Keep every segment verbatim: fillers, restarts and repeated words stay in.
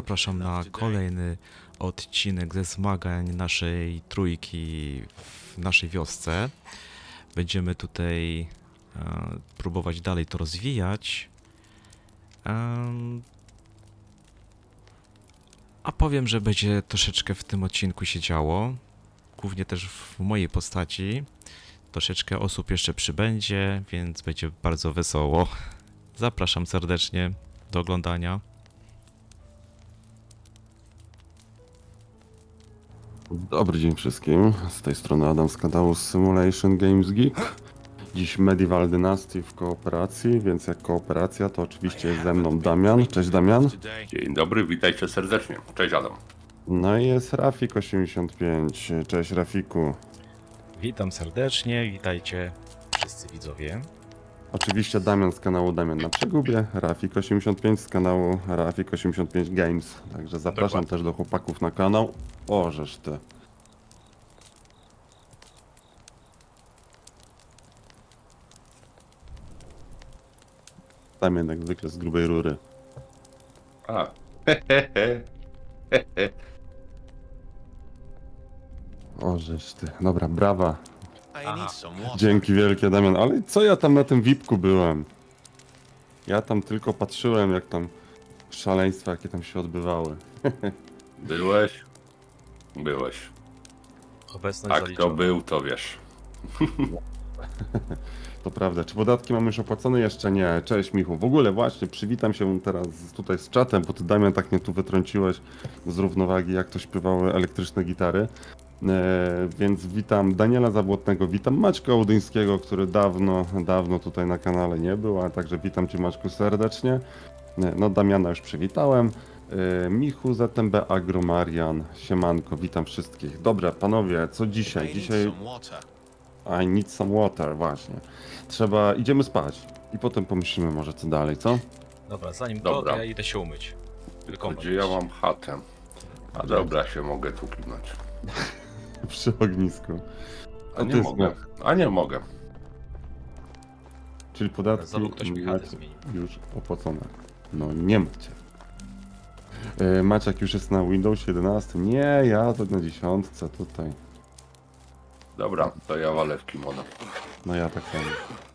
zapraszam na kolejny odcinek ze zmagań naszej trójki w naszej wiosce. Będziemy tutaj e, próbować dalej to rozwijać. E, a powiem, że będzie troszeczkę w tym odcinku się działo. Głównie też w mojej postaci. Troszeczkę osób jeszcze przybędzie, więc będzie bardzo wesoło. Zapraszam serdecznie do oglądania. Dobry dzień wszystkim, z tej strony Adam z kanału Simulation Games Geek. Dziś Medieval Dynasty w kooperacji, więc jak kooperacja to oczywiście jest ze mną Damian. Cześć Damian. Dzień dobry, witajcie serdecznie. Cześć Adam. No i jest Rafik osiemdziesiąt pięć. Cześć Rafiku. Witam serdecznie, witajcie wszyscy widzowie. Oczywiście Damian z kanału Damian na Przegubie, Rafik osiemdziesiąt pięć z kanału Rafik osiemdziesiąt pięć Games. Także zapraszam Dokładnie. też do chłopaków na kanał. O, żeż ty. Damian jak zwykle z grubej rury. A, hehehe. Hehe. O, żeż ty. Dobra, brawa. Aha. Dzięki wielkie Damian, ale co ja tam na tym vipku byłem? Ja tam tylko patrzyłem jak tam szaleństwa jakie tam się odbywały. Byłeś? Byłeś. Obecność A kto zaliczona. był, to wiesz. To prawda, czy podatki mamy już opłacone? Jeszcze nie. Cześć Michu. W ogóle właśnie przywitam się teraz tutaj z czatem, bo ty Damian tak mnie tu wytrąciłeś z równowagi jak to śpiewały elektryczne gitary. E, więc witam Daniela Zabłotnego, witam Maćka Ołdyńskiego, który dawno, dawno tutaj na kanale nie był, a także witam cię Maćku serdecznie. E, no Damiana już przywitałem. E, Michu, Z M B Agro, Marian, siemanko, witam wszystkich. Dobra panowie, co dzisiaj? Dzisiaj... I need some water, właśnie. Trzeba, idziemy spać i potem pomyślimy może co dalej, co? Dobra, zanim Dobra. to, ja idę się umyć. Wykąpać. Gdzie ja mam chatę? A dobra, się mogę tu klinąć. Przy ognisku. A To nie ty mogę. zna- A nie mogę. Czyli podatki Znowu ktoś mi chatę macie zmienił. już opłacone. No nie macie. Yy, Maciek już jest na Windows jedenaście. Nie, ja to na dziesiątce tutaj. Dobra, to ja walę w kimono. No ja tak samo.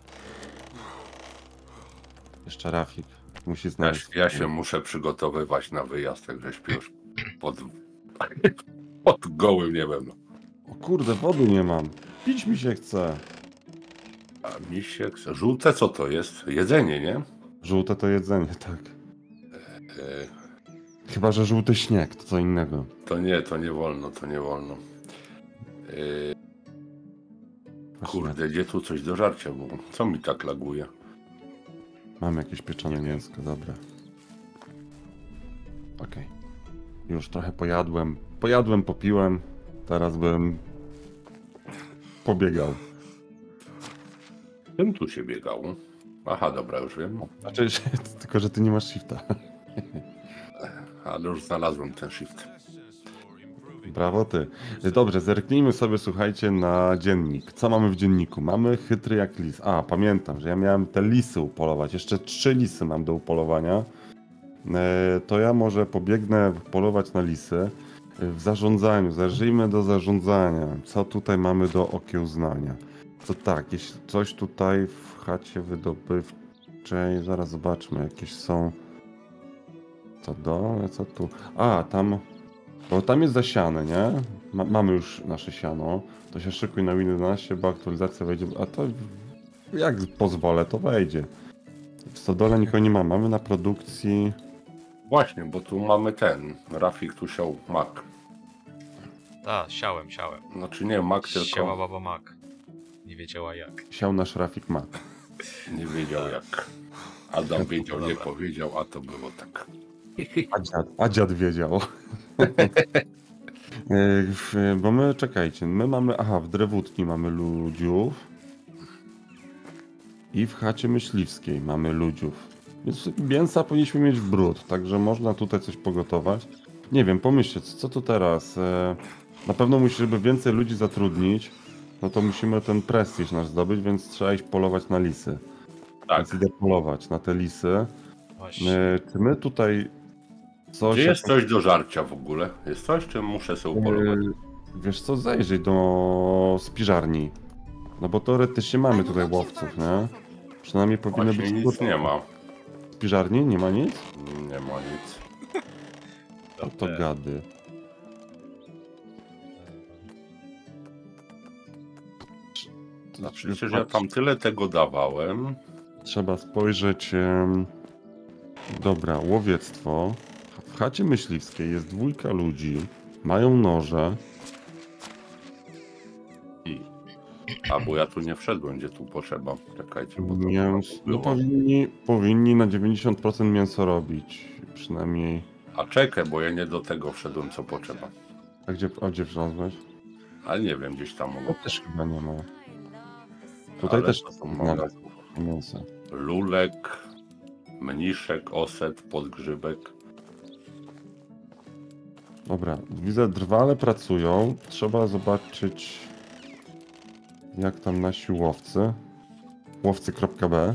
Jeszcze Rafik musi Ja, znaleźć. ja się muszę przygotowywać na wyjazd, także śpię już pod, pod gołym niebem. No. O kurde, wody nie mam. Pić mi się chce. A mi się chce. Żółte co to jest? Jedzenie, nie? Żółte to jedzenie, tak. E, Chyba, że żółty śnieg to co innego. to nie, to nie wolno, to nie wolno. E, Właśnie, Kurde, gdzie tu coś do żarcia było? Co mi tak laguje? mam jakieś pieczone mięsko, dobra. Okej. Już trochę pojadłem. Pojadłem, popiłem. Teraz bym pobiegał. Czym tu się biegało? Aha, dobra, już wiem. Znaczy, że- tylko że ty nie masz shifta. Ale już znalazłem ten shift. Brawo ty. Dobrze, zerknijmy sobie, słuchajcie, na dziennik. Co mamy w dzienniku? Mamy chytry jak lis. A, pamiętam, że ja miałem te lisy upolować. Jeszcze trzy lisy mam do upolowania. E, to ja może pobiegnę polować na lisy. W zarządzaniu, zajrzyjmy do zarządzania. Co tutaj mamy do okiełznania? To tak, jeśli coś tutaj w chacie wydobywczej, zaraz zobaczmy, jakieś są... Co do, co tu? A, tam... Bo tam jest zasiane, nie? Ma, mamy już nasze siano. To się szykuj na Win jedenaście, bo aktualizacja wejdzie. A to jak pozwolę, to wejdzie. W stodole nikogo nie ma. Mamy na produkcji. Właśnie, bo tu mamy ten. Rafik tu siał mak. Tak, siałem, siałem. Znaczy nie mak, Siała tylko baba mak. Nie wiedziała jak. Siał nasz Rafik ma. nie wiedział jak. Adam wiedział, nie Dobra. powiedział, a to było tak. A dziad, a dziad wiedział. E, w- Bo my, czekajcie, my mamy, aha, w drewutni mamy ludziów. I w chacie myśliwskiej mamy ludziów. Więc mięsa powinniśmy mieć w bród, także można tutaj coś pogotować. Nie wiem, pomyślcie, co tu teraz? E, Na pewno musi, żeby więcej ludzi zatrudnić, no to musimy ten prestiż nasz zdobyć, więc trzeba iść polować na lisy. Tak. Więc idę polować na te lisy. Właśnie. E, Czy my tutaj Coś Gdzie jest jakoś- coś do żarcia w ogóle? Jest coś, czy muszę sobie upolować? Yy, Wiesz co, zajrzyj do spiżarni. No bo teoretycznie mamy tutaj łowców, nie? Przynajmniej powinno Właśnie być... nic nie ma. W spiżarni nie ma nic? Nie ma nic. No to gady. No przecież ja tam tyle tego dawałem. Trzeba spojrzeć... em, Dobra, łowiectwo. W chacie myśliwskiej jest dwójka ludzi. Mają noże. I... A bo ja tu nie wszedłem, gdzie tu potrzeba. Czekajcie, bo to Mięs... No było. powinni, powinni na dziewięćdziesiąt procent mięso robić. Przynajmniej... A czekaj, bo ja nie do tego wszedłem, co potrzeba. A gdzie, a gdzie wlazłeś? Ale nie wiem, gdzieś tam To mogło. też chyba nie ma. Tutaj Ale też to są nie ma małe. mięsa. Lulek, mniszek, oset, podgrzybek. Dobra, widzę, drwale pracują. Trzeba zobaczyć, jak tam nasi łowcy. łowcy.b.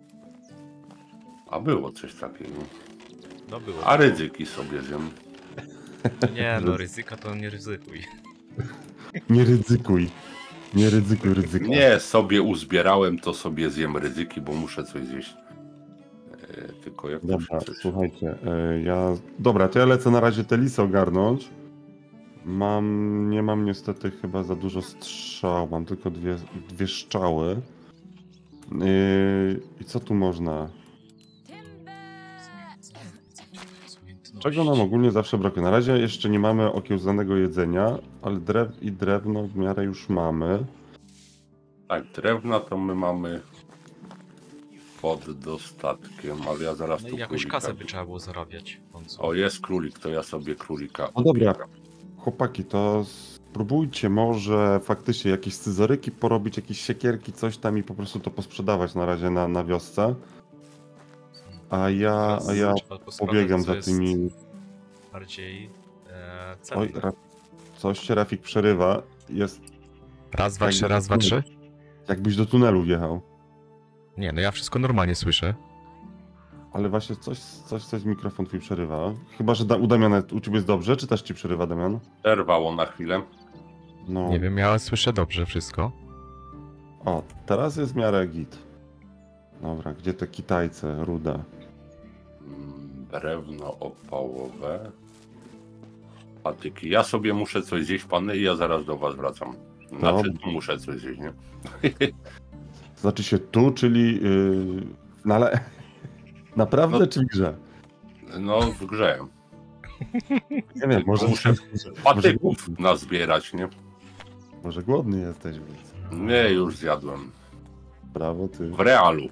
A było coś takiego. No było. A ryzyki sobie zjem. Nie, no ryzyka to nie ryzykuj. Nie ryzykuj. Nie ryzykuj ryzyka. Nie sobie uzbierałem, to sobie zjem ryzyki, bo muszę coś zjeść. E, tylko jak to Dobra, się coś... słuchajcie, y, ja... Dobra, to ja lecę na razie te lisy ogarnąć. Mam... Nie mam niestety chyba za dużo strzał, mam tylko dwie, dwie strzały. Yy, I co tu można? Czego nam ogólnie zawsze brakuje? Na razie jeszcze nie mamy okiełznanego jedzenia, ale drew i drewno w miarę już mamy. Tak, drewna to my mamy pod dostatkiem, ale ja zaraz No tu i jakąś królika... kasę by trzeba było zarabiać w końcu. O, jest królik, to ja sobie królika... No dobra. Chłopaki, to spróbujcie może faktycznie jakieś scyzoryki porobić, jakieś siekierki, coś tam i po prostu to posprzedawać na razie na, na wiosce. A ja, Teraz a ja trzeba posprawdzać, pobiegam co za jest tymi... Bardziej e, Oj, cenne. Ra... coś się Rafik przerywa. Jest Raz, dwa, jakby trzy, raz, do dwa, tunelu- trzy. Jakbyś do tunelu wjechał. Nie, no ja wszystko normalnie słyszę. Ale właśnie coś, coś, coś mikrofon twój przerywa. Chyba, że da, u Damiana u ciebie jest dobrze, czy też ci przerywa, Damian? Przerwało na chwilę. No. Nie wiem, ja słyszę dobrze wszystko. O, teraz jest w miarę git. Dobra, gdzie te kitajce, ruda? Mm, Drewno opałowe. Patyki. Ja sobie muszę coś zjeść, pany, i ja zaraz do was wracam. Znaczy, Dobra. tu muszę coś zjeść, nie? Znaczy się tu, czyli... Yy, no ale... Naprawdę, No. czy w grze? No, w grze. Nie wiem, może, muszę może, patyków nazbierać, nie? może głodny jesteś, więc... Nie, już zjadłem. Brawo, ty. W realu.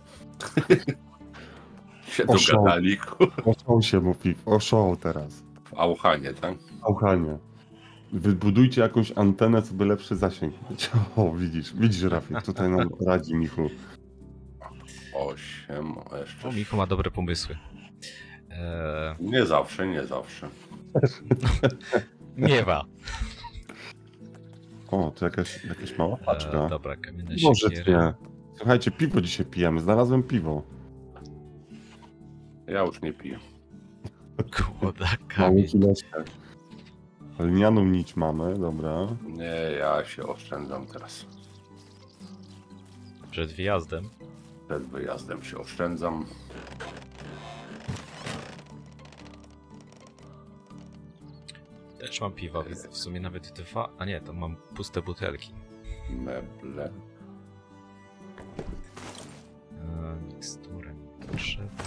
się O, show. dogadali. O show się mówi, o show teraz. W Auchanie, tak? Auchanie. Wybudujcie jakąś antenę, co by lepszy zasięg. O, widzisz, widzisz, Rafik, tutaj nam radzi Michu. Osiem, o, jeszcze. O, Michu ma dobre pomysły. E, Nie zawsze, nie zawsze. miewa. O, to jakaś, jakaś mała paczka. E, dobra, kamienne Może siekiery. nie. Słuchajcie, piwo dzisiaj pijemy. Znalazłem piwo. Ja już nie piję. Kłoda, Małą kamień. kileczkę. Lnianą nić mamy, dobra. Nie, ja się oszczędzam teraz. Przed wyjazdem. Przed wyjazdem się oszczędzam. Też mam piwa, widzę w sumie nawet dwa. A nie, to mam puste butelki. Meble. E, miksturę mi potrzeba.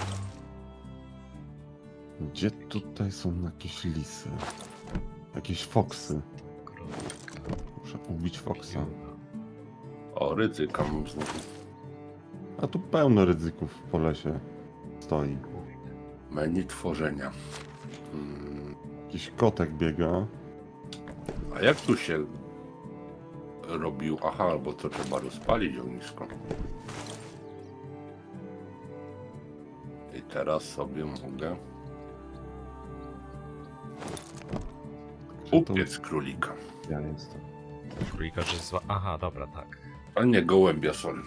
Gdzie tutaj są jakieś lisy? Jakieś foksy. Królika. Muszę ubić foksa. O, ryzyka mam znowu. A tu pełno ryzyków po lesie stoi. Menu tworzenia. Hmm. Jakiś kotek biega. A jak tu się robił? Aha, albo to trzeba rozpalić ognisko. I teraz sobie mogę Czy to upiec królika. ja jestem? Królika, że zła. Aha, dobra, tak. A nie gołębia, sorry.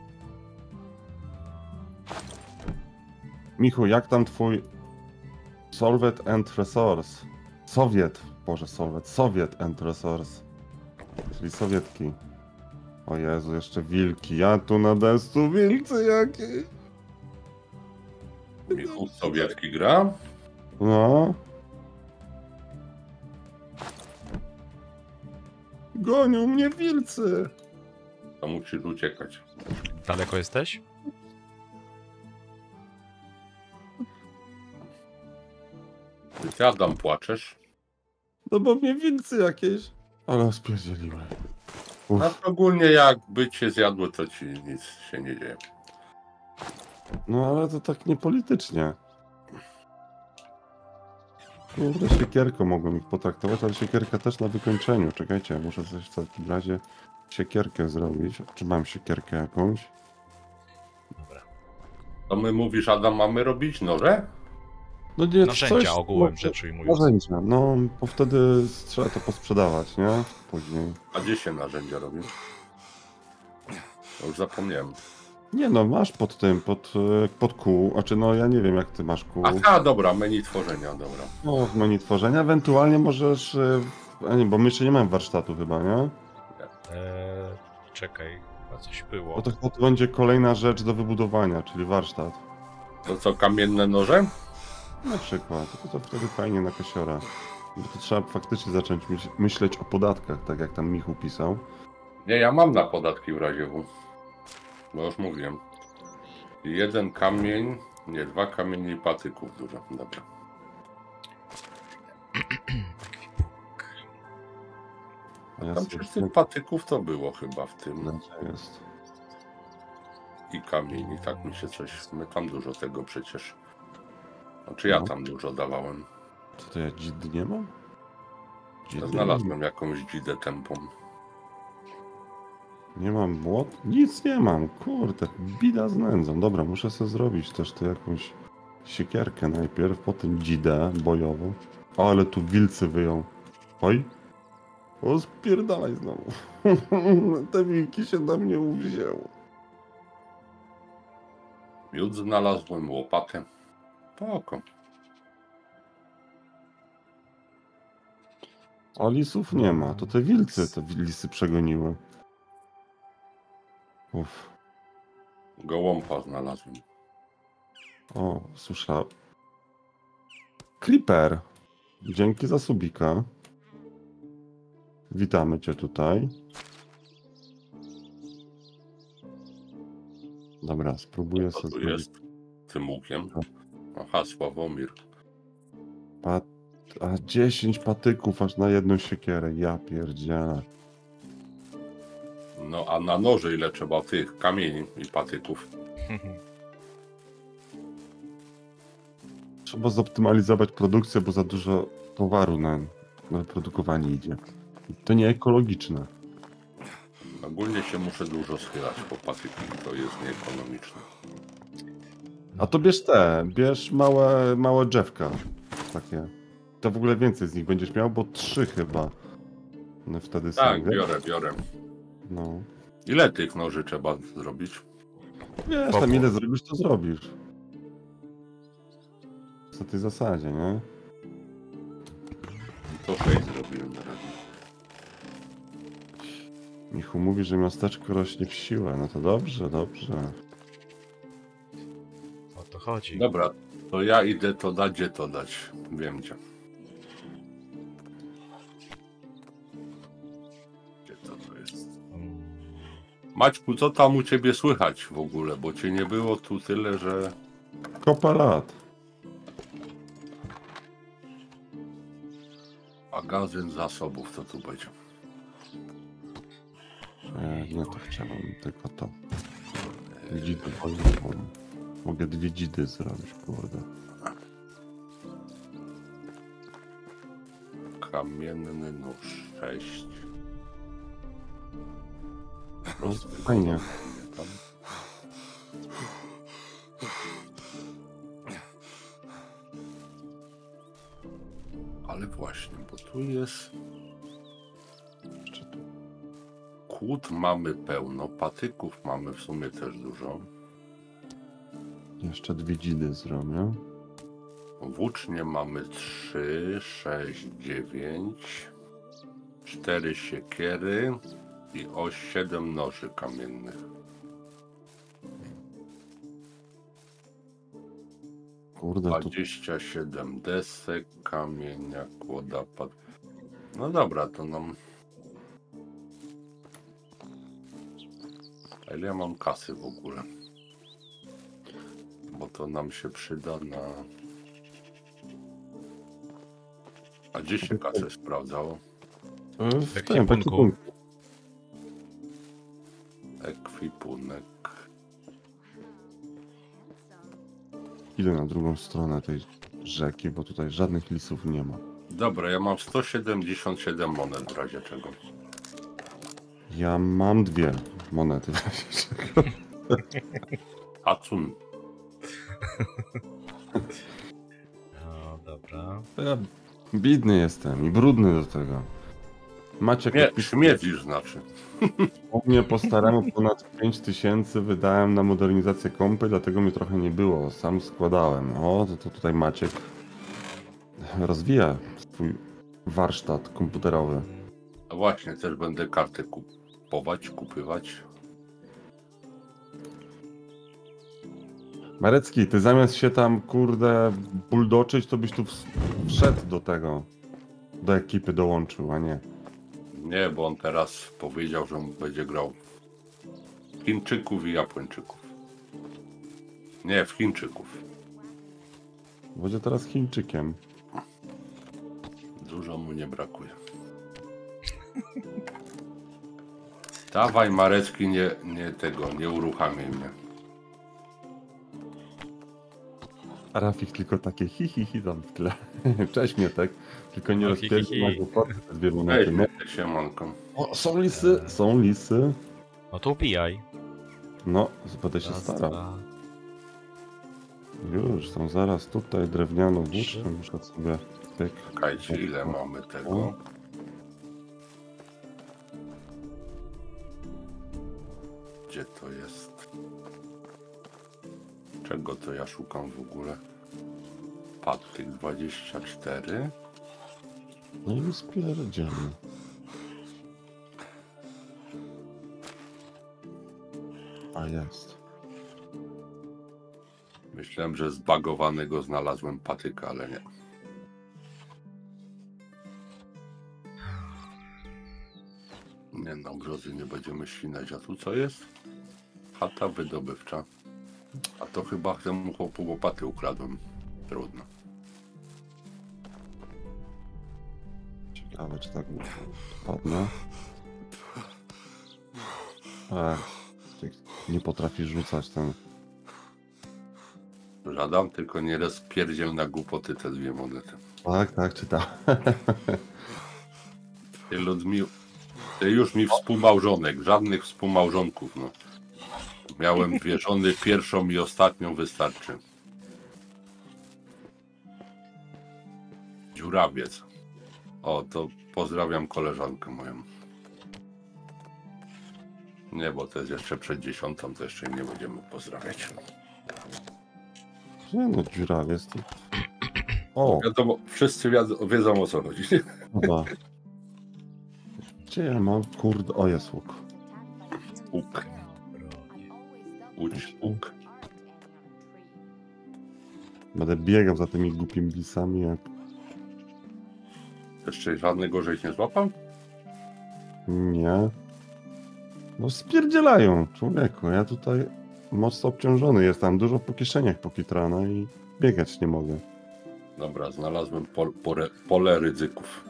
Michu, jak tam twój Solvet and Resource. Sowiet, Boże, Solvet. Sowiet and Resource. Czyli Sowietki. O Jezu, jeszcze wilki. Ja tu na destu wilcy jakieś. Michał Sowietki gra? No. Gonią mnie wilcy. To musisz uciekać. Daleko jesteś? Ty Adam płaczesz? No bo mnie wilcy jakieś. Ale spierdzieliłem. No Uff. to ogólnie jakby cię zjadło, to ci nic się nie dzieje. No ale to tak niepolitycznie. Kurde, siekierką mogłem ich potraktować, ale siekierka też na wykończeniu. Czekajcie, muszę coś w takim razie siekierkę zrobić. Czy mam siekierkę jakąś? Dobra. To my mówisz, Adam, mamy robić noże? No nie, Narzędzia coś- ogółem no, rzecz ujmując. Narzędzia, no bo wtedy trzeba to posprzedawać, nie? Później. A gdzie się narzędzia robi? To już zapomniałem. Nie no, masz pod tym, pod, e, pod kół, znaczy no ja nie wiem jak ty masz kół. Aha, dobra, menu tworzenia, dobra. No, w menu tworzenia, ewentualnie możesz, e, a nie, bo my jeszcze nie mamy warsztatu chyba, nie? Eee, czekaj, chyba coś było. Bo to chyba to będzie kolejna rzecz do wybudowania, czyli warsztat. To co, kamienne noże? Na przykład, to, to wtedy fajnie na kasiora. Bo to trzeba faktycznie zacząć myśl, myśleć o podatkach, tak jak tam Michał pisał. Nie, ja mam na podatki w razie W. Bo już mówiłem. Jeden kamień, nie, dwa kamienie i patyków dużo. Dobra. A ja Tam sobie przecież tych patyków to było chyba w tym. gdzie jest. I kamień, i tak mi się coś... My tam dużo tego przecież... Znaczy ja No. tam dużo dawałem. Co to ja dzidy nie mam? Ja Dzidy znalazłem jakąś dzidę tempą. Nie mam młot? Nic nie mam, kurde, bida z nędzą. Dobra, muszę sobie zrobić też tu jakąś siekierkę najpierw, potem dzidę bojową. O, ale tu wilcy wyją. Oj. O, spierdalaj znowu. Te wilki się na mnie uwzięły. Miód znalazłem, łopatę. Spoko. A lisów nie ma, to te wilcy te lisy przegoniły. Uff. Gołąpa znalazłem. O, słyszałem. Creeper. Dzięki za subika. Witamy cię tutaj. Dobra, spróbuję Co sobie tu zrobić jest? Tym łukiem. Aha, Sławomir. pat... A dziesięć patyków aż na jedną siekierę. Ja pierdzielę. No a na noże ile trzeba tych kamieni i patyków? Trzeba zoptymalizować produkcję, bo za dużo towaru na, na produkowanie idzie. To nie ekologiczne. Ogólnie się muszę dużo schylać po patyki, to jest nieekonomiczne. A to bierz te, bierz małe, małe drzewka. Takie. To w ogóle więcej z nich będziesz miał, bo trzy chyba. No wtedy są, Tak, wiesz? biorę, biorę. No. Ile tych noży trzeba zrobić? Wiesz, Spoko. tam ile zrobisz, to zrobisz. Na tej zasadzie, nie? To sześć zrobiłem na razie. Michu mówi, że miasteczko rośnie w siłę. No to dobrze, dobrze. O to chodzi. Dobra, to ja idę to dać, gdzie to dać. Wiem gdzie. Gdzie to, to jest? Mm, Maćku, co tam u ciebie słychać w ogóle? Bo cię nie było tu tyle, że... Kopa lat. Magazyn zasobów, co tu będzie? E, nie to chciałem, tylko to. Dzidy bojową. Mogę dwie dzidy zrobić, kurde. Kamienny nóż sześć. No, fajnie. Tam. Ale właśnie, bo tu jest... Jeszcze tu. Kłód mamy pełno, patyków mamy w sumie też dużo. Jeszcze dwie dzidy zrobię. Włócznie mamy trzy, sześć, dziewięć, cztery siekiery i o siedem noży kamiennych. Kurde, tu dwadzieścia siedem desek, kamienia, kłodapad. No dobra, to nam... A ile ja mam kasy w ogóle? Bo to nam się przyda na... A gdzie się kasę sprawdzało? w Jak tym ekwipunku. ekwipunku. Ekwipunek. Idę na drugą stronę tej rzeki, bo tutaj żadnych lisów nie ma. Dobra, ja mam sto siedemdziesiąt siedem monet w razie czego. Ja mam dwie monety w razie czego. Hacun. No dobra. To ja biedny jestem i brudny do tego. Maciek Nie, odpisał, śmierdzisz znaczy. u mnie po staremu ponad pięć tysięcy wydałem na modernizację kompy, dlatego mi trochę nie było. Sam składałem. O, to, to tutaj Maciek rozwija swój warsztat komputerowy. A właśnie, też będę karty kupować, kupywać. Marecki, ty zamiast się tam, kurde, buldoczyć, to byś tu ws- wszedł do tego, do ekipy dołączył, a nie. Nie, bo on teraz powiedział, że będzie grał w Chińczyków i Japończyków. Nie, w Chińczyków. Będzie teraz Chińczykiem. Dużo mu nie brakuje. Dawaj Marecki, nie, nie tego, nie uruchamiaj mnie. A Rafik tylko takie hi hi hi tam w tle. Cześć Mietek, tylko nie No, rozpierdził hi, hi, na hi. głupoty te dwie Ej, monety. Nie? siemanko. O, są lisy, są lisy. No to ubijaj. No, będę się Raz, starał. dwa. Już, są zaraz tutaj drewnianą Trzy. włóczkę, muszę sobie pyk. Czekajcie, ile mamy tego? Gdzie to jest? Czego to ja szukam w ogóle? Patyk dwadzieścia cztery. No i spierdziemy. A jest. Myślałem, że zbagowanego znalazłem patyka, ale nie. Nie no, grozy nie będziemy ślinać. A tu co jest? Chata wydobywcza. A to chyba temu chłopu łopaty ukradłem. Trudno. Ciekawe, czy tak padnę. Ech, ty nie potrafisz rzucać ten. Żadam, tylko nie rozpierdziel na głupoty te dwie monety. Tak, tak, czytam. Ty, Ludmił, ty już mi współmałżonek, żadnych współmałżonków, no. Miałem dwie żony, pierwszą i ostatnią wystarczy. Dziurawiec. O, to pozdrawiam koleżankę moją. Nie, bo to jest jeszcze przed dziesiątą, to jeszcze nie będziemy pozdrawiać. Nie no, dziurawiec to... O, Wiadomo, wszyscy wiedzą, wiedzą o co chodzi. chyba. Gdzie ja mam? Kurde, o jest łuk. Łuk. Łódź, łuk. Będę biegał za tymi głupimi lisami jak... Jeszcze żadnego żeś nie złapał? Nie. No spierdzielają, człowieku. Ja tutaj mocno obciążony jestem. Dużo po kieszeniach pokitrane i biegać nie mogę. Dobra, znalazłem pol, pole, pole ryzyków.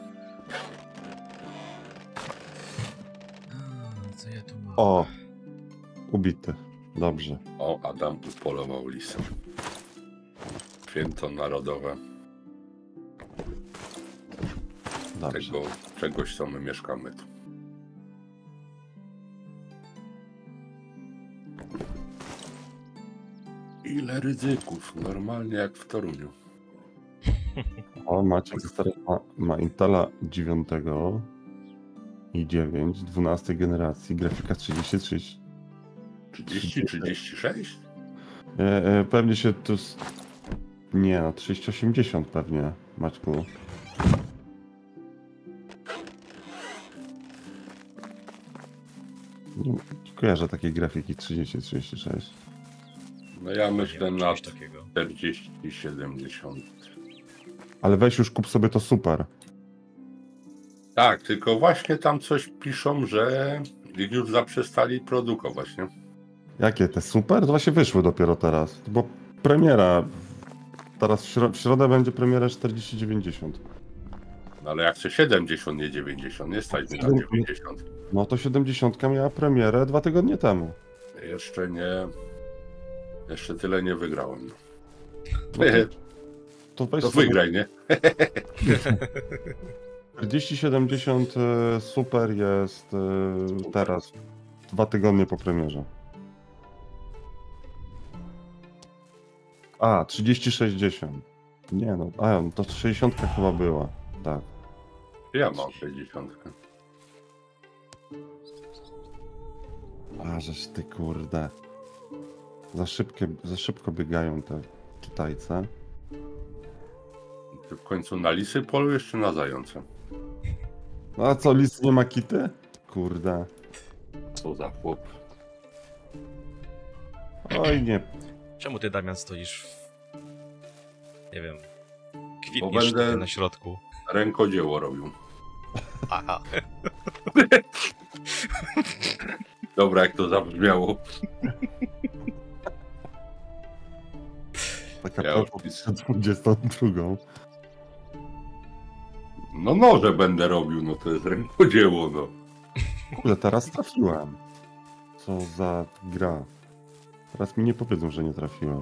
A, co ja tu mam? O! Ubity. Dobrze. O, Adam upolował lisem. Święto narodowe Dobrze. tego czegoś, co my mieszkamy tu. Ile ryzyków, normalnie jak w Toruniu. O, Maciek stary ma, ma Intela dziewiątego i dziewięć, dwunastej generacji, grafika trzydzieści trzy. trzydzieści, trzydzieści sześć? E, e, pewnie się tu... s- Nie no, trzysta osiemdziesiąt pewnie, Maćku. Nie kojarzę takiej grafiki trzydzieści trzydzieści sześć. No ja myślę na Czegoś takiego. czterdzieści siedemdziesiąt. Ale weź już kup sobie to super. Tak, tylko właśnie tam coś piszą, że ich już zaprzestali produkować, nie? Jakie te super? To właśnie wyszły dopiero teraz. Bo premiera. Teraz w, śro w środę będzie premiera czterdzieści dziewięćdziesiąt. No ale jak chcę siedemdziesiąt, nie dziewięćdziesiąt, nie stać mi na dziewięćdziesiąt. No to siedemdziesiąt miała premierę dwa tygodnie temu. Jeszcze nie... Jeszcze tyle nie wygrałem. No to, to weź To sobie wygraj, nie? czterdzieści siedemdziesiąt e, super jest e, teraz. Dwa tygodnie po premierze. A, trzydzieści sześćdziesiąt. Nie no, a to sześćdziesiąt chyba była. Tak. Ja mam sześćdziesiąt. A, żeż ty kurde. Za, szybkie, za szybko biegają te kitajce. Ty w końcu na lisy polujesz czy na zające? No a co, lis nie ma kity? Kurde. Co za chłop. Oj nie. Czemu ty, Damian, stoisz w... Nie wiem... Bo Kwitniesz będę- tutaj na środku. Rękodzieło robią. Aha. Dobra, jak to zabrzmiało. Taka Ja ja już- przed dwudziestą drugą. No noże będę robił, no to jest rękodzieło, no. Kurde, teraz trafiłem. Co za gra. Teraz mi nie powiedzą, że nie trafiłem.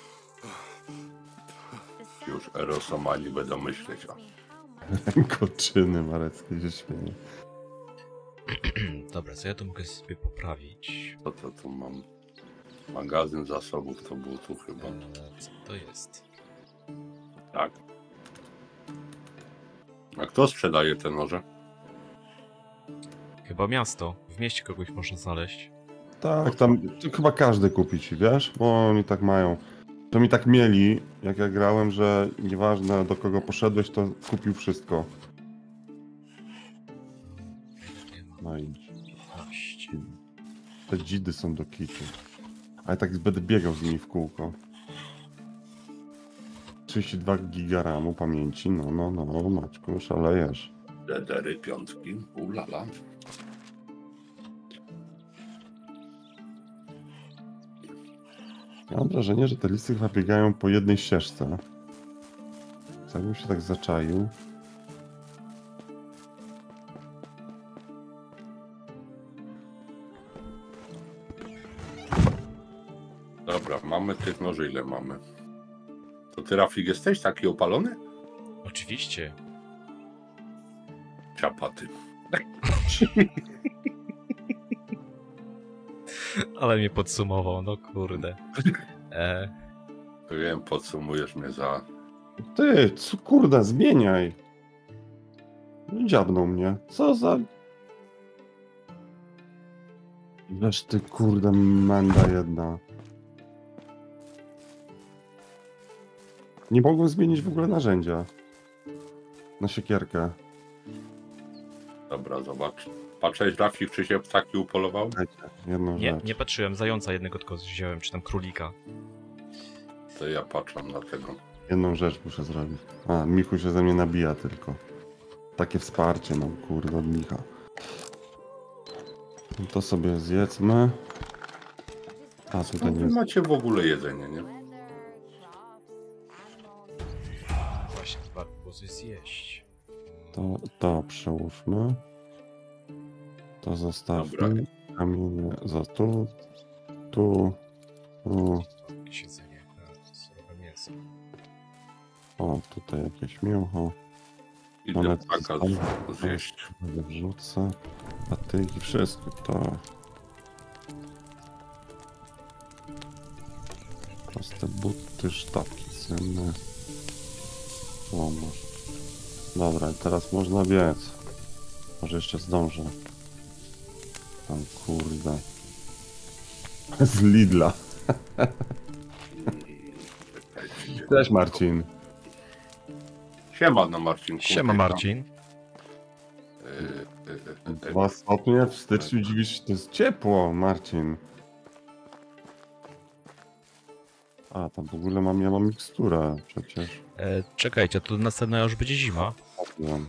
Już erosomani będą myśleć, a Rękoczyny mareckie się śmieje. Dobra, co ja tu mogę sobie poprawić? co to tu mam? Magazyn zasobów to było tu chyba. Eee, co to jest? Tak. A kto sprzedaje te noże? Chyba miasto. W mieście kogoś można znaleźć. Tak, tam to chyba każdy kupi ci, wiesz? Bo oni tak mają. To mi tak mieli, jak ja grałem, że nieważne do kogo poszedłeś, to kupił wszystko. Nie mam No i piętnaście. te dzidy są do kitu. A ja tak będę biegał z nimi w kółko. trzydzieści dwa giga ramu pamięci, no, no, no, Maćku, szalejesz. D D R piątki, ulala. Ja mam wrażenie, że te listy chyba biegają po jednej ścieżce. Jakbym się tak zaczaił. Dobra, mamy tych noży, ile mamy? To ty, Rafik, jesteś taki opalony? Oczywiście. Ciapaty. Ale mnie podsumował, no kurde. E, Wiem, podsumujesz mnie za... Ty, co kurde, zmieniaj. No, dziabnął mnie. Co za... Wiesz ty kurde, menda jedna. Nie mogłem zmienić w ogóle narzędzia. Na siekierkę. Dobra, zobacz. Patrzeć, Rafik, czy się ptaki upolował? Dajcie jedną nie, rzecz. nie patrzyłem, zająca jednego tylko wziąłem, czy tam królika. To ja patrzę na tego. Jedną rzecz muszę zrobić. A, Michu się ze mnie nabija tylko. Takie wsparcie mam, kurde, od Micha. No to sobie zjedzmy. A, tutaj No, nie wy jest. macie w ogóle jedzenie, nie? Właśnie, warto było coś zjeść. To, to przełóżmy. To Dobra. zostawmy. Kamienie za tu. Tu. Tu. Jakieś jedzenie. A, surowe mięso. O, tutaj jakieś mięcho. Idę One ptaka zostaną. z- zjeść. Wrzucę. Patyki, wszystko to. Proste buty, sztabki cenne. O, może. Dobra, teraz można biec. Może jeszcze zdążę. Tam kurde. Z Lidla. Czekajcie, Cześć Marcin. Siema, no Marcinku. Siema Marcin. Yy, yy, yy, yy. Dwa stopnie w styczniu dziwisz się, to jest ciepło, Marcin. A, tam w ogóle mam, ja mam miksturę przecież. E, czekajcie, to następna już będzie zima. Mam.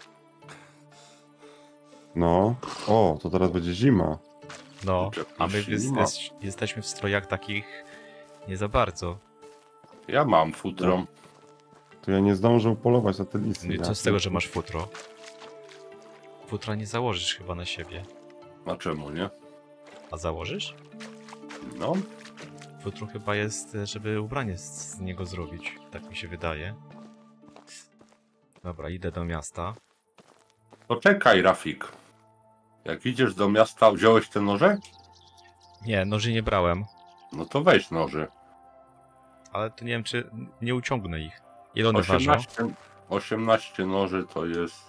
No, o, to teraz będzie zima. No, a my Zima. wys- jest, jesteśmy w strojach takich nie za bardzo. Ja mam futro. To ja nie zdążę upolować na te listy. No i ja co z tego, że masz futro? Futra nie założysz chyba na siebie. A czemu nie? A założysz? No, Futro chyba jest, żeby ubranie z, z niego zrobić. Tak mi się wydaje. Dobra, idę do miasta. to czekaj, Rafik. Jak idziesz do miasta, wziąłeś te noże? Nie, noży nie brałem. No to weź noże. Ale to nie wiem, czy nie uciągnę ich. Ile one ważą? osiemnaście, osiemnaście noży to jest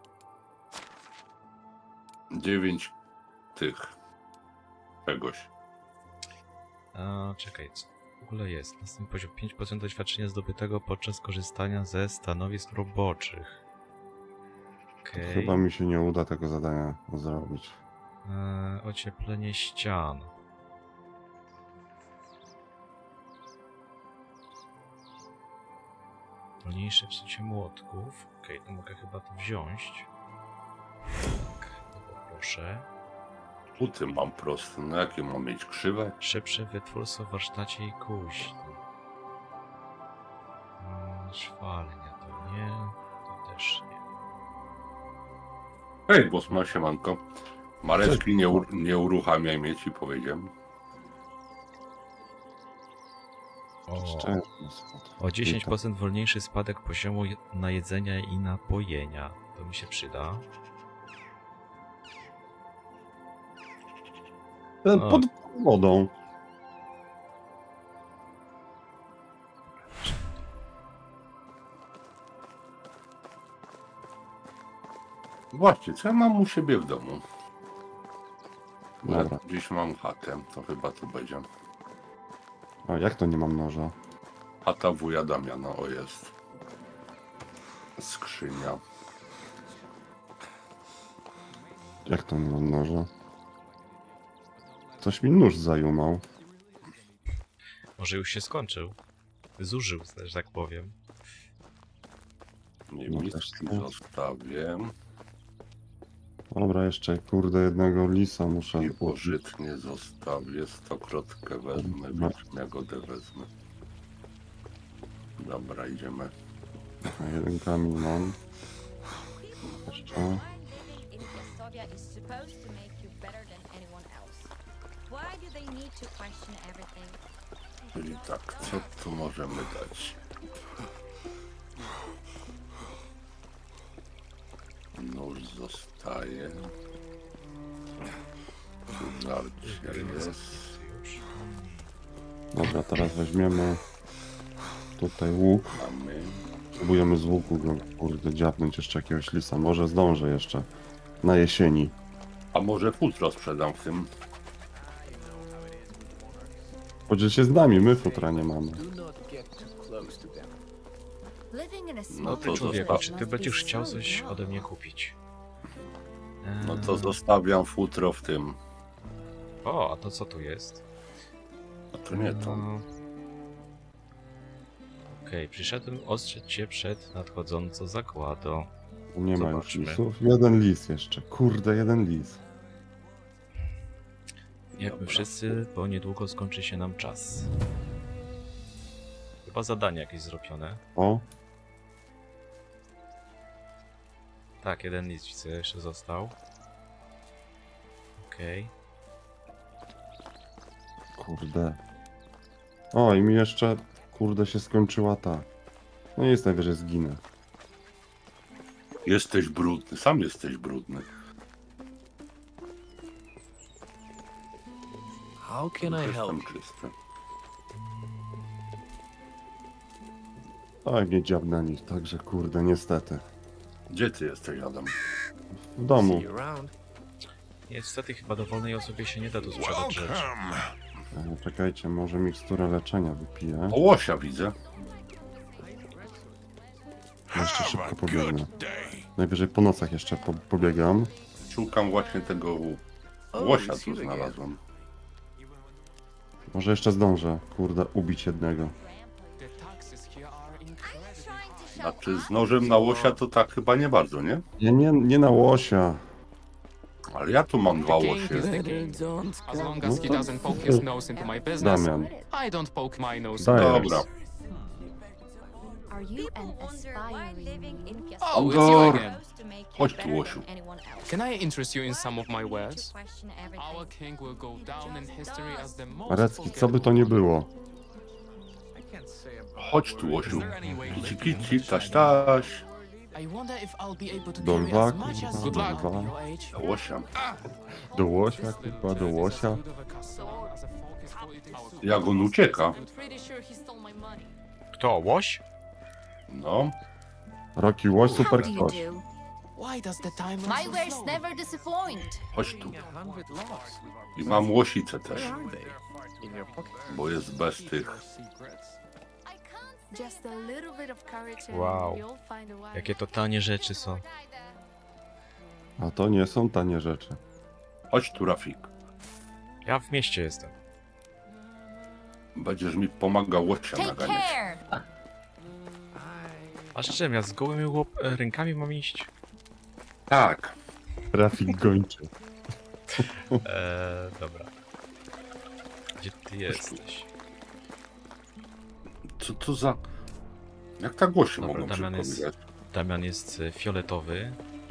dziewięć tych czegoś. A, czekaj, co w ogóle jest? Następny poziom pięć procent doświadczenia zdobytego podczas korzystania ze stanowisk roboczych. Okej. Chyba mi się nie uda tego zadania zrobić. Eee, ocieplenie ścian. Wolniejsze psucie młotków. Okej, to mogę chyba to wziąć. Tak, to poproszę. Buty mam proste, no jakie mam mieć krzywe? Szybsze wytwórstwo w warsztacie i kuźni. Mm, Szwalnia to nie, to też nie. Hej, Bosma, siemanko. Mareczki nie, u- nie uruchamiaj mnie, ci powiedziałem. O, Jeszcze o dziesięć procent wolniejszy spadek poziomu je- na jedzenia i napojenia. To mi się przyda. Ten O. pod wodą. Właśnie, co ja mam u siebie w domu? Ja Dobra. gdzieś mam chatę, to chyba to będzie. A jak to nie mam noża? Chata wuja Damiana, o jest. Skrzynia. Jak to nie mam noża? Coś mi nóż zajumał. Może już się skończył. Zużył, że tak powiem. Nie, No nic też nie tak. zostawię. Dobra, jeszcze kurde jednego lisa muszę I użyć. pożytnie zostawię. Stokrotkę wezmę, No. więc jagodę wezmę. Dobra, idziemy. A jeden kamień mam. Jeszcze. In Estonia is supposed to make you better than anyone else. Why do they need to question everything? Czyli tak, co tu możemy dać? Nóż zostaje. Tu żarcie jest. Już. Dobra, teraz weźmiemy tutaj łuk. Mamy. Próbujemy z łuku go, kurde, dziabnąć jeszcze jakiegoś lisa. Może zdążę jeszcze. Na jesieni. A może futro sprzedam w tym? Podziel się z nami, my futra nie mamy. Living in a No small to Człowieku, zostaw. czy ty będziesz chciał coś ode mnie kupić? Eee, No to zostawiam futro w tym. O, a to co tu jest? A to nie to. No. Okej, przyszedłem ostrzec cię przed nadchodzącą zagładą. Nie ma już Zobaczmy. lisów. Jeden lis jeszcze. Kurde, jeden lis. Jak my Dobra. wszyscy, bo niedługo skończy się nam czas. Chyba zadanie jakieś zrobione. O, Tak, jeden list widzę, jeszcze został. Okej. kurde. O, i mi jeszcze, kurde, się skończyła ta. No i jest najwyżej zginę. Jesteś brudny, sam jesteś brudny. How can I help? Jestem czysty. Oj, mnie dziabnę nich, także kurde, niestety. Gdzie ty jesteś, Adam? W domu. See you around. Niestety chyba dowolnej osobie się nie da tu sprzedać rzeczy. E, Czekajcie, może miksturę leczenia wypiję. O, łosia widzę. jeszcze szybko pobiegnę. Najwyżej po nocach jeszcze po, pobiegam. Szukam właśnie tego łosia, tu znalazłem. Może jeszcze zdążę, kurde, ubić jednego. Znaczy z nożem na łosia to tak chyba nie bardzo, nie? Ja nie, nie na łosia. Ale ja tu mam dwa The game łosie. is the game. As long No as he to- doesn't poke his nose into my business, Damian, I don't poke my nose. dajesz. Dobra. Are you People an wonder why aspiring living in Oh, it's Andor. you again. supposed to make you Chodź tu, better łosiu. than anyone else. Can I interest you in some of my Why do you need wares? to question everything? Our king will go down in history as the most Arecki, co by to nie było? Chodź tu, łosiu. Kici, kici, taś, taś. I wonder if I'll be able to Do carry lwa, as much as kurwa, good luck do lwa. at your age. Do łosia. Do łosia, kurwa, do łosia. Jak on ucieka? Kto, łoś? No. Rocky łoś, How super do you ktoś. do? Why does the time run My so wares slow? never disappoint. Chodź tu. I mam łosicę też, Where are they? bo jest bez tych. Just a little bit of courage and Wow. you'll find a way. Jakie to tanie rzeczy są. A to nie są tanie rzeczy. Chodź tu, Rafik. Ja w mieście jestem. Będziesz mi pomagał łosia Take naganiać. care! A z czym ja z gołymi łop... e, rękami mam iść? Tak. Trafik gończy. Eee, dobra. Gdzie ty jesteś? Co to za... Jak tak głosie Dobra, mogą Damian szybko jest- biegać? Damian jest e, fioletowy.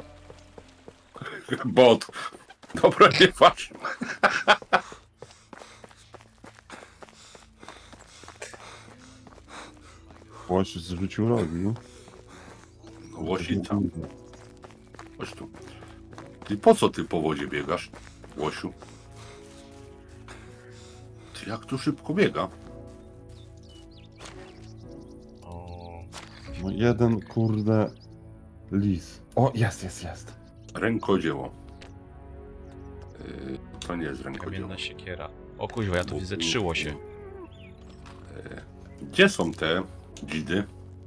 Bot. Dobra, nie patrz. Łoś zrzucił rogi. Łosica. Chodź tu. Ty po co ty po wodzie biegasz, łosiu? Ty jak tu szybko biega? O, No jeden, kurde, lis. O, jest, jest, jest. Rękodzieło. Yy, to nie jest rękodzieło. kamienna siekiera. O kuźwa, ja tu widzę trzy łosie. Yy, Gdzie są te dzidy?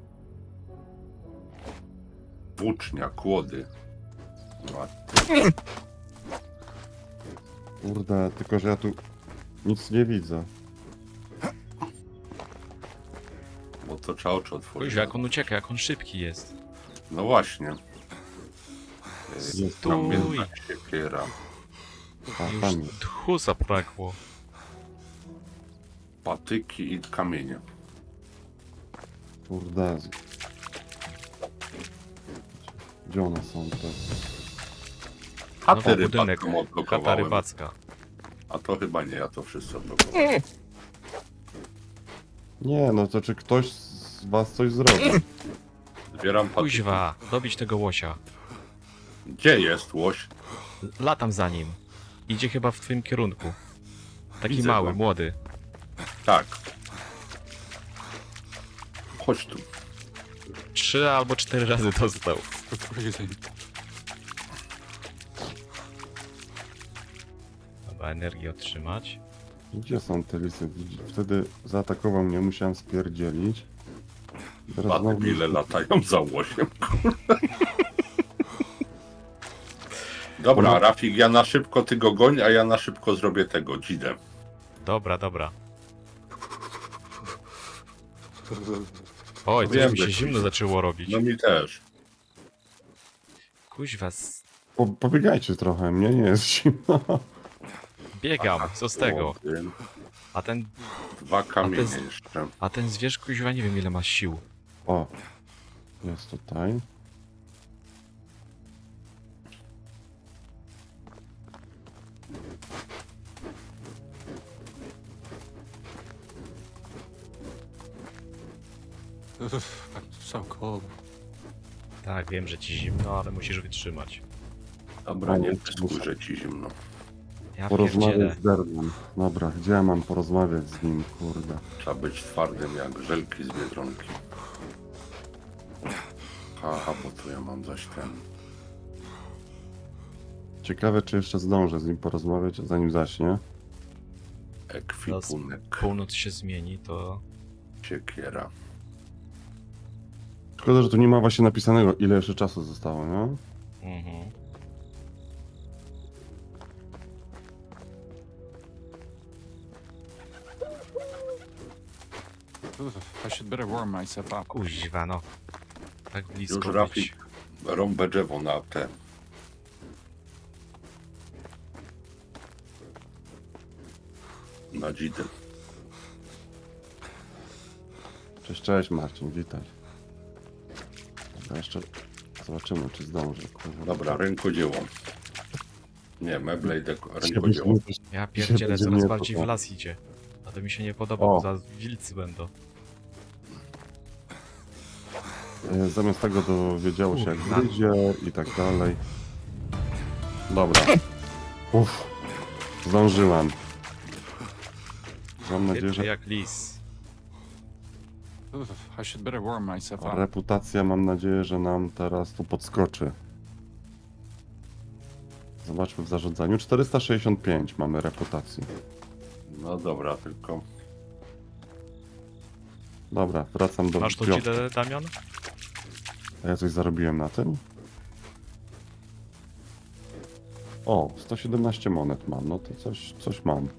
Włócznia, kłody. No, Kurde, tylko że ja tu nic nie widzę. bo to trzeba oczy otworzyć. Kuźwa, jak on ucieka, jak on szybki jest. No właśnie. Yy, Jest tu. Kamienna siekiera. A, Już tam jest. tchu zabrakło. Patyki i kamienie. Kurde. Gdzie one są te? Chaty Nowy budynek, rybacką chata odblokowałem. rybacka. A to chyba nie, ja to wszyscy odblokowałem. Nie, no to czy ktoś z was coś zrobi? Zbieram patyki. Kuźwa, dobić tego łosia. Gdzie jest łoś? Latam za nim. Idzie chyba w twoim kierunku. Taki Widzę mały, go. młody. Tak. Chodź tu. Trzy albo cztery razy dostał. Dobra, energię otrzymać. Gdzie są te lisy? Wtedy zaatakował mnie, musiałem spierdzielić. Teraz Dwa znowu- debile latają za łosiem. Dobra, Rafik, ja na szybko ty go goń, a ja na szybko zrobię tego dzidę. Dobra, dobra. Oj, coś Wiem, mi się że- zimno zaczęło robić. No mi też. Kuźwa, z... Po, pobiegajcie trochę, mnie nie jest zimno. biegam, co z tego? Kłody, A ten, Dwa kamienie A to jest- jeszcze. a ten zwierz, kuźwa, nie wiem ile ma sił. O, jest tutaj. So cold. Tak, wiem, że ci zimno, ale musisz wytrzymać. Dobra, nie wyskurzę ci zimno. Ja Porozmawiać pierdzielę. z Derwin. Dobra, gdzie ja mam porozmawiać z nim, kurde? Trzeba być twardym jak żelki z Biedronki. Haha, bo tu ja mam zaś ten. Ciekawe, czy jeszcze zdążę z nim porozmawiać, zanim zaśnie. Ekwipunek, Północ się zmieni, to... siekiera. Szkoda, że tu nie ma właśnie napisanego, ile jeszcze czasu zostało, nie? Mhm. Ugh, I should better warm myself up. Kuźwa, no. Tak blisko Już być. Rafik rąbę drzewo na te. Na dzidy. Cześć, cześć Marcin, witaj. Dobra, jeszcze zobaczymy, czy zdążę. kurwa. Dobra, rękodzieło. Nie, meble i deko- rękodzieło. Ja pierdzielę, będzie coraz mnie bardziej to- w las idzie. A to mi się nie podoba, O. bo zaraz wilcy będą. E, Zamiast tego dowiedziało się jak Kurwa. wyjdzie i tak dalej. Dobra. Uff. Zdążyłam. Mam nadzieję, Chytry że jak lis. Ugh, I should better warm myself up. reputacja, mam nadzieję, że nam teraz tu podskoczy. Zobaczmy w zarządzaniu. czterysta sześćdziesiąt pięć mamy reputacji. No dobra, tylko Dobra, wracam do Masz to wioski. dzidę, Damian? A ja coś zarobiłem na tym? O, sto siedemnaście monet mam, no to coś, coś mam.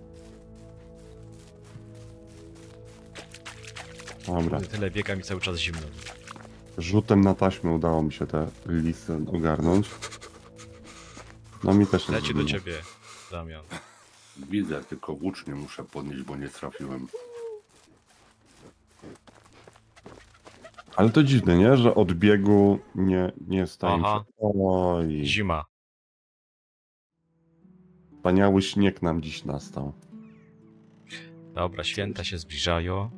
Dobra, Tyle biega mi cały czas zimno. rzutem na taśmę udało mi się te lisy ogarnąć. No mi też jest Leci do zimno. ciebie, Damian. widzę, tylko włócznie muszę podnieść, bo nie trafiłem. Ale to dziwne, nie? Że od biegu nie, nie staje Aha. się. Oj, Zima. wspaniały śnieg nam dziś nastał. Dobra, święta się zbliżają.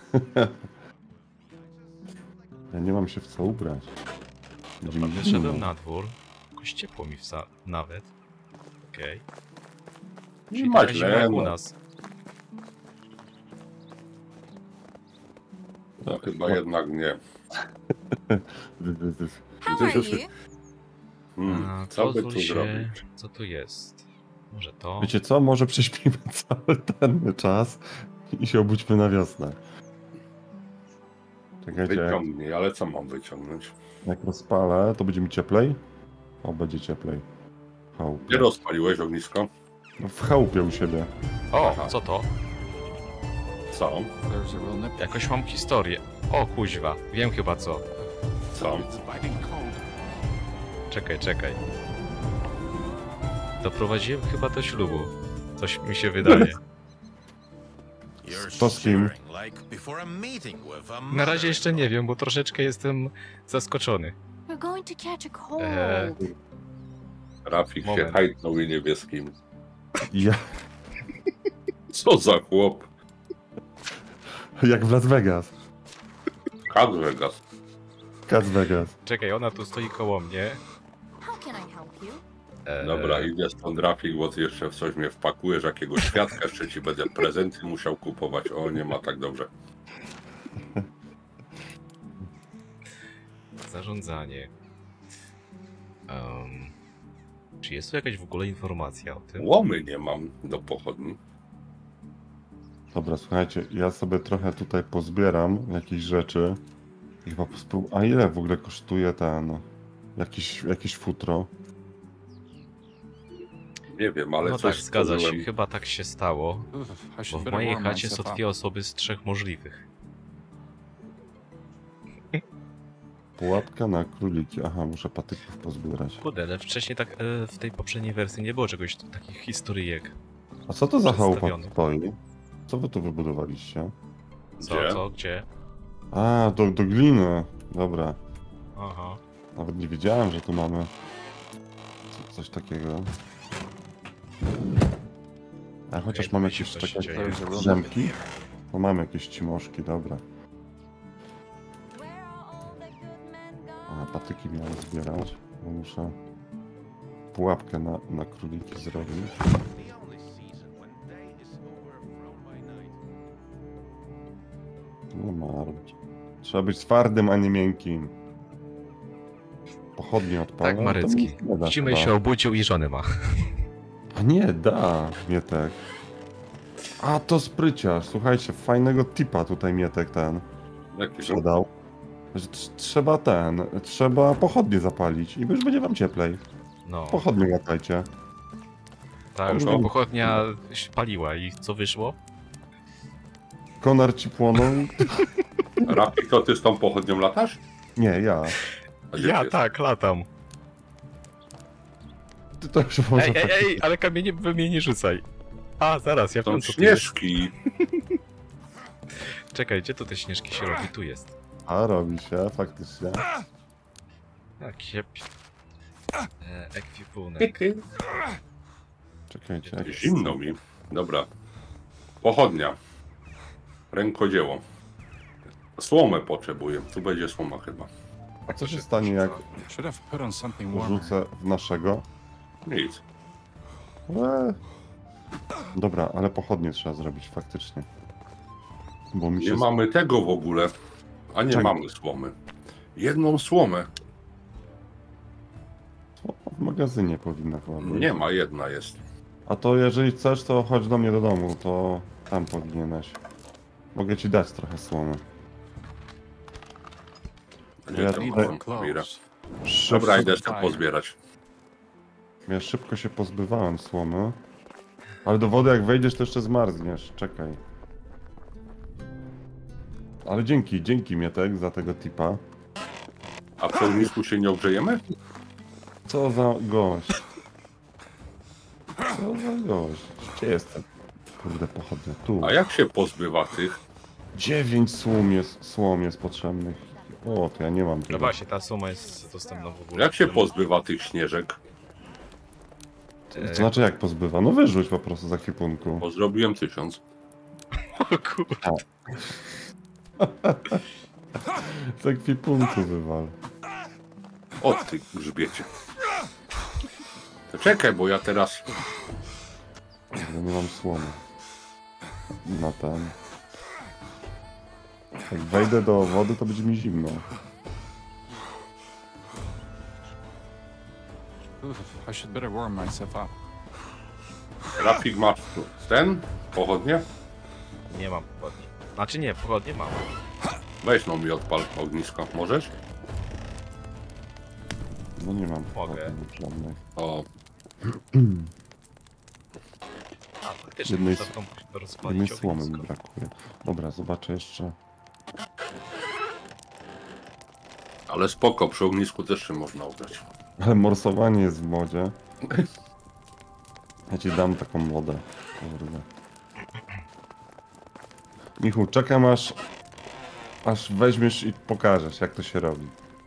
Ja nie mam się w co ubrać. Będzie mi Dobra, zimno. wyszedłem na dwór. Jakoś ciepło mi wsa- nawet. Okej. Nie Czyli ma taka zima źle, jak u no. nas. No chyba jednak nie. Wy- wy- wy- How Gdzieś are już- you? Hmm, A, co by pozwól tu się... zrobić? Co tu jest? Może to? Wiecie co? Może prześpimy cały ten czas i się obudźmy na wiosnę. Czekajcie, jak, Wyciągnij, ale co mam wyciągnąć? jak rozpalę, to będzie mi cieplej? O, będzie cieplej. W Gdzie chałupie. rozpaliłeś ognisko? No, w chałupie u siebie. O, Aha. co to? Co? There's a real nip. Jakoś mam historię. O kuźwa, wiem chyba co. Co? It's biting cold. Czekaj, czekaj. Doprowadziłem chyba do ślubu. Coś mi się wydaje. To z kim? Na razie jeszcze nie wiem, bo troszeczkę jestem zaskoczony. We're going to catch a cold. Eee, Rafik się Moment. hajtnął i niebieskim. Ja, Co za chłop? jak w Las Vegas. Las Vegas. Las Vegas. czekaj, ona tu stoi koło mnie. How can I help you? Eee, Dobra, idę stąd Rafik, bo ty jeszcze w coś mnie wpakujesz, jakiegoś świadka, jeszcze ci będę prezenty musiał kupować. O, nie ma tak dobrze. Zarządzanie. Um, czy jest tu jakaś w ogóle informacja o tym? Łomy nie mam do pochodni. Dobra, słuchajcie, ja sobie trochę tutaj pozbieram jakieś rzeczy. I chyba posprób... A ile w ogóle kosztuje ten... Jakiś, jakieś futro? Nie wiem, ale No coś tak, zgadza się. stworzyłem. Chyba tak się stało. Ugh, I Bo should w better mojej warm chacie są myself dwie up. osoby z trzech możliwych. Pułapka na króliki. Aha, muszę patyków pozbierać. Kurde, ale wcześniej tak e, w tej poprzedniej wersji nie było czegoś takich historyjek. A co to za chałupa Przedstawiony. stoi? Co wy tu wybudowaliście? Co, Gdzie? co, gdzie? A, do, do gliny. Dobra. Aha. Nawet nie wiedziałem, że tu mamy co- coś takiego. A chociaż Okej, mam wiecie, jakieś co się takie dzieje. drzemki. No mam jakieś cimoszki, dobra. Where are all the good men A, gone? patyki miałem zbierać. Bo muszę pułapkę na, na króliki zrobić. Nie marudź. Trzeba być twardym, a nie miękkim. Pochodnie odpalę. Tak, Marecki. to mi nie da Widzimy chyba. się obudził i żony ma. A nie, da, Mietek. A to spryciarz. Słuchajcie, fajnego tipa tutaj Mietek ten Jakiś sprzedał. Że tr- Trzeba ten, trzeba pochodnie zapalić i już będzie wam cieplej. No, Pochodnie łatajcie. ta już no. ma pochodnia się paliła i co wyszło? Konar ci płonął? Rapi, to ty z tą pochodnią latasz? Nie, ja. A gdzie Ja ty tak, latam. Ty to już może Ej, ej, tak- ej, ale kamienie we mnie nie rzucaj. A, zaraz, ja Są wiem co tu jest. śnieżki. Czekaj, gdzie to te śnieżki się robi? Tu jest. A, robi się, faktycznie. Tak, się... E, ekwipunek. Czekajcie. jak- Zimno mi. Dobra. Pochodnia. Rękodzieło. Słomę potrzebuję. Tu będzie słoma chyba. A co się stanie, jak Should have put on something warmer. rzucę w naszego? Nic. Eee. Dobra, ale pochodnie trzeba zrobić faktycznie. Bo mi się... Nie mamy tego w ogóle. A nie Czego? mamy słomy. Jedną słomę. W magazynie powinna chyba być. Nie ma, jedna jest. A to jeżeli chcesz, to chodź do mnie do domu, to tam powinieneś. Mogę ci dać trochę słomy. Gdzie Ja ten tutaj- pan zbiera? Szybko, Dobra, idę tam pozbierać. ja szybko się pozbywałem słomy. Ale do wody jak wejdziesz, to jeszcze zmarzniesz. Czekaj. Ale dzięki, dzięki Mietek za tego tipa. A przy ognisku się nie ogrzejemy? Co za gość. Co za gość. Gdzie jestem? Kurde, pochodnia. Tu. A jak się pozbywa tych? Dziewięć słom jest, słom jest potrzebnych. O, to ja nie mam No tego. właśnie, ta suma jest dostępna w ogóle. Jak się pozbywa tych śnieżek? To znaczy jak pozbywa? No wyrzuć po prostu z ekwipunku. Bo zrobiłem tysiąc. O kurde. Z ekwipunku wywal. O ty grzbiecie. To czekaj, bo ja teraz... Ja nie mam słomy. Na ten. Jak wejdę do wody, to będzie mi zimno. Oof, I should better warm myself up. Rafik masz tu ten? Pochodnie? Nie mam pochodni. Znaczy nie, pochodnie mam. Weź no mi odpal ognisko. Możesz? No nie mam Mogę. pochodni żadnych. O, A, faktycznie, Jednej można s- tą Jednej rozpalić słomy mi ognisko. brakuje. Dobra, zobaczę jeszcze. ale spoko, przy ognisku też się można ubrać. Ale morsowanie jest w modzie. Ja ci dam taką wodę. Kurde. Michu, czekam aż... aż weźmiesz i pokażesz, jak to się robi.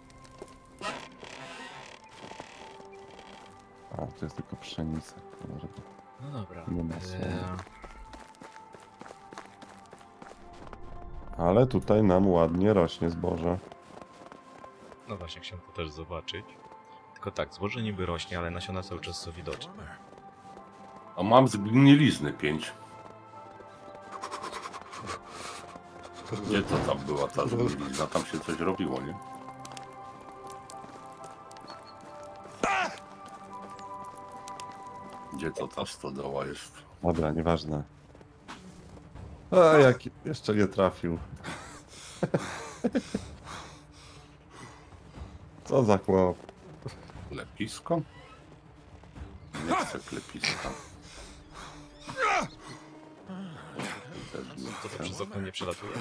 A, to jest tylko pszenica. Kurde. No dobra. Nie ma Eee, słowa. Ale tutaj nam ładnie rośnie zboże. no właśnie, chciałem to też zobaczyć. Tylko tak, zboże niby rośnie, ale nasiona cały czas są widoczne. A mam zgnilizny pięć. Nie, co tam była ta zgnilizna? Tam się coś robiło, nie? Gdzie to ta stodoła jest? Dobra, nieważne. A, jak jeszcze nie trafił. Co za chłop. Lepisko? Nie chcę klepiska. Też nie To co chcę. przez okno nie przelatuje?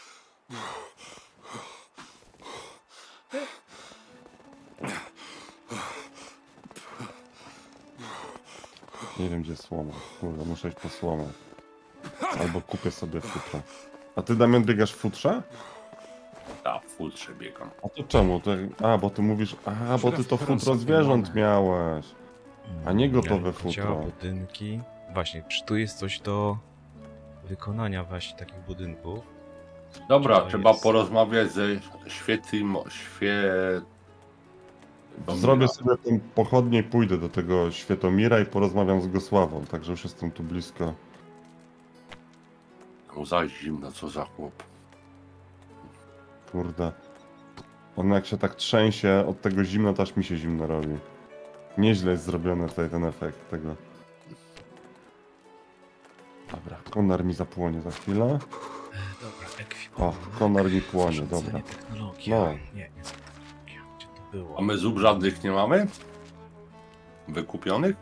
Nie wiem, gdzie słoma. Kurde, muszę iść po słomę. Albo kupię sobie futro. A ty, Damian, biegasz w futrze? A, w futrze biegam. A to czemu? To, a, bo ty mówisz... A, bo ty to futro zwierząt miałeś. A nie gotowe Ja Działa futro. budynki. Właśnie, czy tu jest coś do wykonania właśnie takich budynków? Dobra, To trzeba jest- porozmawiać ze świetlim... świe... Zrobię sobie tę pochodnię i pójdę do tego Świetomira i porozmawiam z Gosławą, także już jestem tu blisko. No zaś zimno, co za chłop. Kurde. On jak się tak trzęsie od tego zimna, to aż mi się zimno robi. Nieźle jest zrobiony tutaj ten efekt tego. Dobra, konar mi zapłonie za chwilę. Dobra, Ekwipunek, O, konar mi płonie, dobra. zarządzanie technologią. No. Nie, nie technologia. Gdzie to było? A my zup żadnych nie mamy? Wykupionych?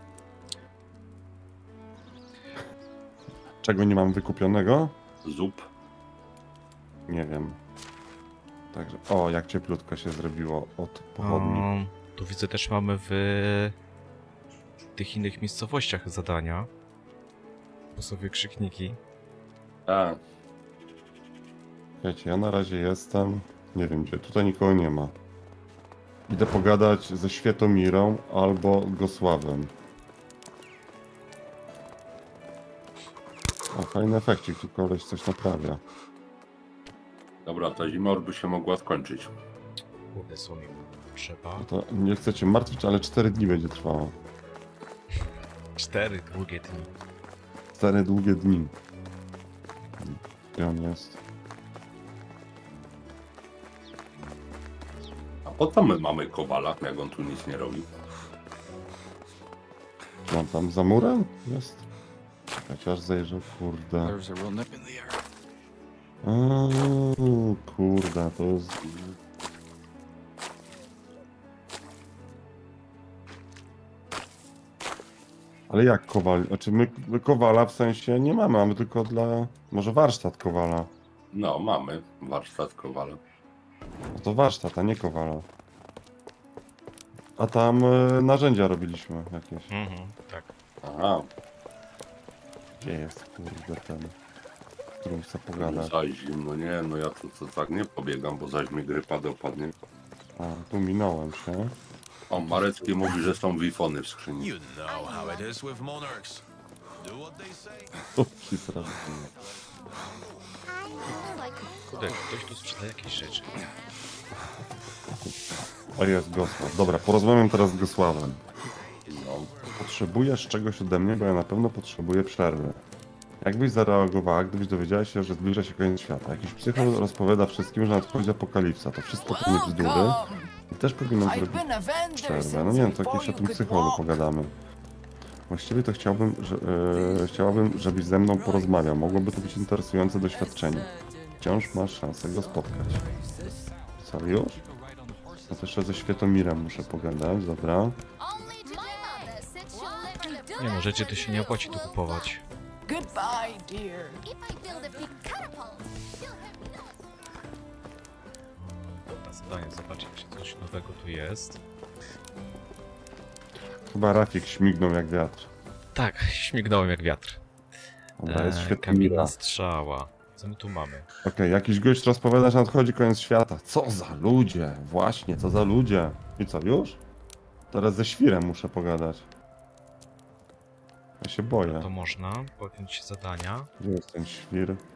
Czego nie mam wykupionego? Zup. Nie wiem. Także, o, jak cieplutko się zrobiło od pochodni. Um, tu widzę też mamy w tych innych miejscowościach zadania. Po sobie krzykniki. Tak. Wiecie, ja na razie jestem, nie wiem gdzie, tutaj nikogo nie ma. Idę pogadać ze Świętomirą albo Gosławem. O, fajny efekcik, tu koleś coś naprawia. Dobra, ta zima już by się mogła skończyć. Kurde, są mi trzeba. No to nie chcecie martwić, ale cztery dni będzie trwało. Cztery długie dni. Cztery długie dni. Gdzie on jest? A po co my mamy Kowala, jak on tu nic nie robi? Czy on tam za murem jest? Czekajcie, aż zejrzę, kurde. There's a real nip in the air. Uuu, kurde, to jest... Ale jak kowal? Znaczy my, my kowala w sensie nie mamy, mamy tylko dla... Może warsztat kowala. No, mamy warsztat Kowala. No to warsztat, a nie kowala. A tam y, narzędzia robiliśmy jakieś. Mhm, tak. Aha, Gdzie jest, kurde, ten... Z którym chcę pogadać. zaś zimno, nie, no ja tu to tak nie pobiegam, bo zaś mi grypa dopadnie. A, tu minąłem się. O, Marecki mówi, że są wifony w skrzyni. You know how it is with monarchs. Do what they say. O, psisra. Kurde, ktoś tu sprzeda jakieś rzeczy. O, jest Gosław. Dobra, porozmawiam teraz z Gosławem. No, Potrzebujesz czegoś ode mnie, bo ja na pewno potrzebuję przerwy. Jak byś zareagowała, gdybyś dowiedziała się, że zbliża się koniec świata? Jakiś psychol rozpowiada wszystkim, że nadchodzi apokalipsa. To wszystko to nie bzdury. I też powinienem zrobić przerwę. No nie wiem, to jakieś o tym psycholu pogadamy. Właściwie to chciałbym, że, e, chciałabym, żebyś ze mną porozmawiał. Mogłoby to być interesujące doświadczenie. Wciąż masz szansę go spotkać. Co, już? No to jeszcze ze Świętomirem muszę pogadać, dobra. Nie no, rzeczy to się nie opłaci tu kupować. Goodbye, dear. Dobra, zadanie, zobaczyć, czy coś nowego tu jest. Chyba Rafik śmignął jak wiatr. Tak, śmignąłem jak wiatr. Dobra, jest Eee, Świętomira. kamienna strzała. Co my tu mamy? Okej, jakiś gość rozpowiada, że nadchodzi koniec świata. Co za ludzie! Właśnie, co za ludzie! I co, już? Teraz ze świrem muszę pogadać. Ja się boję. To można, podjąć zadania. Gdzie jest ten świr? Eee,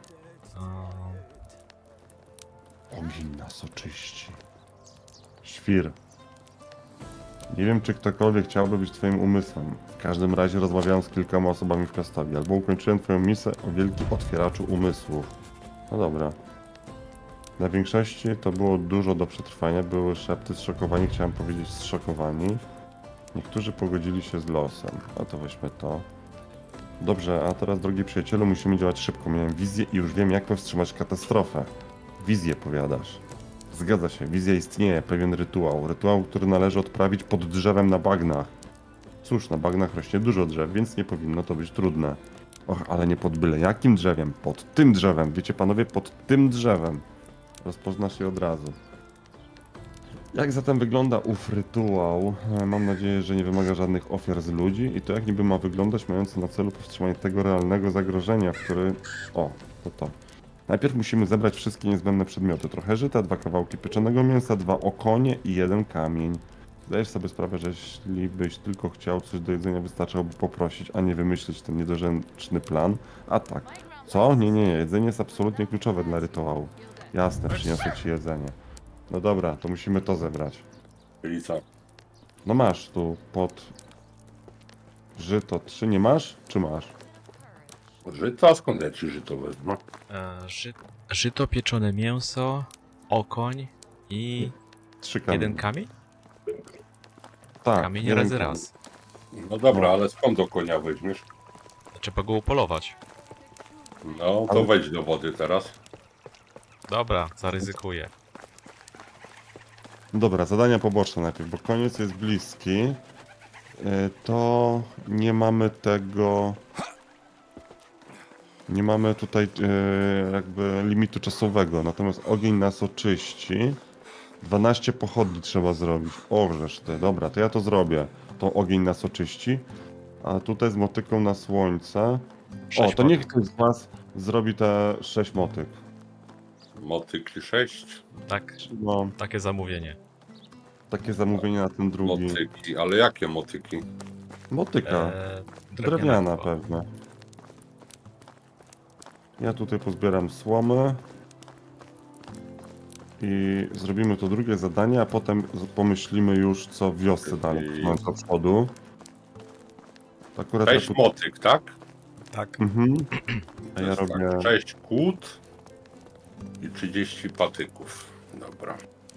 Ogień nas oczyści. Świr. Nie wiem, czy ktokolwiek chciałby być twoim umysłem. W każdym razie rozmawiałem z kilkoma osobami w Piastowie, albo ukończyłem twoją misję o wielkim otwieraczu umysłów. No dobra. Na większości to było dużo do przetrwania, były szepty zszokowani, chciałem powiedzieć zszokowani. Niektórzy pogodzili się z losem. A to weźmy to. Dobrze, a teraz drogi przyjacielu, musimy działać szybko. Miałem wizję i już wiem, jak powstrzymać katastrofę. Wizję powiadasz. Zgadza się, wizja istnieje, pewien rytuał. Rytuał, który należy odprawić pod drzewem na bagnach. Cóż, na bagnach rośnie dużo drzew, więc nie powinno to być trudne. Och, ale nie pod byle jakim drzewem, pod tym drzewem. Wiecie panowie, pod tym drzewem. Rozpoznasz je od razu. Jak zatem wygląda ów rytuał? E, Mam nadzieję, że nie wymaga żadnych ofiar z ludzi i to jak niby ma wyglądać, mający na celu powstrzymanie tego realnego zagrożenia, w który... O, to to. Najpierw musimy zebrać wszystkie niezbędne przedmioty. Trochę żyta, dwa kawałki pieczonego mięsa, dwa okonie i jeden kamień. Zdajesz sobie sprawę, że jeśli byś tylko chciał coś do jedzenia, wystarczyłoby poprosić, a nie wymyślić ten niedorzeczny plan. A tak. Co? Nie, nie, nie. Jedzenie jest absolutnie kluczowe dla rytuału. Jasne, przyniosę ci jedzenie. No dobra, to musimy to zebrać. czyli co? No masz tu pod... Żyto trzy nie masz? Czy masz? Żyto? A skąd ja ci żyto wezmę? eee, ży żyto, pieczone mięso, okoń i Trzy kamienie. jeden kamień? Tak, Kamień jeden razy kamień. raz. No dobra, ale skąd do konia weźmiesz? Trzeba go upolować. No, to Ale- wejdź do wody teraz. Dobra, zaryzykuję. Dobra, zadania poboczne najpierw, bo koniec jest bliski. Y, To nie mamy tego... Nie mamy tutaj y, jakby limitu czasowego, natomiast ogień nas oczyści. dwanaście pochodni trzeba zrobić. Orzesz ty, dobra, to ja to zrobię. To ogień nas oczyści. A tutaj z motyką na słońce. O, Sześć to niech motyk. ktoś z was zrobi te sześć motyk. Motykli sześć. Tak, No, takie zamówienie. takie zamówienie na ten drugi. Motyki, ale jakie motyki? Motyka. Eee, Drewniana chyba. pewnie. Ja tutaj pozbieram słomy. I zrobimy to drugie zadanie, a potem z- pomyślimy już co w wiosce dalej, pchnąć do przodu. To Akurat sześć tak- motyk, tak? Tak. Mhm. A To ja jest robię... tak, sześć kłód i trzydzieści patyków. Dobra.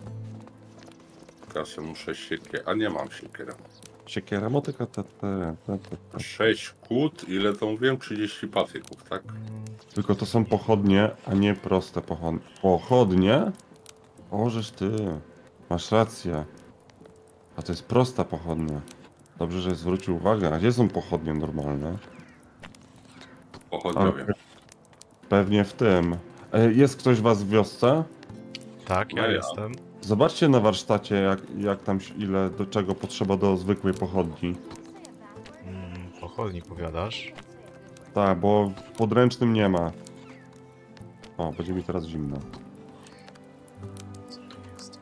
Kasę muszę siekier... A nie mam siekiera. Siekiera, motyka, te, te, te, te, te. sześć kłód, ile to mówiłem? trzydzieści patyków, tak? Tylko to są pochodnie, a nie proste pochodnie. Pochodnie? Ożeż ty, masz rację. A to jest prosta pochodnia. Dobrze, że zwrócił uwagę. A gdzie są pochodnie normalne? Pochodniowie. Pewnie w tym. E, Jest ktoś z was w wiosce? Tak, ja No ja. jestem. Zobaczcie na warsztacie, jak, jak tam, się- ile, do czego potrzeba do zwykłej pochodni. Mm, pochodni powiadasz. Tak, bo w podręcznym nie ma. O, będzie mi teraz zimno. Co tu jest?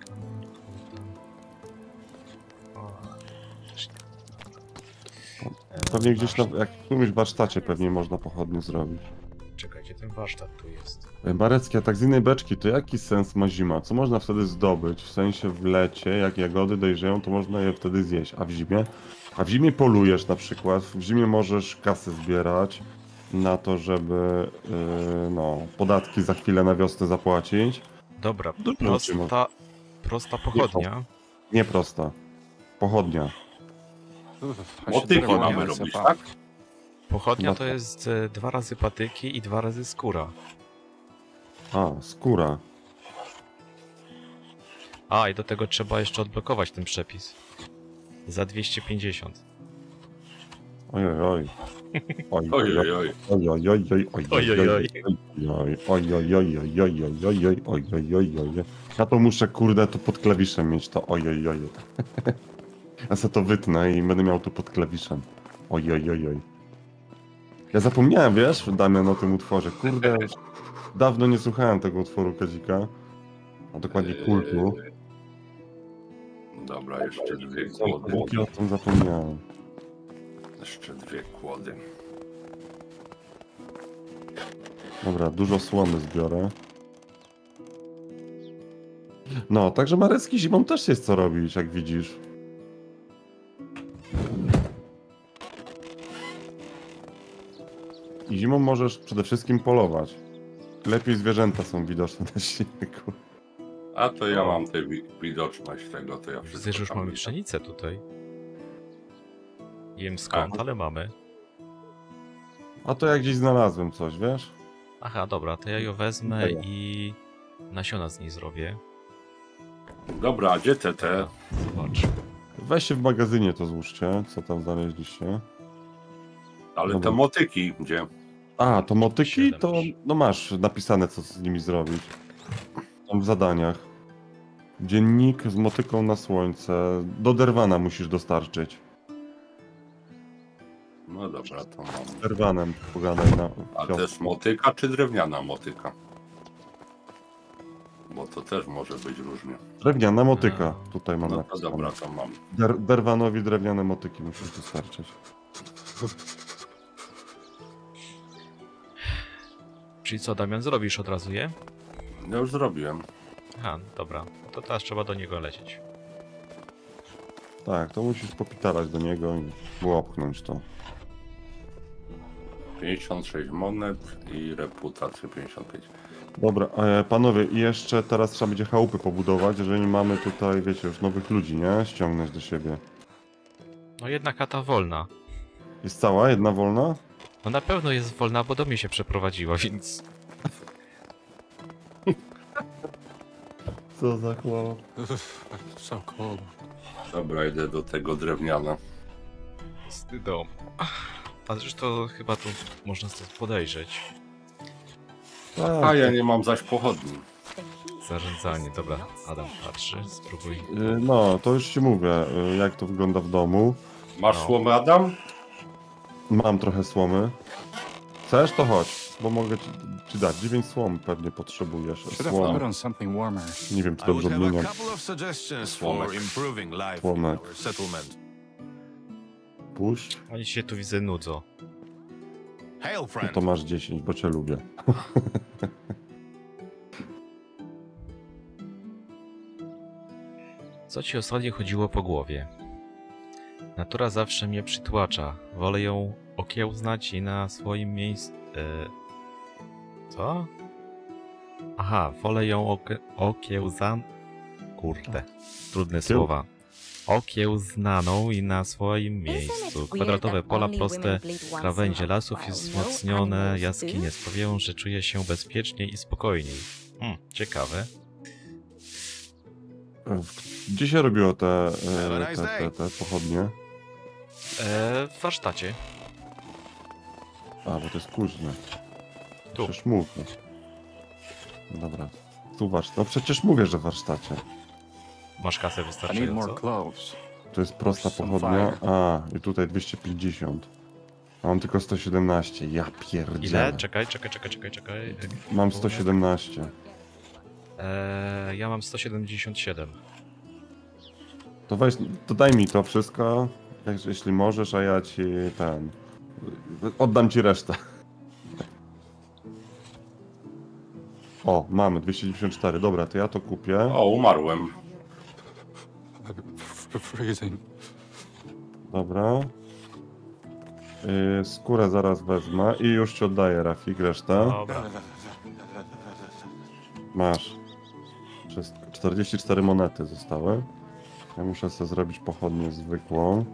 O, też nie. Eee, Pewnie gdzieś na, warsztat. jak w którymś warsztacie pewnie można pochodnie zrobić. Czekajcie, ten warsztat tu jest. E, Barecki, a tak z innej beczki, to jaki sens ma zima? Co można wtedy zdobyć? W sensie w lecie, jak jagody dojrzeją, to można je wtedy zjeść, a w zimie? A w zimie polujesz na przykład, w zimie możesz kasy zbierać na to, żeby yy, no, podatki za chwilę na wiosnę zapłacić. Dobra, Dużo rzeczy prosta, prosta pochodnia. Nie prosta. Pochodnia. Ugh, I should Motyki better warm mamy myself robić, up. tak? Pochodnia No to to- jest e, dwa razy patyki i dwa razy skóra. A, skóra. A, i do tego trzeba jeszcze odblokować ten przepis. Za dwieście pięćdziesiąt. Oj, oj, oj. Oj, Oj, oj, oj. Oj, oj, oj, oj, oj, Oj, oj, oj. oj, oj, oj, oj, oj, oj, oj, oj, oj, oj, oj, oj, oj. Ja to muszę, kurde, tu pod klawiszem mieć to oj, oj, oj. Ja sobie to wytnę i będę miał to pod klawiszem. Oj, oj, oj, oj. Ja zapomniałem, wiesz, Damian, o tym utworze. Kurde, już dawno nie słuchałem tego utworu Kadzika. A dokładnie kultu. Dobra, jeszcze dwie kłody. Ja o tym zapomniałem. Jeszcze dwie kłody. Dobra, dużo słomy zbiorę. No, także Marecki zimą też jest co robić, jak widzisz. I zimą możesz przede wszystkim polować. Lepiej zwierzęta są widoczne na śniegu. A to ja mam tę wi- widoczność tego, to ja wszystko Widzę, że już tam mamy widzę. pszenicę tutaj. Nie wiem skąd, A. ale mamy. A to jak gdzieś znalazłem coś, wiesz? Aha, dobra, to ja ją wezmę Dobra. i nasiona z niej zrobię. Dobra, a gdzie te te? Zobacz. Weźcie w magazynie to złóżcie, co tam znaleźliście. Ale Dobra. te motyki, gdzie? A, to motyki, Siedem to już. no masz napisane, co z nimi zrobić. Tam w zadaniach. Dziennik z motyką na słońce. Do Derwana musisz dostarczyć. No dobra, to mam. Z Derwanem pogadaj na A to jest motyka czy drewniana motyka? Bo to też może być różnie. Drewniana motyka. Tutaj mam No to napisane. dobra, to mam. Der Derwanowi drewniane motyki musisz dostarczyć. Czyli co, Damian, zrobisz od razu je? Ja już zrobiłem. Aha, dobra. No to teraz trzeba do niego lecieć. Tak, to musisz popitalać do niego i łopchnąć to. pięćdziesiąt sześć monet i reputację pięćdziesiąt pięć. Dobra, e, panowie, i jeszcze teraz trzeba będzie chałupy pobudować, jeżeli mamy tutaj, wiecie, już nowych ludzi, nie? Ściągnąć do siebie. No jedna chata wolna. Jest cała, jedna wolna? No na pewno jest wolna, bo do mnie się przeprowadziła, więc... Co za chłop. So cold. Dobra, idę do tego drewniana. Stydą. A zresztą chyba tu można stąd podejrzeć. Tak, A ja nie mam zaś pochodni. Zarządzanie, dobra. Adam patrzy, spróbuj. y, no, to już ci mówię, y, jak to wygląda w domu. Masz No. słomy, Adam? Mam trochę słomy. Chcesz, to chodź, bo mogę ci, ci dać. dziewięć słom pewnie potrzebujesz. Should have Słom. put on something warmer. Nie wiem, czy I would dobrze have a odmieniam. couple of suggestions Słomek. for improving life in Słomek. our settlement. Puść. Oni się tu widzę nudzą. Hail, No friend. to masz dziesięć, bo cię lubię. Co ci ostatnio chodziło po głowie? Natura zawsze mnie przytłacza. Wolę ją okiełznać i na swoim miejscu... E... Co? Aha, wolę ją okie... okiełzan... Kurde, trudne Tył. słowa. Okiełznaną i na swoim miejscu. Kwadratowe pola, proste krawędzie lasów i wzmocnione jaskinie sprawiają, że czuję się bezpieczniej i spokojniej. Hmm, ciekawe. Gdzie się robiło te, e, Have a nice te, te, day. te pochodnie? Eee, w warsztacie. A, bo to jest kuźnia. Tu. Przecież mówię. Dobra. Tu warsztat. No przecież mówię, że w warsztacie. Masz kasę I need more wystarczająco? cloves. To jest prosta Some pochodnia. fire. A, i tutaj dwieście pięćdziesiąt. A mam tylko sto siedemnaście. Ja pierdzielę. Ile? Czekaj, czekaj, czekaj, czekaj, czekaj. Mam sto siedemnaście. Eee, ja mam sto siedemdziesiąt siedem. To weź, to daj mi to wszystko, jak- jeśli możesz, a ja ci ten... Oddam ci resztę. O, mamy dwieście dziewięćdziesiąt cztery. Dobra, to ja to kupię. O, umarłem. F- freezing. Dobra. Yy, skórę zaraz wezmę i już ci oddaję, Rafik, resztę. Dobra. Masz. Wszystko. czterdzieści cztery monety zostały. Ja muszę sobie zrobić pochodnię zwykłą.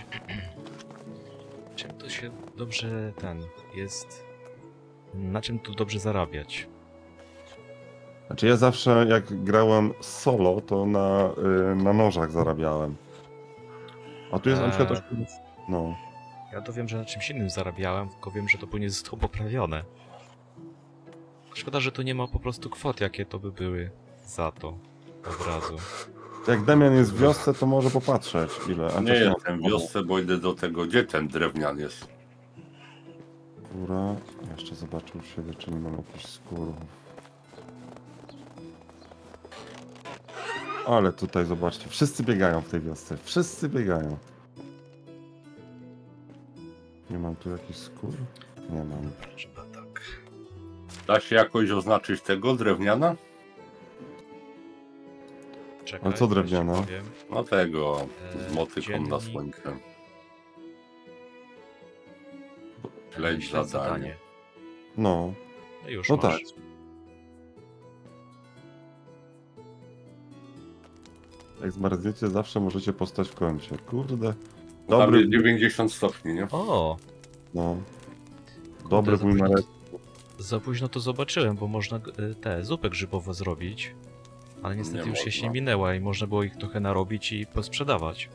Czym to się dobrze ten jest? Na czym tu dobrze zarabiać? Znaczy ja zawsze jak grałem solo, to na, yy, na nożach zarabiałem. A tu jest na przykład... Eee. No. Ja to wiem, że na czymś innym zarabiałem, tylko wiem, że to później zostało poprawione. Szkoda, że tu nie ma po prostu kwot, jakie to by były za to od razu. Jak Damian jest w wiosce, to może popatrzeć ile. A Nie to się- jestem w wiosce, bo idę do tego, gdzie ten drewnian jest. Skóra. Jeszcze zobaczę u siebie, czy nie mam jakichś skór. Ale tutaj zobaczcie, wszyscy biegają w tej wiosce. Wszyscy biegają. Nie mam tu jakichś skór? Nie mam. Chyba tak. Da się jakoś oznaczyć tego drewniana? Czekaj, Ale co coś ci drewniana? powiem. No tego, Eee, z motyką na dziennik. słońce. Eee, Śledź śledź zadanie. No. No już No masz. tak. Jak zmarzniecie, zawsze możecie postać w kącie. Kurde. Tam Dobry, jest dziewięćdziesiąt stopni, nie? O! no. Dobry za mój późno, Marek. za późno to zobaczyłem, bo można y, te zupy grzybowe zrobić. Ale niestety Nie już się można. się minęła i można było ich trochę narobić i posprzedawać.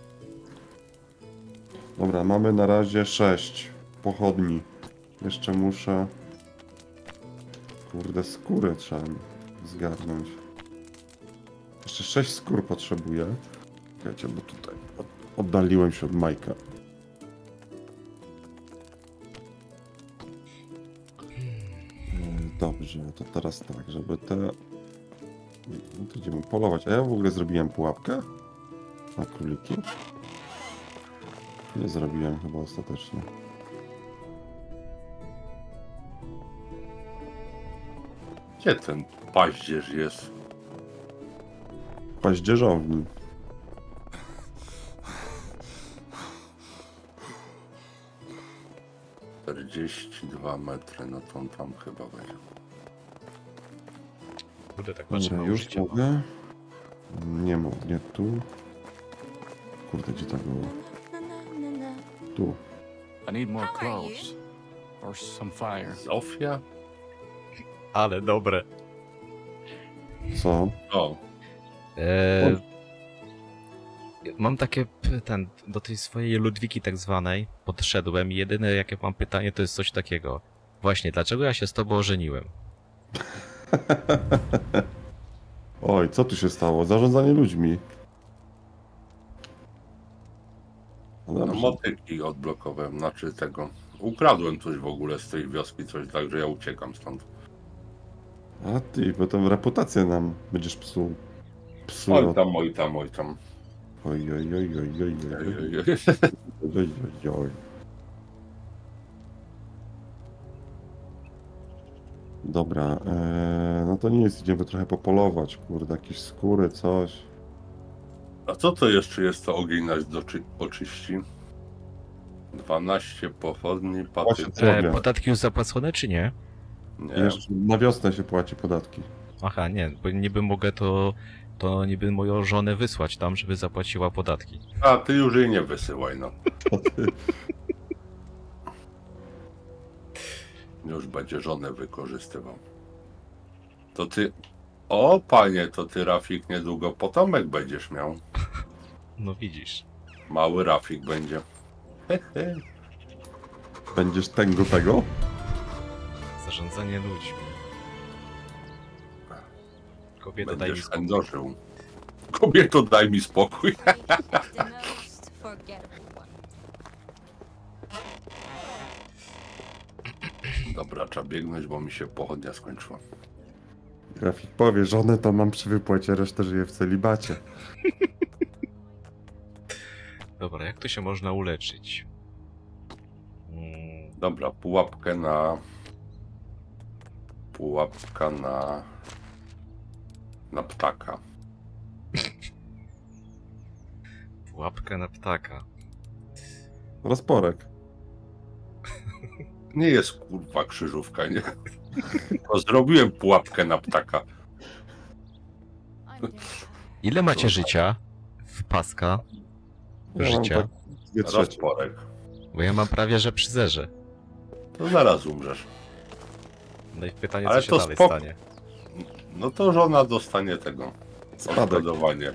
Dobra, mamy na razie sześć pochodni. Jeszcze muszę... Kurde, skóry trzeba zgarnąć. Jeszcze sześć skór potrzebuję. Wiecie, bo tutaj od- oddaliłem się od Majka. Yy, Dobrze, to teraz tak, żeby te... No to idziemy polować. A ja w ogóle zrobiłem pułapkę na króliki. Nie zrobiłem chyba ostatecznie. Gdzie ten paździerz jest? Paździerzowni. czterdzieści dwa metry, no to on tam chyba będzie. Kurde, tak patrzę Dobra, na już użycie. mogę. Nie mogę, nie tu. Kurde, gdzie to było? Tu. I need more How are you? cloves. Or some fire. Zofia? Ale dobre. Co? O, E, mam takie, p- ten, do tej swojej Ludwiki tak zwanej podszedłem i jedyne jakie mam pytanie to jest coś takiego. Właśnie, dlaczego ja się z tobą ożeniłem? Oj, co tu się stało? Zarządzanie ludźmi. No No dobrze. motyki odblokowałem, znaczy tego. Ukradłem coś w ogóle z tej wioski, coś, także ja uciekam stąd. A ty, potem reputację nam będziesz psuł. Psuł. Oj tam, oj tam, oj tam. Oj, oj, oj, oj, oj, oj, Oj, oj, oj, oj. oj, oj, oj. Dobra, eee, no to nic, idziemy trochę popolować, kurde, jakieś skóry, coś. A co to jeszcze jest to ogień nas doczy- oczyści? dwanaście pochodni, Właśnie, patyk. co? E, Powiem. podatki już zapłacone czy nie? Nie. Jeszcze na wiosnę się płaci podatki. Aha, nie, bo niby mogę to, to niby moją żonę wysłać tam, żeby zapłaciła podatki. A ty już jej nie wysyłaj, no. Już będzie żonę wykorzystywał. To ty... O panie, to ty Rafik niedługo potomek będziesz miał. No widzisz. Mały Rafik będzie. Będziesz tego tego? Zarządzanie ludźmi. Kobieto, daj mi Będziesz spokój. chędożył. Kobieto, daj mi spokój. The most forgettable one. Dobra, trzeba biegnąć, bo mi się pochodnia skończyła. Grafik powie, żonę to mam przy wypłacie, resztę żyje w celibacie. Dobra, jak to się można uleczyć? Mm, Dobra, pułapkę na... Pułapka na... Na ptaka. pułapkę na ptaka. Rozporek. Nie jest kurwa krzyżówka, nie? To zrobiłem pułapkę na ptaka. I'm doing that. Ile macie życia w paska? Ja mam Życia? tak dwie trzecie. Rozporek. Bo ja mam prawie, że przy zerze. To zaraz umrzesz. No i pytanie, Ale co się to dalej spok- stanie. No to żona dostanie tego. Spadek. Odszkodowanie.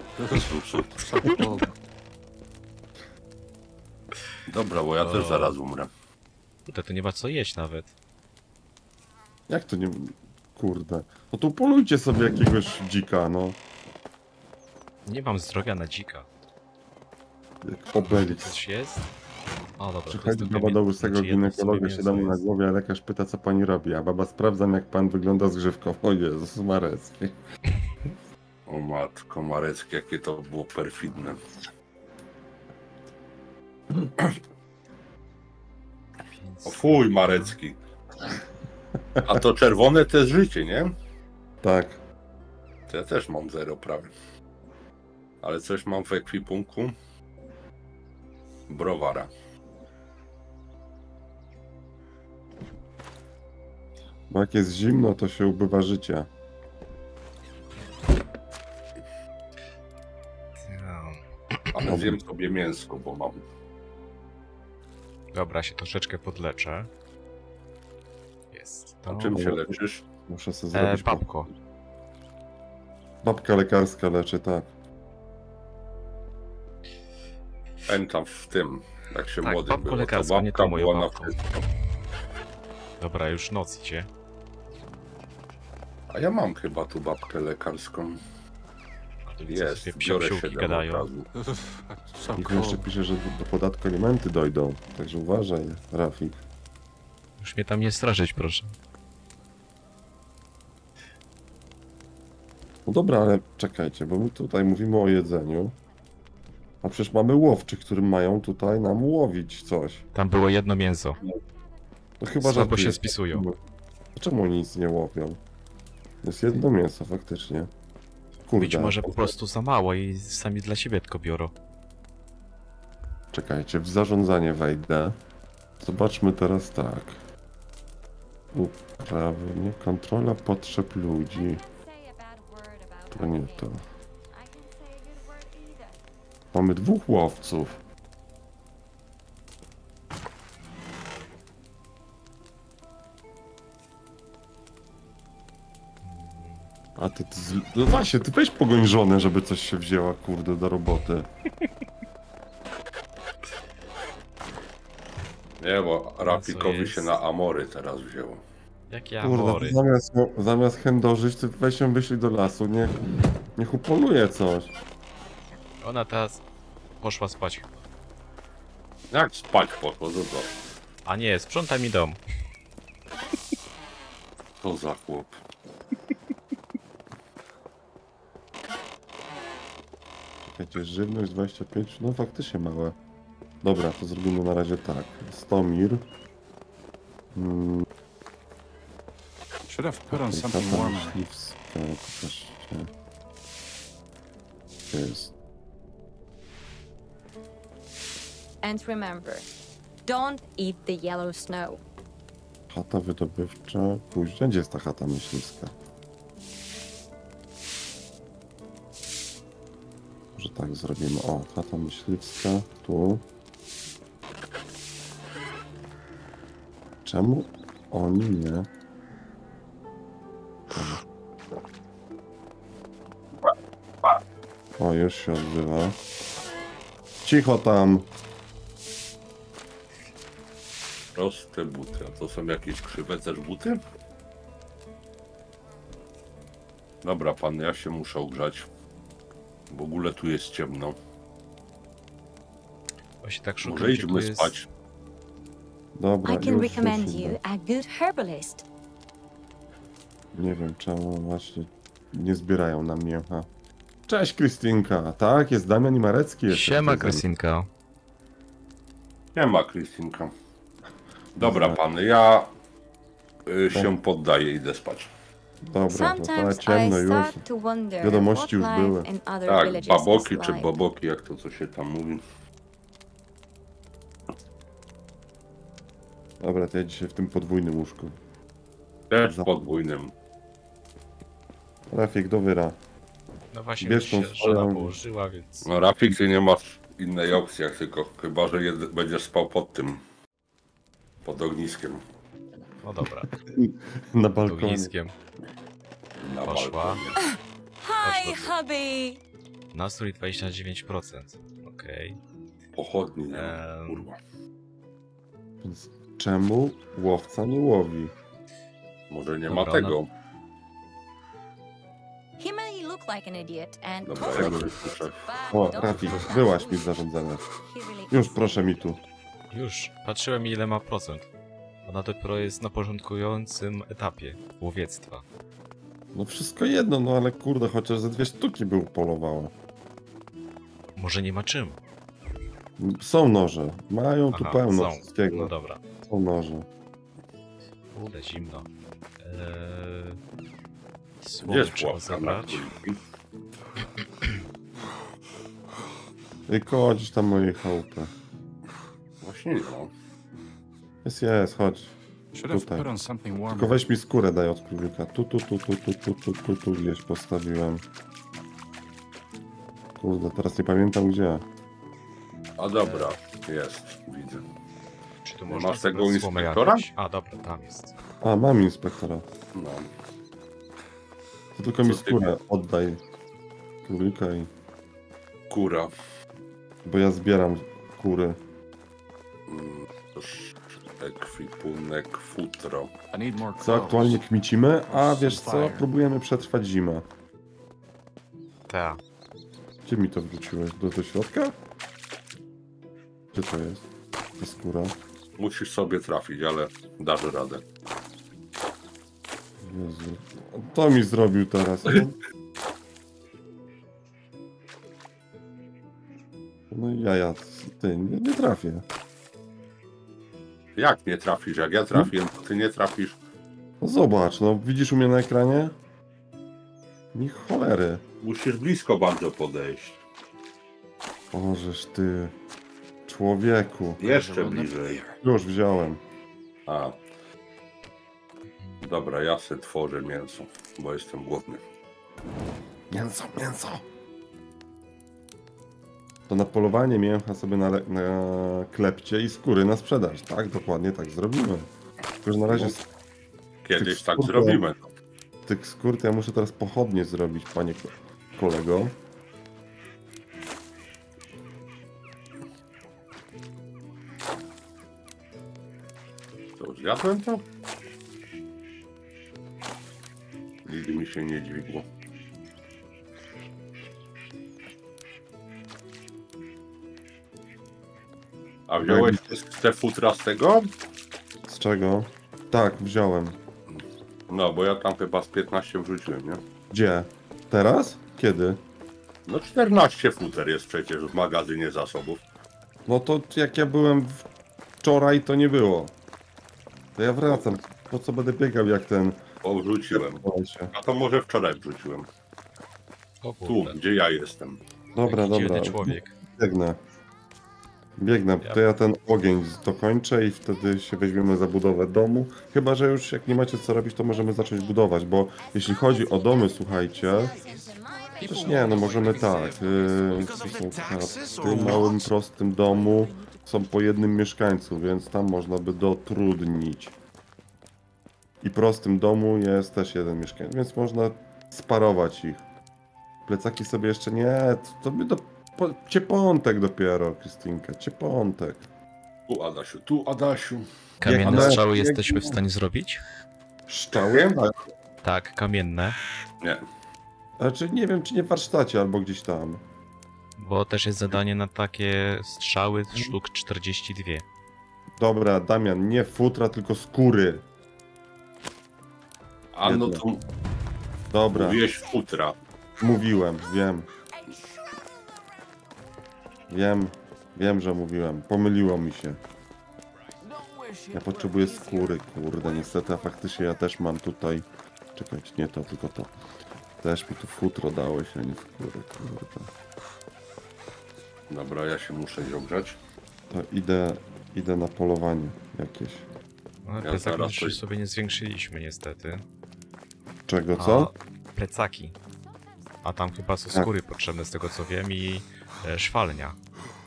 Dobra, bo ja O. też zaraz umrę. To tu nie ma co jeść nawet. Jak to nie... Kurde. No to polujcie sobie jakiegoś dzika, no. Nie mam zdrowia na dzika. Jak Obelix. Coś jest? O dobra, to jest Przychodzi tylko baba do mię- łysego znaczy jedno ginekologa, sobie siada mu mięso na jest. głowie, a lekarz pyta, co pani robi, a baba sprawdzam, jak pan wygląda z grzywką. O Jezus Marecki. O matko Mareckie, jakie to było perfidne. O fuj Marecki. A to czerwone to jest życie, nie? Tak. To ja też mam zero prawie. Ale coś mam w ekwipunku. Browara. Bo jak jest zimno, to się ubywa życia. Ale zjem sobie mięsko, bo mam. Dobra, się troszeczkę podleczę. Jest A to. czym się leczysz? Muszę sobie E, zrobić... babko. Babka lekarska leczy, tak. Pamiętam w tym, jak się Tak, młody babko było, to lekarska, nie babka to moją była na babką. wszystko. Dobra, już noc idzie. A ja mam chyba tu babkę lekarską. A tu widzę, Jest, sobie biorę psiapsiłki siedem gadają. od razu. So I tu jeszcze cold. pisze, że do podatku alimenty dojdą. Także uważaj, Rafik. Już mnie tam nie straszyć, proszę. No dobra, ale czekajcie, bo my tutaj mówimy o jedzeniu. A przecież mamy łowczy, którym mają tutaj nam łowić coś. Tam było jedno mięso. No chyba, że Słabo się spisują. Czemu oni nic nie łowią? Jest jedno mięso faktycznie. Kurde. Być może po prostu za mało i sami dla siebie tylko biorą. Czekajcie, w zarządzanie wejdę. Zobaczmy teraz tak. Uprawnienie, kontrola potrzeb ludzi. Say a bad word about To nie working. to. I can say a good word either. Mamy dwóch łowców. A ty, ty z... no właśnie, ty weź pogoń żonę, żeby coś się wzięła, kurde, do roboty. Nie, bo Rafikowi jest? się na Amory teraz wzięło. Jakie Kurde, amory. to zamiast, zamiast chędożyć, ty weź ją wyślij do lasu, niech, niech upoluje coś. Ona teraz poszła spać. Jak spać poszło, to co? A nie, sprząta mi dom. To za chłop. Czekajcie, żywność dwadzieścia pięć, no faktycznie małe. Dobra, to zrobimy na razie tak. Stomir. Mm, Should have put on Tata something warmer. myśliwska, pokażcie. Gdzie jest? And remember, don't eat the yellow snow. Chata wydobywcza, później. Gdzie jest ta chata myśliwska? Może tak zrobimy. O, chata myśliwska, tu. Czemu oni nie? O, już się odbywa. Cicho tam! Proste buty. A to są jakieś krzywe też buty? Dobra, pan, ja się muszę ogrzać. W ogóle tu jest ciemno. Właśnie tak szukam, Może gdzie tu idźmy jest... spać. Dobra, I can już, recommend już you idę. a good herbalist. Nie wiem czemu właśnie nie zbierają na mnie. Ha. Cześć Krystynka, tak? Jest Damian i Marecki. jeszcze Siema, tutaj ze mną. Krystynka. Nie ma, Krystynka. Dobra, pan, ja y, się poddaję, idę spać. Dobra, no to Sometimes ciemno I już. start to wonder Wiadomości what już life były. in other Tak, villages baboki is czy like. boboki, jak to co się tam mówi. Dobra, to ja dzisiaj w tym podwójnym łóżku. Też Za- podwójnym. Rafik, do wyra. No właśnie, Wiesz, mi tą się swoją- żona położyła, więc... No Rafik, ty nie masz innej opcji, jak tylko, chyba że jed- będziesz spał pod tym. Pod ogniskiem. No dobra, Na z balkonie. ogniskiem. Na Poszła. balkonie. Hi, Poszło. hubby. Nastrój dwadzieścia dziewięć procent. Okej. Pochodni, nie? Em. Kurwa. Więc czemu łowca nie łowi? Może nie Dobra, ma tego. He may look like an idiot and Dobra, totally ja go useless, słyszę. but O, don't Rafik, feel bad. wyłaź mi z zarządzania. He really Już is. proszę mi tu. Już, patrzyłem ile ma procent. Ona dopiero jest na początkującym etapie łowiectwa. No wszystko jedno, no ale kurde, chociaż ze dwie sztuki by upolowała. Może nie ma czym. Są noże. Mają tu Aha, pełno są. wszystkiego. No dobra. Są noże. Kurde, zimno. Eee... Gdzie Słowo jest trzeba pułapka na zabrać. króliki? I kodzisz tam mojej chałupy. Właśnie nie ma. Jest, jest, chodź. Should have Tutaj. put on something Tylko warmer. weź mi skórę daj od królika. Tu, tu, tu, tu, tu, tu, tu, tu, tu gdzieś postawiłem. Kurde, teraz nie pamiętam gdzie. A dobra, jest, widzę. Czy tu Nie można masz tego zebrać słomę inspektora? jakąś? A dobra, tam jest. A, mam inspektora. No. To tylko mi Co ty- skórę oddaj. Królika i... Kura. Bo ja zbieram kury. Mm, toż ekwipunek, futro. I need more Co clothes. aktualnie kmicimy, a wiesz co? Próbujemy przetrwać zimę. Ta. Gdzie mi to wrzuciłeś? Do, do środka? Gdzie to jest? Ta skóra? Musisz sobie trafić, ale dasz radę. Jezu. To mi zrobił teraz. No, no i ja, ja, ty, nie, nie trafię. Jak nie trafisz? Jak ja trafiłem, to ty nie trafisz. No zobacz, no widzisz u mnie na ekranie? Ni cholery. Musisz blisko bardzo podejść. Bożeż ty, człowieku. Jeszcze bliżej. Już wziąłem. A. Dobra, ja se tworzę mięso, bo jestem głodny. Mięso, mięso! To na polowanie mięcha sobie na, na klepcie i skóry na sprzedaż, tak? Dokładnie tak zrobimy. Tylko, że na razie z Kiedyś tych tak skór to- zrobimy. tych skór, to ja muszę teraz pochodnie zrobić, panie ko- kolego. To zjadłem to? Nigdy mi się nie dźwigło. A wziąłeś te- te futra z tego? Z czego? Tak, wziąłem. No, bo ja tam chyba z piętnaście wrzuciłem, nie? Gdzie? Teraz? Kiedy? No czternaście futer jest przecież w magazynie zasobów. No to jak ja byłem wczoraj, to nie było. To ja wracam. Po co będę biegał jak ten... O, wrzuciłem. Słuchajcie. A to może wczoraj wrzuciłem. O Tu, kurde, gdzie ja jestem. Dobra, jaki dobra. dzielny człowiek. Biegnę. Biegnę, Ja- to ja ten ogień dokończę i wtedy się weźmiemy za budowę domu. Chyba, że już jak nie macie co robić, to możemy zacząć budować, bo jeśli chodzi o domy, słuchajcie, też nie, no możemy tak. Yy, to są chaty, w małym, prostym domu są po jednym mieszkańcu, więc tam można by dotrudnić. I prostym domu jest też jeden mieszkaniec, więc można sparować ich. Plecaki sobie jeszcze nie, to by do... Po, ciepątek dopiero, Krystynka, ciepątek. Tu Adasiu, tu Adasiu. Kamienne Ale- strzały jesteśmy w stanie zrobić? Szczały? Tak, kamienne. Nie. Znaczy nie wiem, czy nie w warsztacie, albo gdzieś tam. Bo też jest zadanie na takie strzały sztuk czterdzieści dwa. Dobra, Damian, nie futra, tylko skóry. A no Jedno. tu Dobra, mówiłeś futra. mówiłem, wiem. Wiem, wiem, że mówiłem. Pomyliło mi się. Ja potrzebuję skóry, kurde, niestety, a faktycznie ja też mam tutaj... Czekajcie, nie to, tylko to. Też mi tu futro dałeś, a nie skóry, kurde. Dobra, ja się muszę ogrzać. To idę, idę na polowanie jakieś. No, Ja plecaki zaraz jeszcze coś- sobie nie zwiększyliśmy niestety. Czego, co? A, plecaki. A tam chyba są Tak. skóry potrzebne z tego co wiem i e, szwalnia.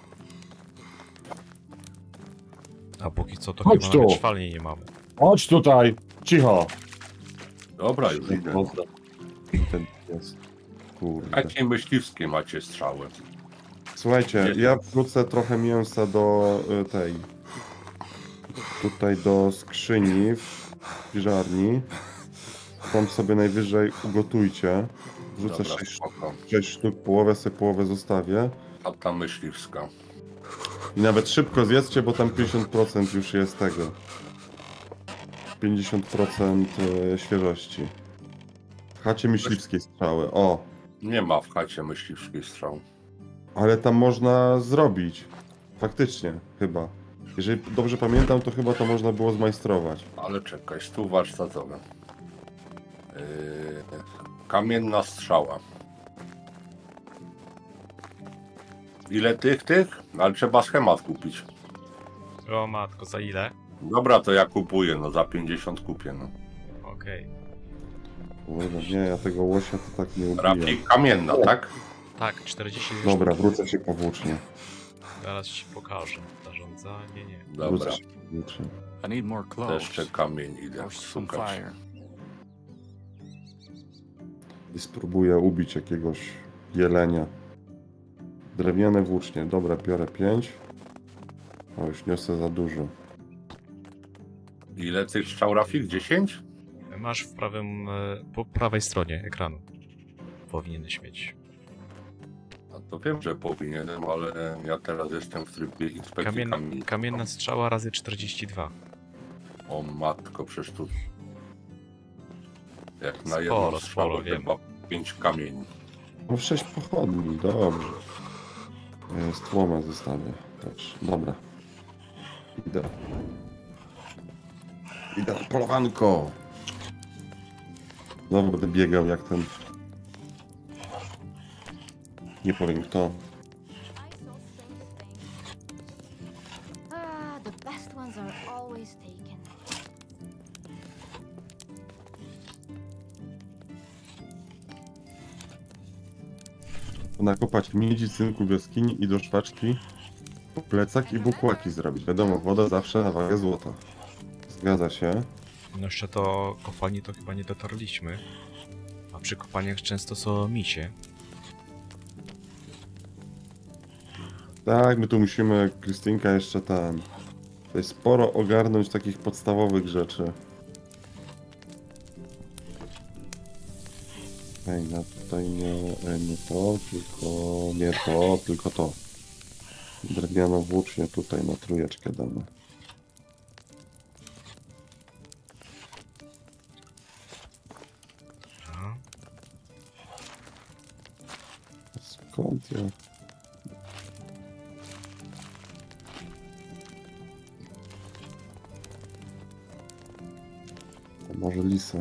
A póki co to Chodź chyba tu. nawet szwalni nie mamy. Chodź tutaj, cicho. Dobra, już idę. Dobra. Ten jest. Kurde. Jakie myśliwskie macie strzały? Słuchajcie, ja wrzucę trochę mięsa do y, tej. Tutaj do skrzyni w piżarni. Tam sobie najwyżej ugotujcie. Wrzucę Dobra, sześć spoko. sztuk, połowę sobie połowę zostawię. A ta myśliwska. I nawet szybko zjedzcie, bo tam pięćdziesiąt procent już jest tego. pięćdziesiąt procent y, świeżości. W chacie myśliwskiej strzały, o. Nie ma w chacie myśliwskiej strzał. Ale tam można zrobić. Faktycznie, chyba. Jeżeli dobrze pamiętam, to chyba to można było zmajstrować. Ale czekaj, stół warsztatowy. Yy, kamienna strzała. Ile tych, tych? Ale trzeba schemat kupić. O matko, za ile? Dobra, to ja kupuję, no za pięćdziesiąt kupię, no. Okej. Kurde, nie, ja tego łosia to tak nie ubiję. Rafi, kamienna, tak? Tak, czterdzieści dwa Dobra, sztuki. wrócę się powłócznie. Zaraz ci pokażę. Zarządzanie, nie. Dobra, Wrócę się powłócznie. I need more clothes. jeszcze kamień idę Or some szukać. fire. I spróbuję ubić jakiegoś jelenia. Drewniane włócznie. Dobra, biorę pięć. O, już niosę za dużo. Ile tych strzał, Rafik? dziesięć? Masz w prawym, e, po prawej stronie ekranu. Powinieneś mieć. No to wiem, że powinienem, ale ja teraz jestem w trybie inspekcji Kamien, kamieni. kamienna strzała razy czterdzieści dwa. O matko, przecież tu... Jak na Sporo, jedną sporo, strzałę wiem. chyba pięć kamieni. No sześć pochodni, dobrze. Ja stłomę zostawię też. Dobra. Idę. Idę na polowanko. Znowu będę biegał jak ten... Nie powiem kto. Ah, the best ones are always taken. Nakopać miedzi, cynku w jaskini i do szwaczki po plecach i bukłaki zrobić. Wiadomo, woda zawsze na wagę złota. Zgadza się. No jeszcze do kopalni to chyba nie dotarliśmy. A przy kopalniach często są misie. Tak, my tu musimy, Krystynka, jeszcze ten... Tutaj sporo ogarnąć takich podstawowych rzeczy. Ej, no tutaj nie, nie to, tylko nie to, tylko to. Drewnianą włócznię tutaj na trójeczkę damy. Dobra. Skąd ja? To może lisa?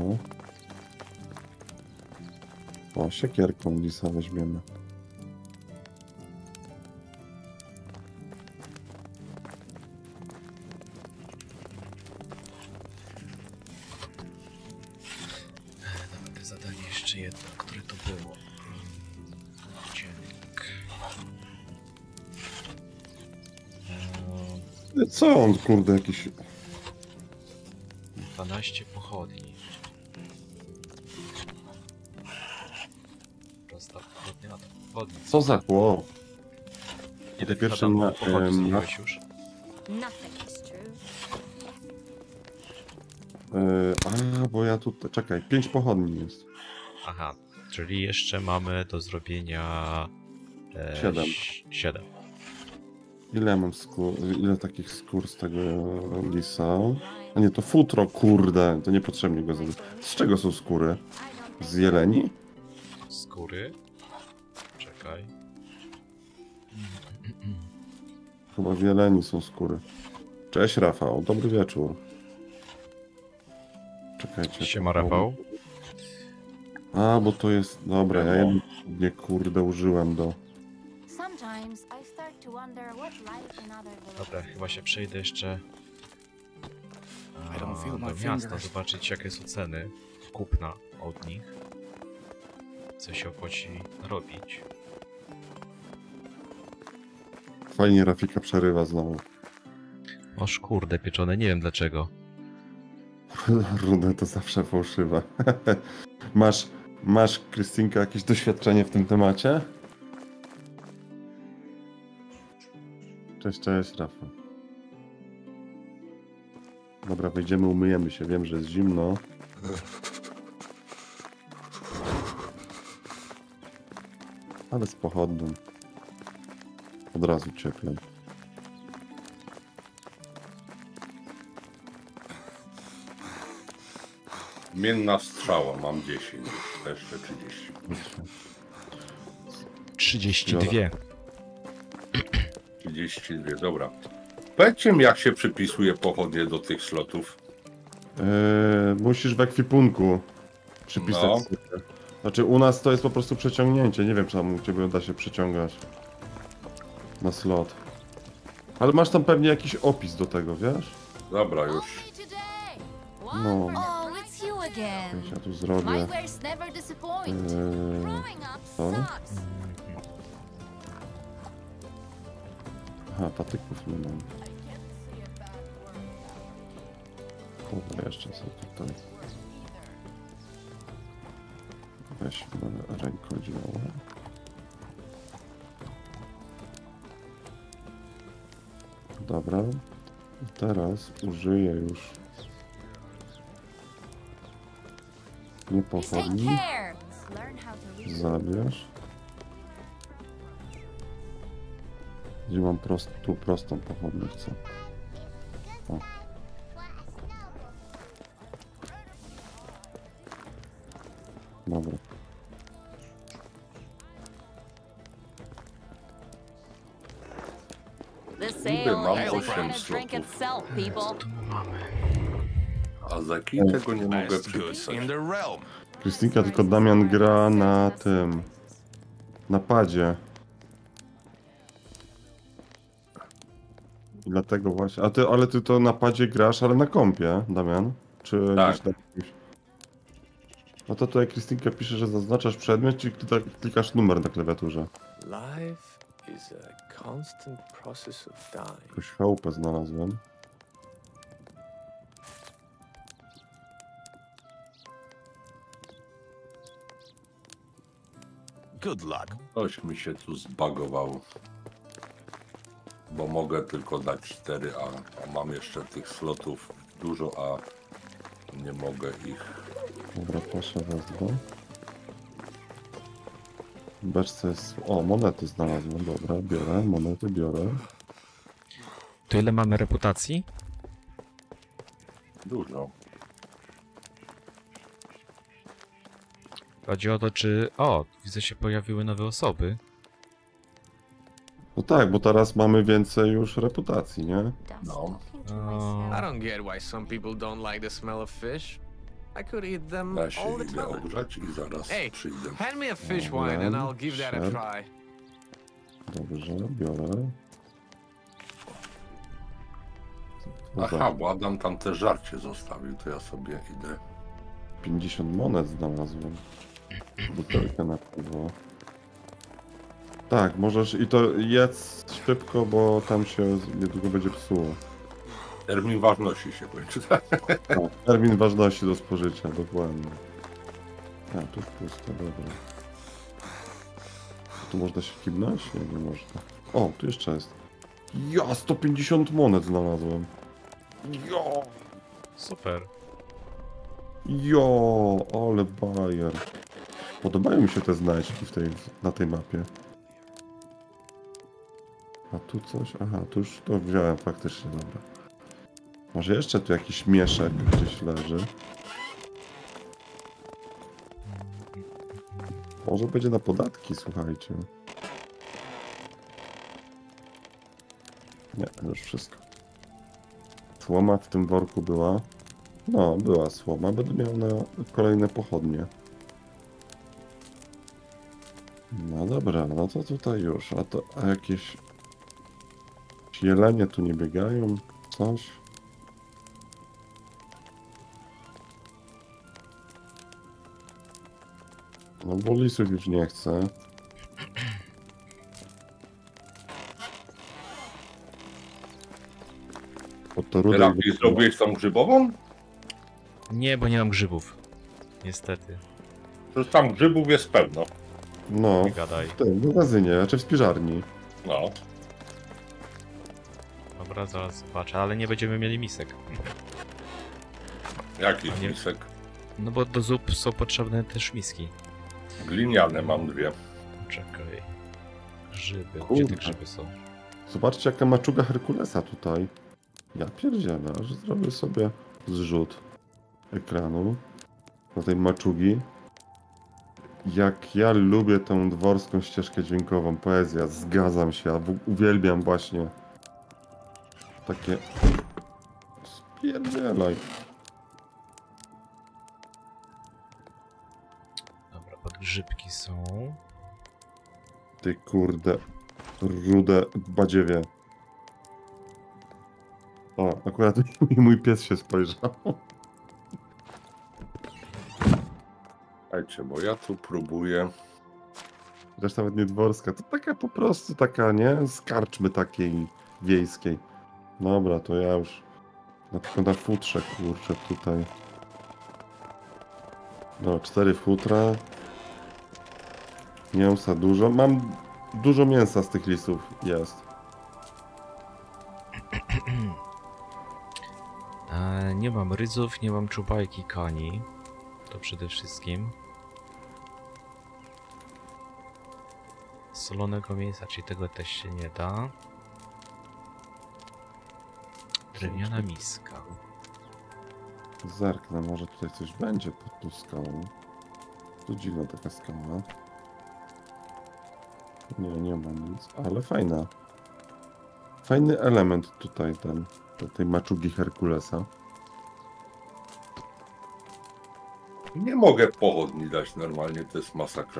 O, siekierką lisa weźmiemy. Te zadanie jeszcze jedno, które to było. Dziennik. Eee, Co on, kurde, jakiś... dwanaście pochodni. Prosta pochodnia, a to pochodni. Co za chłop? Ile pierwsze pierwszym na- pochodni em, zrobiłeś już? Nothing is true. Yy, a, bo ja tutaj... Czekaj, pięć pochodni jest. Aha, czyli jeszcze mamy do zrobienia... E, Siedem. ś- Siedem. Ile ja mam skór... Ile takich skór z tego lisa? A nie, to futro, kurde. To niepotrzebnie go zrobić. Z czego są skóry? Z jeleni? Skóry. Czekaj. Chyba w jeleni są skóry. Cześć, Rafał. Dobry wieczór. Czekajcie. Siema, Rafał. A, bo to jest... Dobra, ja jedno nie kurde użyłem do... Sometimes I start to wonder what life in other Dobra, chyba się przejdę jeszcze I don't feel a, my do miasta, fingers. zobaczyć jakie są ceny kupna od nich. Co się opłaci robić. Fajnie Rafika przerywa znowu. Oż kurde, pieczone, nie wiem dlaczego. Rudę to zawsze fałszywe. Masz, masz, Krystynka, jakieś doświadczenie w tym temacie? Cześć, cześć, Rafał. Dobra, wejdziemy, umyjemy się. Wiem, że jest zimno. Ale z pochodną. Od razu cieplej. Mienna strzała, mam dziesięć. Jeszcze trzydzieści. trzydzieści dwa. trzydzieści dwa, dobra. Powiedzcie mi, jak się przypisuje pochodnie do tych slotów. Yy, musisz w ekwipunku przypisać No. sobie. Znaczy u nas to jest po prostu przeciągnięcie. Nie wiem, czy tam u ciebie da się przeciągać na slot. Ale masz tam pewnie jakiś opis do tego, wiesz? Dobra, już. Only today. What? No. Oh, it's you again. Więc ja tu My zrobię. wares never disappoint. Yy, Growing up co? sucks. Aha, patyków nie mam. Dobra, jeszcze sobie tutaj. Weźmy rękodzieło. Dobra. Teraz użyję już nie Take pochodni. care. Learn how to read. Zabierz. Gdzie mam prost, tu prostą pochodnię chcę. O. Dobra. This Niby ale mam ain't osiem gonna drink slotów, itself, people. Tu mamy. a za kij tego nie mogę Best goods przypisać. in the realm. Krystynka, tylko Damian gra na tym. Na padzie. I dlatego właśnie. A ty, ale ty to na padzie grasz, ale na kompie, Damian? Czy Tak. gdzieś na jakimś... No to tutaj Krystynka pisze, że zaznaczasz przedmiot, czy klika- klikasz numer na klawiaturze. Life is a constant process of dying. Jakąś chałupę znalazłem. Good luck. Coś mi się tu zbagowało. Bo mogę tylko dać cztery, a, a mam jeszcze tych slotów dużo, a nie mogę ich. Dobra, proszę wezmę. W beczce jest... O, monety znalazłem, dobra, biorę, monety biorę. To ile mamy reputacji? Dużo. Chodzi o to, czy... O, widzę, się pojawiły nowe osoby. No tak, bo teraz mamy więcej już reputacji, nie? Dust No. walking to Oh. myself. I don't get why some people don't like the smell of fish. I could eat them Da się all the idę time. ogrzać i zaraz Hey, przyjdę. hand me a fish Dobra, wine and I'll give that a sure. try. Dobrze, biorę. Aha, bo Adam tam też żarcie zostawił, to ja sobie idę. pięćdziesiąt monet znalazłem. Butelkę na piwo. Tak, możesz i to jedz szybko, bo tam się niedługo będzie psuło. Termin ważności się kończy. Tak, termin ważności do spożycia, dokładnie. A, tu pusto, dobra. Tu można się kibnąć? Nie, nie można. O, tu jeszcze jest. Ja, sto pięćdziesiąt monet znalazłem. Jo, Super. jo, ale bajer. Podobają mi się te znajdźki w tej, na tej mapie. A tu coś? Aha, tu już to wziąłem faktycznie, dobra. Może jeszcze tu jakiś mieszek gdzieś leży. Może będzie na podatki, słuchajcie. Nie, już wszystko. Słoma w tym worku była. No, była słoma. Będę miał na kolejne pochodnie. No dobra, no to tutaj już. A to a jakieś jelenie tu nie biegają? Coś? No bo lisów już nie chcę. Bo to rudę... Terapii zrobiłeś tą grzybową? Nie, bo nie mam grzybów. Niestety. Przecież tam grzybów jest pełno. No, Nie gadaj. w tym w magazynie, znaczy w spiżarni. No. Dobra, zaraz zobaczę, ale nie będziemy mieli misek. Jaki A nie- misek? No bo do zup są potrzebne też miski. Gliniane mam dwie. Czekaj. Grzyby. Gdzie Kurde. te grzyby są? Zobaczcie jaka maczuga Herkulesa tutaj. Ja pierdzielę, że zrobię sobie zrzut ekranu na tej maczugi. Jak ja lubię tą dworską ścieżkę dźwiękową, poezja, zgadzam się, ja w- uwielbiam właśnie takie... Spierdzielaj. Dobra, podgrzybki są. Ty kurde, rude badziewie. O, akurat mój pies się spojrzał. Słuchajcie, bo ja tu próbuję. Zresztą nawet nie dworska, to taka po prostu taka, nie? Z karczmy takiej wiejskiej. Dobra, to ja już na tylko na futrze, kurczę, tutaj. No, cztery futra. Mięsa dużo. Mam dużo mięsa z tych lisów, jest. E, nie mam rydzów, nie mam czubajki koni. To przede wszystkim. Solonego mięsa, czyli tego też się nie da. Drewniana miska. Zerknę, może tutaj coś będzie pod tą skałą. To dziwna taka skała. Nie, nie ma nic, ale fajna. Fajny element tutaj ten, do tej maczugi Herkulesa. Nie mogę pochodni dać normalnie, to jest masakra.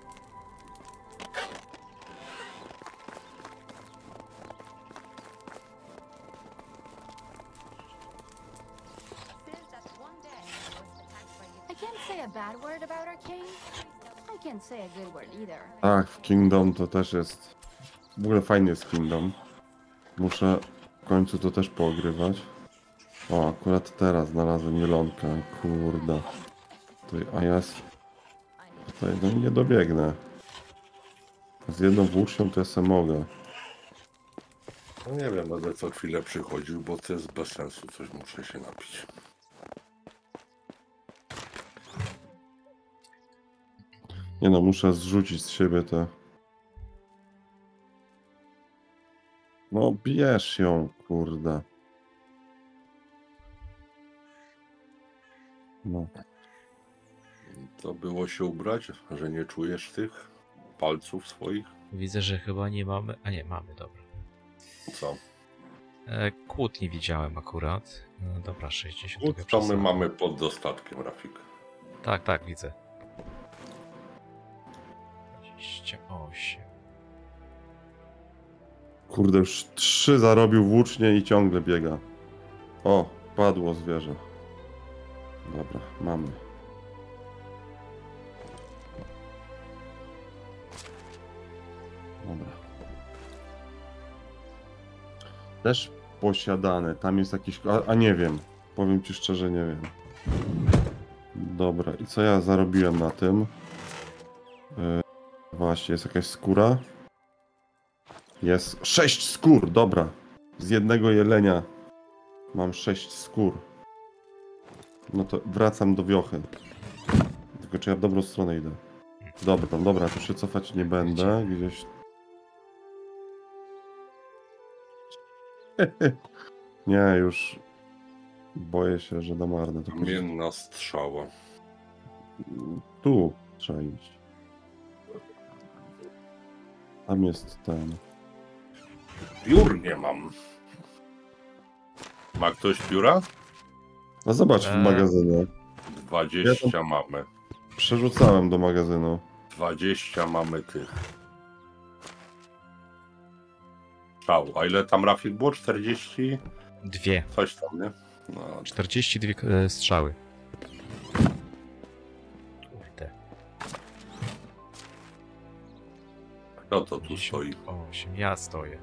Says that one day I was attacked by the I can't say a bad word about Arcane. I can't say a good word either. Tak, w Kingdom to też jest... W ogóle fajny jest Kingdom. Muszę w końcu to też poogrywać. O, akurat teraz znalazłem jelonkę, kurde. Tutaj, a ja s- tutaj no nie dobiegnę. Z jedną włócznią to ja se mogę. No nie wiem, będę co chwilę przychodził, bo to jest bez sensu, coś muszę się napić. Nie no, muszę zrzucić z siebie te... No bierz ją, kurde. No. To było się ubrać, że nie czujesz tych palców swoich? Widzę, że chyba nie mamy... A nie, mamy, dobra. Co? E, kłód nie widziałem akurat. No dobra, sześćdziesiąt. Kłód to my mamy pod dostatkiem, Rafik. Tak, tak, widzę. dwadzieścia osiem. Kurde, już trzy zarobił włócznie i ciągle biega. O, padło zwierzę. Dobra, mamy. Dobra. Też posiadane. Tam jest jakiś... A, a nie wiem. Powiem ci szczerze, nie wiem. Dobra, i co ja zarobiłem na tym? Yy, właśnie, jest jakaś skóra. Jest sześć skór, dobra. Z jednego jelenia mam sześć skór. No to wracam do wiochy. Tylko czy ja w dobrą stronę idę? Dobra, dobra, to się cofać nie będę. Gdzieś... Nie, już boję się, że da marne. To Mienna strzała. tu trzeba iść. Tam jest ten... Piór nie mam. Ma ktoś pióra? No zobacz w Eee. magazynie. dwadzieścia Ja mamy. Przerzucałem do magazynu. dwadzieścia mamy tych. Szał. A ile tam, Rafik, było? czterdzieści? Dwie. Coś tam, nie? No, czterdzieści dwie e, strzały. Kurde. kto to tu stoi? osiem. Ja stoję.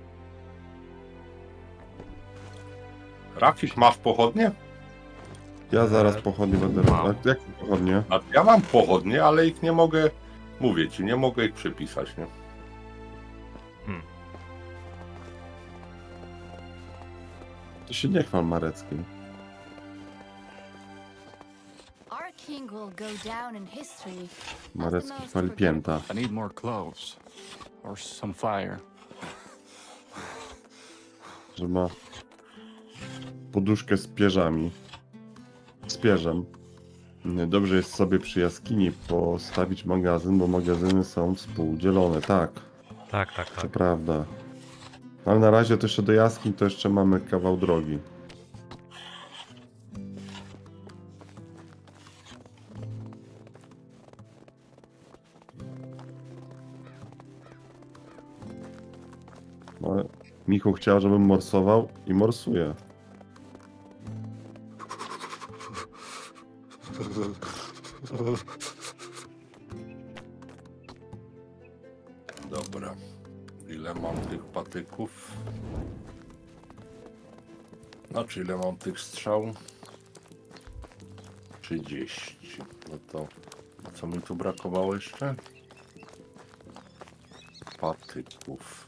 Rafik, masz pochodnie? Ja zaraz pochodnie będę Wow. robił. A jakie pochodnie? A ja mam pochodnie, ale ich nie mogę, mówię ci, nie mogę ich przypisać, nie? To się nie chwal Mareckim. Our king will go down in history. Marecki chwali pięta. I need more cloves. Or some fire. Że ma poduszkę z pierzami. Z pierzem. Nie, dobrze jest sobie przy jaskini postawić magazyn, bo magazyny są współdzielone. Tak, Tak, tak, to tak. prawda. Ale na razie to jeszcze do jaskiń to jeszcze mamy kawał drogi. No, Michu chciał, żebym morsował i morsuję. Dobra. Ile mam tych patyków? Znaczy, ile mam tych strzał? trzydzieści. No to co mi tu brakowało jeszcze? Patyków.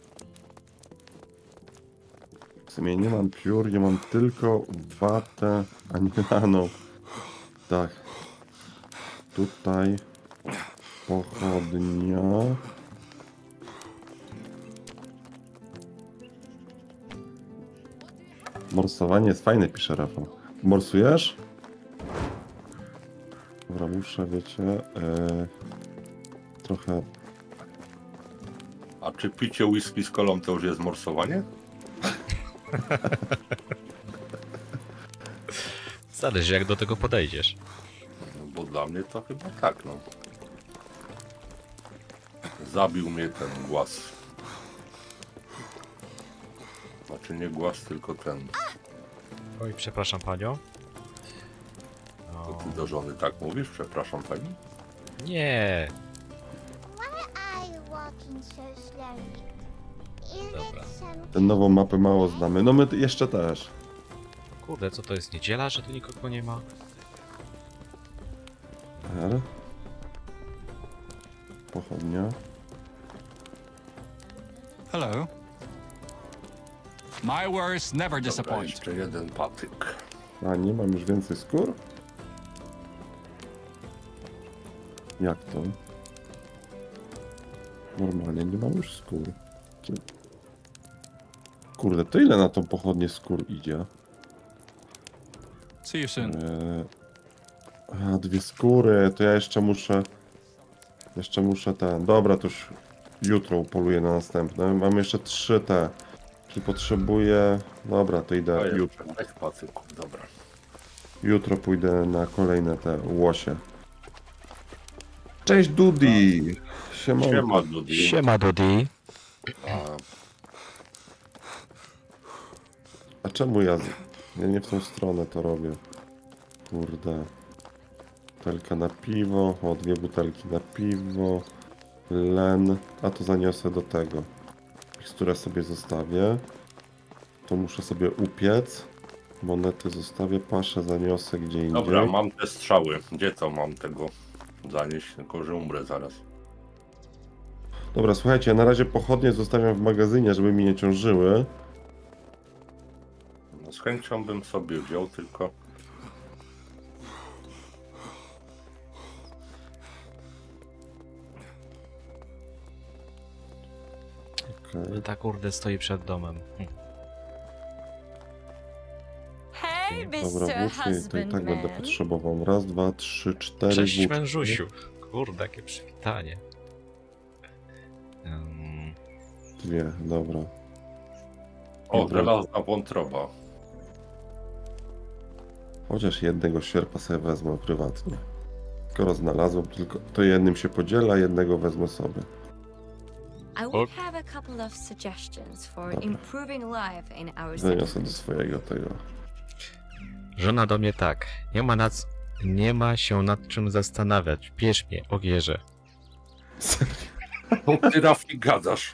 W sumie nie mam piór, ja mam tylko watę, a nie laną. Tak. Tutaj pochodnia. Morsowanie jest fajne, pisze Rafał. Morsujesz? Dobra, muszę, wiecie, yy, trochę... A czy picie whisky z kolą to już jest morsowanie? Zależy jak do tego podejdziesz. No, bo dla mnie to chyba tak, no. Zabił mnie ten głaz. Znaczy nie głaz, tylko ten. Oj, przepraszam panią. To O, ty do żony tak mówisz? Przepraszam pani. nie. Why are you walking so slowly? Is Dobra. it some Tę nową mapę mało znamy. No my t- jeszcze też. Kurde, co to jest niedziela, że tu nikogo nie ma? R. Pochodnia. Hello. My words never Dobra, disappoint. jeszcze jeden patyk. A nie mam już więcej skór? Jak to? Normalnie nie mam już skór. Czy- Kurde, to ile na tą pochodnię skór idzie? See you soon. Eee, a, dwie skóry, to ja jeszcze muszę... Jeszcze muszę ten... Dobra, to już jutro upoluję na następne. Mam jeszcze trzy te. Czyli potrzebuję... Dobra, to A idę jeszcze jutro. trzech patyków, dobra. Jutro pójdę na kolejne te łosie. Cześć Dudi! Siema. Siema, Dudy. Siema, Dodi. A, A czemu ja... z- Ja nie w tą stronę to robię. Kurde. Butelka na piwo. O, dwie butelki na piwo. Len. A to zaniosę do tego. Miksturę sobie zostawię. To muszę sobie upiec. Monety zostawię. Paszę zaniosę gdzie indziej. dobra, mam te strzały. Gdzie to mam tego zanieść? Tylko, że umrę zaraz. Dobra, słuchajcie, na razie pochodnie zostawiam w magazynie, żeby mi nie ciążyły. No, z chęcią bym sobie wziął, tylko... Okej. Ta kurde stoi przed domem. Hm. Hey, Dobra, mister włócznie to i tak będę Husbandman. potrzebował. Raz, dwa, trzy, cztery Cześć, włócznie. mężusiu. Kurde, jakie przywitanie. Um, Dwie, dobra. O, Dobra. żelazna wątroba. Chociaż jednego sierpa sobie wezmę prywatnie. Skoro znalazłem, tylko to jednym się podziela, jednego wezmę sobie. I would Ok. have a couple of suggestions for Dobra. improving life in our Zaniosę do settlement. swojego tego. żona do mnie tak. Nie ma nad... Nie ma się nad czym zastanawiać. Bierz mnie, ogierze. O, ty Rafi gadasz.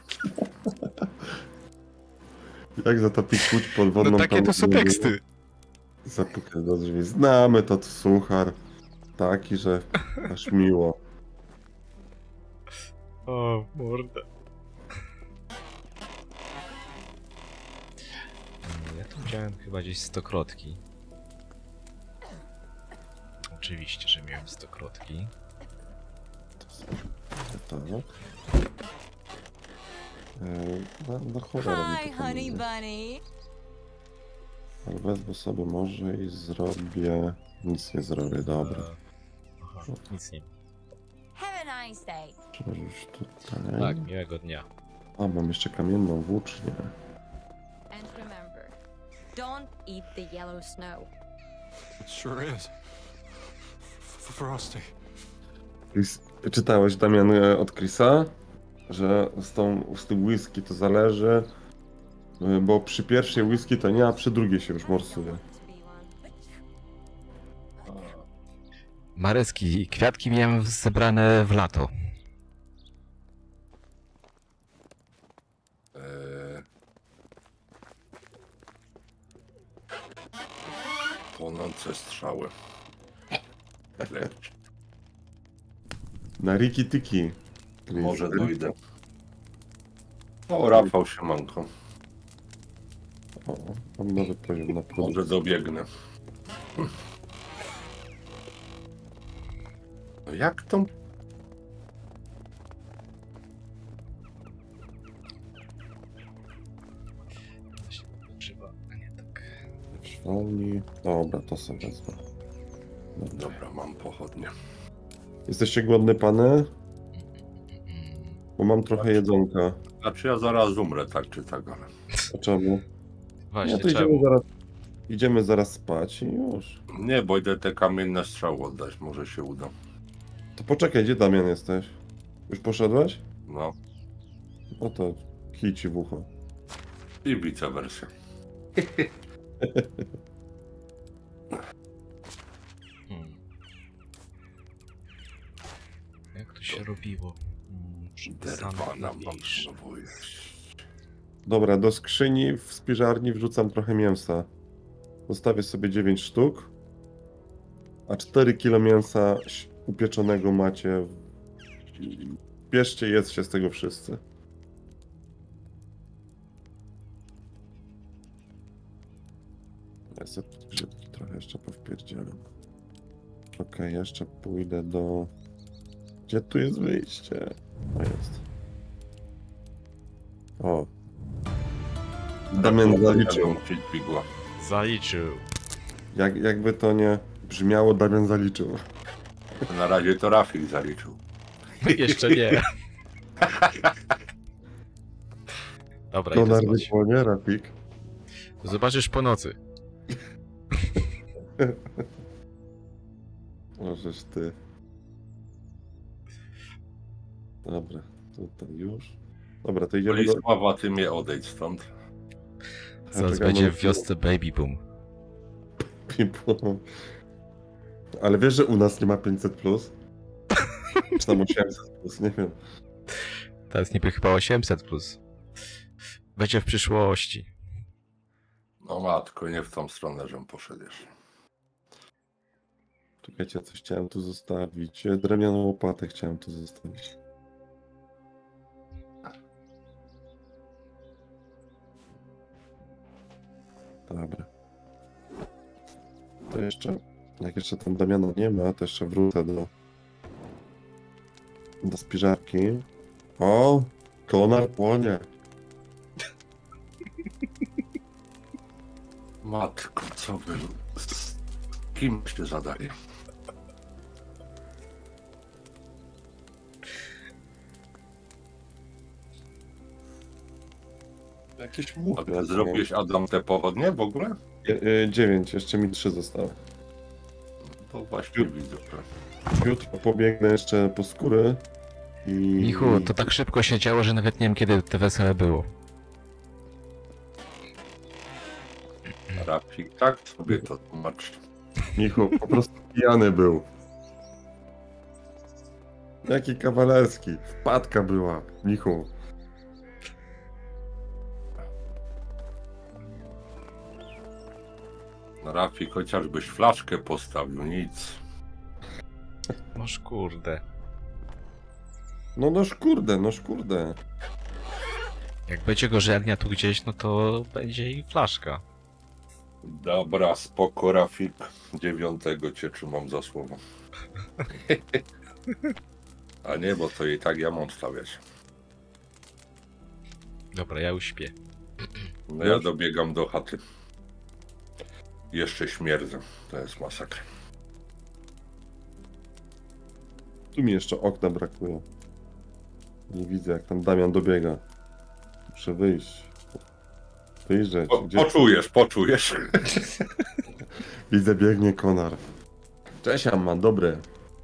Jak zatopić łódź podwodną? No takie tam to są nie było? teksty. Zapukać do drzwi. Znamy to, to suchar. Taki, że aż miło. O, mordę. Ja tu widziałem chyba gdzieś stokrotki. Oczywiście, że miałem stokrotki. Tak. Eee, na, na cholerę mi Hi, to tam honey idzie. bunny. Ale wezmę sobie może i zrobię... Nic nie zrobię, dobra. Aha, nic nie. Have a nice day. Przełożyć tutaj. Tak, miłego dnia. A, mam jeszcze kamienną włócznię. And remember, don't eat the yellow snow. It sure is. F- Frosty. Chris, czytałeś, Damian, e, od Chrisa, że z, tą, z tym whisky to zależy, e, bo przy pierwszej whisky to nie, a przy drugiej się już morsuje. To be one. Mareski, kwiatki miałem zebrane w lato. Eee... Płonące strzały. Leć. Na Riki Tiki. Chris. Może dojdę. O, Rafał, siemanko. O, mam nowy poziom na próbę. Może dobiegnę. No jak to? Używa, a nie tak. Szwalni. Dobra, to sobie wezmę. Dobra. Dobra, mam pochodnie. Jesteście głodne, pany? Bo mam trochę jedzonka. Znaczy ja zaraz umrę, tak czy tak, ale... A czemu? Właśnie, Nie, to idziemy czemu? zaraz, idziemy zaraz spać i już. Nie, bo idę te kamienne strzały oddać, może się uda. To poczekaj, gdzie Damian jesteś? Już poszedłeś? No, No to kij ci w ucho. i vice versa. Hmm. Jak to się robiło? Hmm, przypisane Derwana mniejsze. potrzebuje. Dobra, do skrzyni w spiżarni wrzucam trochę mięsa. Zostawię sobie dziewięć sztuk. A cztery kilo mięsa ś- upieczonego macie. Bierzcie, jedzcie z tego wszyscy. jeszcze powpierdzielę. Okej, jeszcze pójdę do... Gdzie tu jest wyjście? O, jest. O. Damian zaliczył. Zaliczył. Jak, jakby to nie brzmiało, Damian zaliczył. Na razie to Rafik zaliczył. Jeszcze nie. Dobra, To idę na spać. rytmo, nie, Rafik? Zobaczysz po nocy. Możesz ty. Dobra, tutaj już. Dobra, to idziemy do... Lisława, ty mnie odejdź stąd. Zaraz Czekam, będzie no- w wiosce baby boom. Ale wiesz, że u nas nie ma pięćset plus? Czy tam osiemset plus, nie wiem. Teraz niby chyba osiemset plus. Będzie w przyszłości. No matko, nie w tą stronę, żem poszedł jeszcze. Czekajcie, coś chciałem tu zostawić. Drewnianą łopatę chciałem tu zostawić. Dobra. To jeszcze, jak jeszcze tam Damiana nie ma, to jeszcze wrócę do do spiżarki. O! Konar płonie. Matko, co wy... Z kim się zadaje? Jakieś A muchy. ty zrobiłeś, Adam, te pochodnie w ogóle? Dziewięć, jeszcze mi trzy zostały. To właśnie widzę, że... Jutro pobiegnę jeszcze po skóry i... Michu, to tak szybko się działo, że nawet nie wiem, kiedy te wesele było. Rafik, tak sobie to tłumaczy. Michu, po prostu pijany był. Jaki kawalerski. Wpadka była, Michu. Rafik, chociażbyś flaszkę postawił, nic. Noż kurde. No noż kurde, noż kurde. Jak będzie gorzernia tu gdzieś, no to będzie i flaszka. Dobra, spoko, Rafik. Dziewiątego cię trzymam za słowo. A nie, bo to i tak ja mam stawiać. Dobra, ja już śpię. No ja dobiegam do chaty. Jeszcze śmierdzę. To jest masakra. Tu mi jeszcze okna brakuje. Nie widzę, jak tam Damian dobiega. Muszę wyjść. Wyjrzeć. Po, Gdzie... poczujesz, poczujesz. Widzę, biegnie konar. Cześć, Amman, dobry.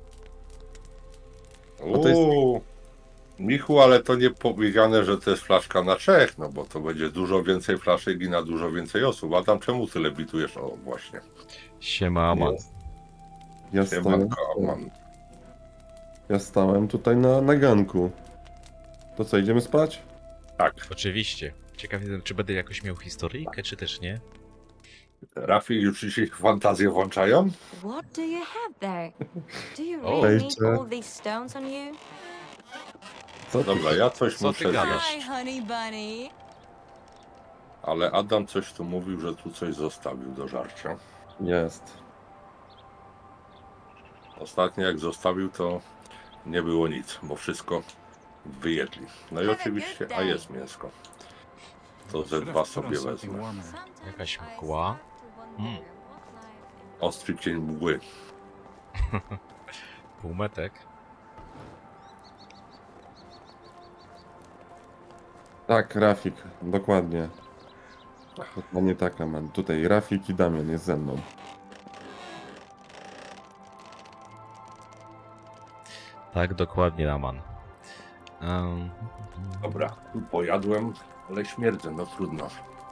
to jest- Uuu, Michu, ale to nie powiedziane, że to jest flaszka na trzech, no bo to będzie dużo więcej flaszek i na dużo więcej osób. A tam czemu tyle bitujesz? O, właśnie. Siema, Aman. Ja stałem, Siemanko, Aman. ja stałem tutaj na, na ganku. To co, idziemy spać? Tak, Oczywiście. Ciekaw jestem, czy będę jakoś miał historyjkę, czy też nie. Rafi, już ci się fantazje włączają? What do you have there? Do you Oh. really need Wejście. all these stones on you? Co ty? Dobra, ja coś Co ty muszę gadasz? zjeść. Hi, honey bunny. Ale Adam coś tu mówił, że tu coś zostawił do żarcia. Jest. Ostatnio jak zostawił, to nie było nic, bo wszystko wyjedli. No i oczywiście, a jest mięsko. To ze dwa sobie wezmę. Jakaś mgła. Mm. Ostry cień mgły. Półmetek. Tak, Rafik, dokładnie. No nie tak, Aman. Tutaj Rafik i Damian jest ze mną. Tak, dokładnie, Aman. Um, Dobra, pojadłem, ale śmierdzę, no trudno.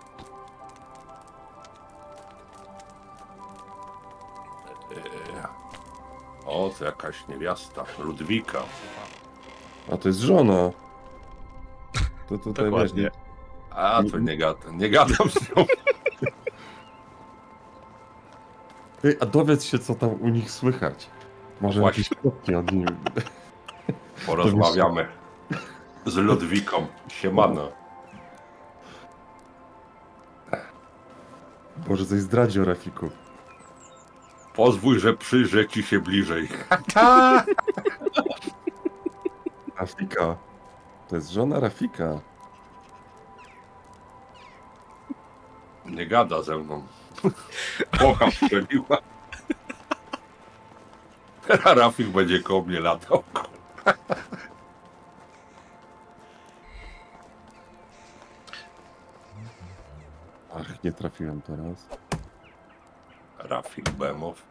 Eee, O, to jakaś niewiasta, Ludwika. A to jest żona. To tutaj wiesz, Dokładnie. nie, A, to nie gadam, nie gadam z nią. Ej, a dowiedz się, co tam u nich słychać. Może Właśnie. jakieś plotki od nich. Porozmawiamy z Ludwiką. Siemano. Boże, coś zdradzi o Rafiku. Pozwól, że przyjrzę ci się bliżej. Rafika. To jest żona Rafika. Nie gada ze mną. Kocha strzeliła. Teraz Rafik będzie koło mnie latał. Ach, nie trafiłem teraz. Rafik Bemow.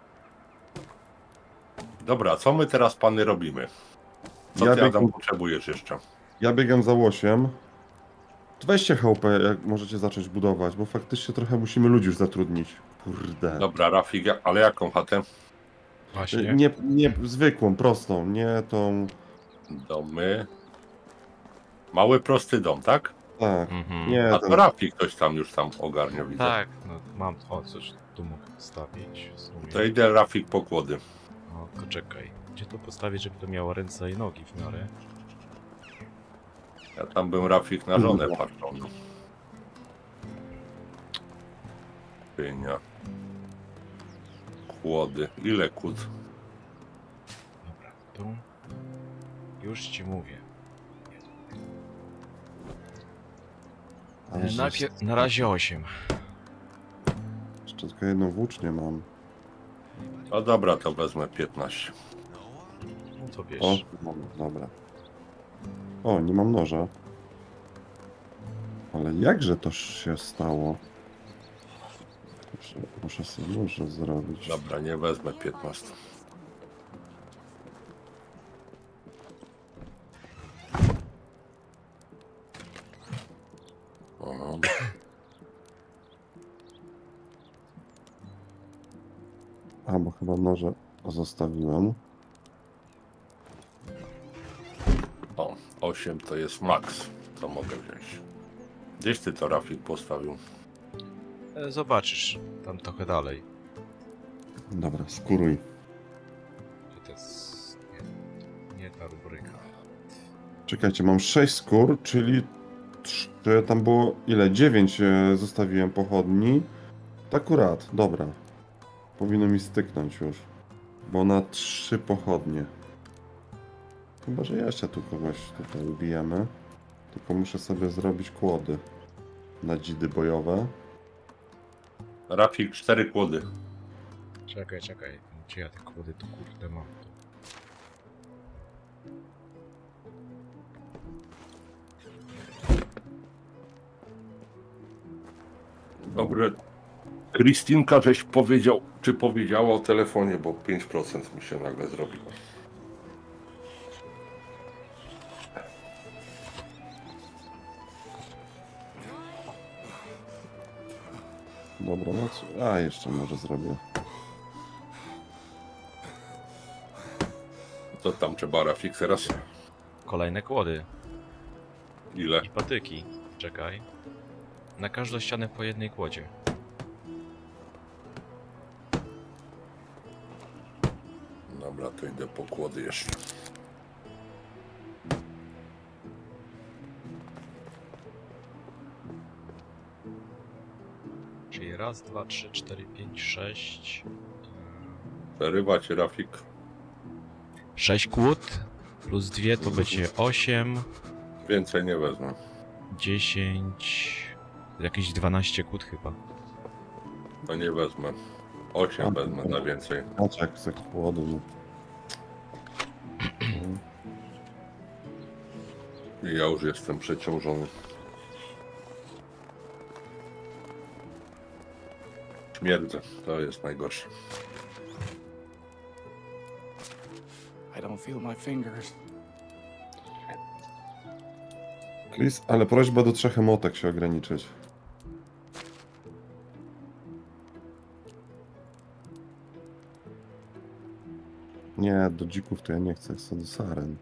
Dobra, co my teraz, pany, robimy? Co Ja ty, Adam, biegam- potrzebujesz jeszcze? Ja biegam za łosiem. Weźcie chałupę, jak możecie zacząć budować, bo faktycznie trochę musimy ludzi już zatrudnić. Kurde. Dobra, Rafik, ja- ale jaką chatę? Właśnie. Nie, nie zwykłą, prostą, nie tą... Domy. Mały, prosty dom, tak? Tak, Mhm. nie A ten... to Rafik ktoś tam już tam ogarnia, widzę. Tak, no mam, o coś tu mógł stawić w sumie. To idę, Rafik, pokłody. O, to czekaj. Gdzie to postawić, żeby to miało ręce i nogi w miarę? Ja tam bym, Rafik, na żonę patrzył. Pynia. Kłody. Ile kłód? Dobra, tu. Już ci mówię. Ale E, że- Najpierw, na razie osiem. Jeszcze tylko jedną włócznię mam. No dobra, to wezmę piętnaście. No to wiesz. O, mam, dobra. O, nie mam noża. Ale jakże to się stało? Muszę, muszę sobie noże zrobić. Dobra, nie wezmę piętnaście. O, A, bo chyba noże zostawiłem. o, osiem to jest max, co mogę wziąć. Gdzieś ty to, Rafik, postawił? E, Zobaczysz, tam trochę dalej. Dobra, skóruj. Gdzie to jest... Nie, nie ta rubryka. Czekajcie, mam sześć skór, czyli trzy, tam było ile? dziewięć e, zostawiłem pochodni. Tak akurat, dobra. Powinno mi styknąć już. Bo na trzy pochodnie. Chyba, że jeszcze tu kogoś tutaj ubijemy. Tylko muszę sobie zrobić kłody. Na dzidy bojowe. Rafik, cztery kłody. Czekaj, czekaj. Gdzie ja te kłody tu kurde mam? Dobry. Krystynka, żeś powiedział, czy powiedziała o telefonie, bo pięć procent mi się nagle zrobiło. Dobra, no co? A, jeszcze może zrobię. Co tam trzeba, Rafik, teraz? Kolejne kłody Ile? i patyki. Czekaj. Na każdą ścianę po jednej kłodzie. Dobra, to idę po kłody jeszcze. Czyli raz, dwa, trzy, cztery, pięć, sześć. Przerywać, Rafik. Sześć kłód plus dwie to będzie osiem, Więcej nie wezmę. dziesięć, jakieś dwanaście kłód chyba. To nie wezmę. osiem wezmę na więcej. Patrz jak se kłody. No. I ja już jestem przeciążony. Śmierdzę, to jest najgorsze. I don't feel my fingers. Chris, ale prośba do trzech emotek się ograniczyć. Nie, do dzików to ja nie chcę, chcę do saren.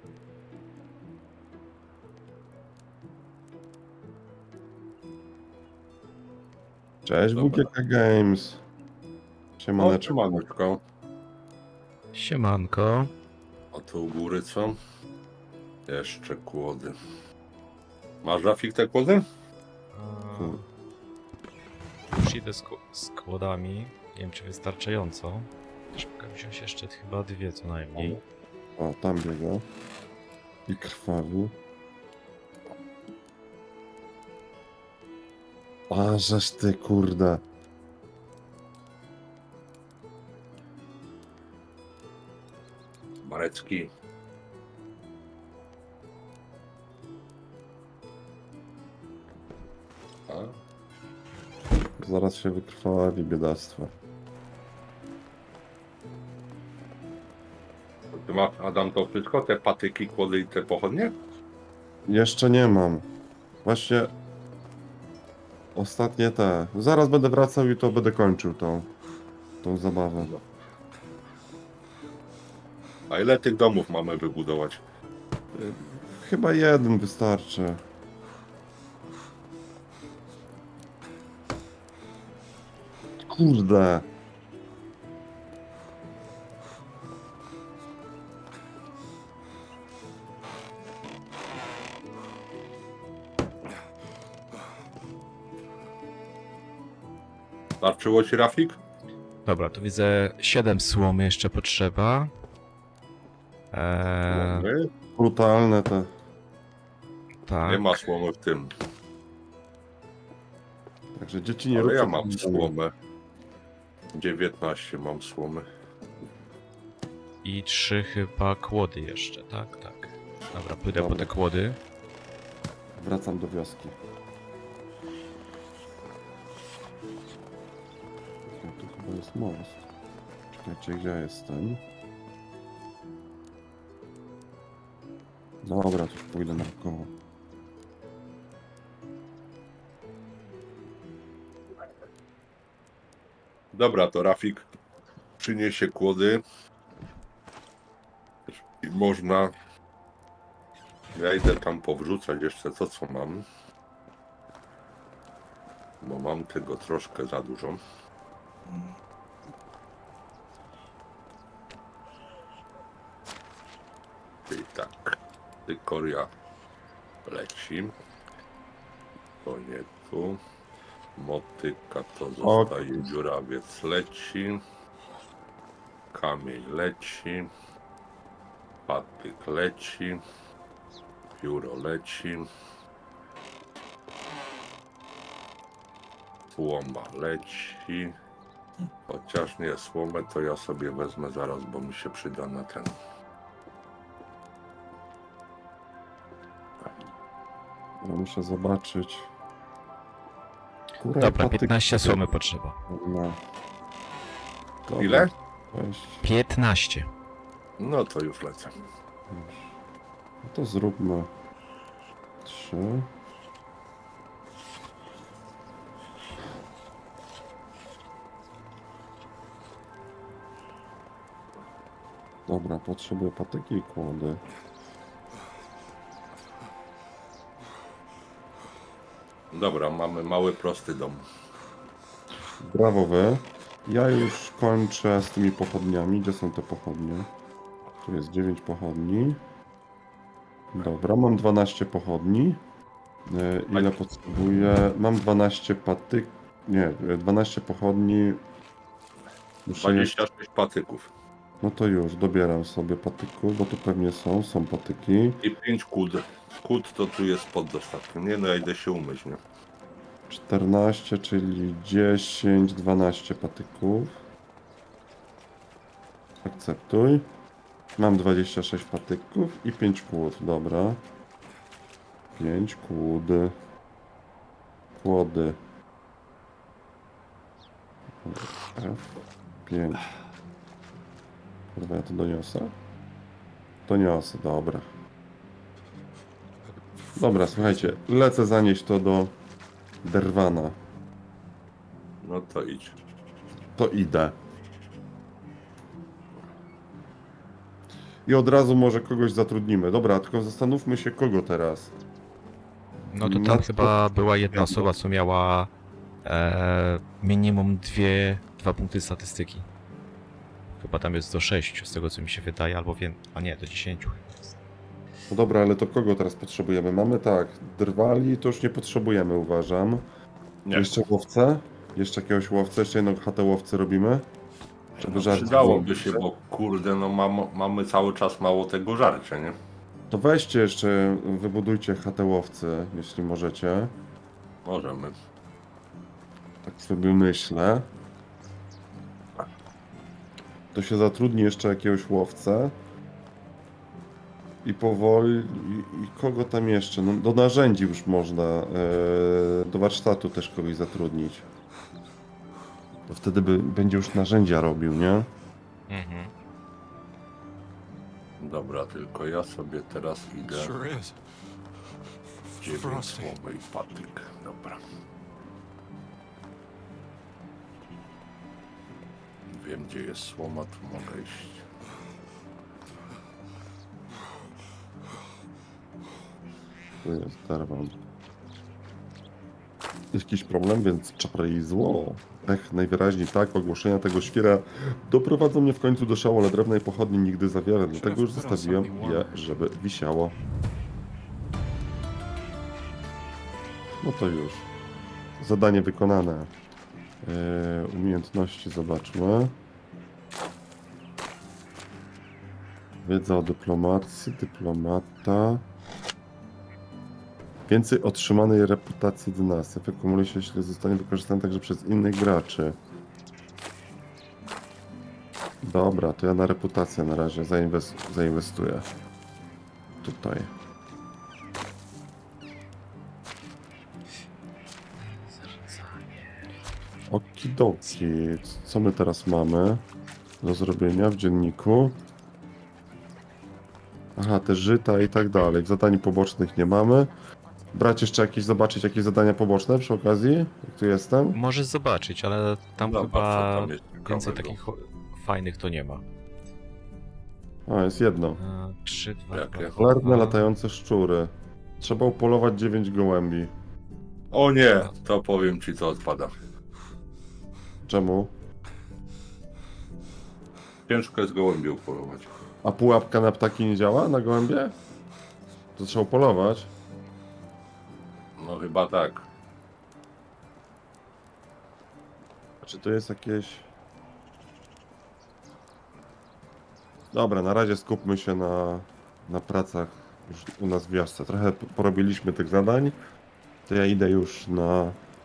Cześć, Dobra. W G K Games. O, Siemaneczko. trzymaneczko. Siemanko. A tu u góry co? Jeszcze kłody. Masz, Rafik, te kłody? Hmm. Już idę z, ku- z kłodami. Nie wiem czy wystarczająco. Też mogę wziąć jeszcze chyba dwie co najmniej. O, tam biega. I krwawi. A, żeż ty, kurde. Marecki. A? Zaraz się wykrwawi, biedactwo. Ty masz, Adam, to wszystko? Te patyki, kłody i te pochodnie? Jeszcze nie mam. Właśnie... Ostatnie te. Zaraz będę wracał i to będę kończył tą... tą zabawę. A ile tych domów mamy wybudować? Chyba jeden wystarczy. Kurde. Starczyło ci, Rafik? Dobra, tu widzę siedem słomy jeszcze potrzeba. Eee, Słomy? Brutalne te. tak. Nie ma słomy w tym. Także dzieci nie Ale ja róbcie mam tego. słomę. dziewiętnaście mam słomy. I trzy chyba kłody jeszcze, tak, tak. Dobra, pójdę po Dobra. te kłody. Wracam do wioski. Ja, tu chyba jest most. Czekajcie, gdzie ja jestem? Dobra, to już pójdę naokoło. Dobra, to Rafik przyniesie kłody. I można... Ja idę tam powrzucać jeszcze to, co mam. Bo mam tego troszkę za dużo. Czyli tak. Tykoria leci. To nie tu. Motyka to zostaje. Dziurawiec leci. Kamień leci. Patyk leci. Pióro leci. Słoma leci. Chociaż nie, słomę to ja sobie wezmę zaraz, bo mi się przyda na ten. Ja muszę zobaczyć. Kurde, Dobra, patyk- piętnaście słomy potrzeba. No. Dobra, Ile? weź. piętnaście. No to już lecę. Już. No to zróbmy trzy. Dobra, potrzebuję patyki i kłody. Dobra, mamy mały, prosty dom. Brawo wy. Ja już kończę z tymi pochodniami. Gdzie są te pochodnie? Tu jest dziewięć pochodni. Dobra, mam dwanaście pochodni. E, Ile potrzebuję? Mam dwanaście patyk... Nie, dwanaście pochodni. Muszę... dwadzieścia sześć patyków. No to już, dobieram sobie patyków, bo tu pewnie są, są patyki. I pięć kłód. Kłód to tu jest pod dostatkiem. Nie no, ja idę się umyć, nie? czternaście, czyli dziesięć, dwanaście patyków. Akceptuj. Mam dwadzieścia sześć patyków i pięć kłód, dobra. pięć kłód. Kłody. F pięć. Kurwa, ja to doniosę? Doniosę, dobra. Dobra, słuchajcie, lecę zanieść to do Derwana. No to idź. To idę. I od razu może kogoś zatrudnimy. Dobra, tylko zastanówmy się, kogo teraz. No to tam Matko- chyba była jedna osoba, co miała e, minimum dwie, dwa punkty statystyki. Chyba tam jest do sześciu, z tego co mi się wydaje, albo wiem, a nie, do dziesięciu chyba jest. No dobra, ale to kogo teraz potrzebujemy? Mamy tak, drwali to już nie potrzebujemy, uważam. Nie. Jeszcze łowcę? Jeszcze jakiegoś łowcę? Jeszcze jedną chatę łowcy robimy? Żeby żarcie Przydałoby było. się, bo kurde, no mam, mamy cały czas mało tego żarcia, nie? To weźcie jeszcze, wybudujcie chatę łowcy, jeśli możecie. Możemy. Tak sobie myślę. To się zatrudni jeszcze jakiegoś łowcę. I powoli... I, i kogo tam jeszcze? No, do narzędzi już można. E, do warsztatu też kogoś zatrudnić. To wtedy by, będzie już narzędzia robił, nie? Mhm. Dobra, tylko ja sobie teraz idę. Sure is. Dziewięć Frosty. słomy i patyk. Dobra. Wiem, gdzie jest słoma, tu mogę iść. Tu jest derwan. Jakiś problem, więc czary i zło. Ech, najwyraźniej tak, ogłoszenia tego świra doprowadzą mnie w końcu do szału, ale drewnej pochodni nigdy za wiele, dlatego już zostawiłem je, żeby wisiało. No to już. Zadanie wykonane. Eee, umiejętności zobaczmy. Wiedza o dyplomacji, dyplomata. Więcej otrzymanej reputacji dynastii. Akumuluje się, jeśli zostanie wykorzystany także przez innych graczy. Dobra, to ja na reputację na razie zainwest zainwestuję. Tutaj. Okidoki. Co my teraz mamy do zrobienia w dzienniku? Aha, te żyta i tak dalej. Zadań pobocznych nie mamy. Brać jeszcze jakieś, zobaczyć jakieś zadania poboczne przy okazji, jak tu jestem? Możesz zobaczyć, ale tam Zobacz, chyba co tam jest więcej ciekawego. takich fajnych to nie ma. A, jest jedno. E, trzy, dwa, Jakie? dwa, Cholernie dwa. latające szczury. Trzeba upolować dziewięć gołębi. O nie, to powiem ci, co odpada. Czemu? Ciężko jest gołębie upolować. A pułapka na ptaki nie działa na gołębie? To trzeba upolować. No chyba tak. A czy to jest jakieś... Dobra, na razie skupmy się na, na pracach już u nas w wiosce. Trochę p- porobiliśmy tych zadań. To ja idę już na...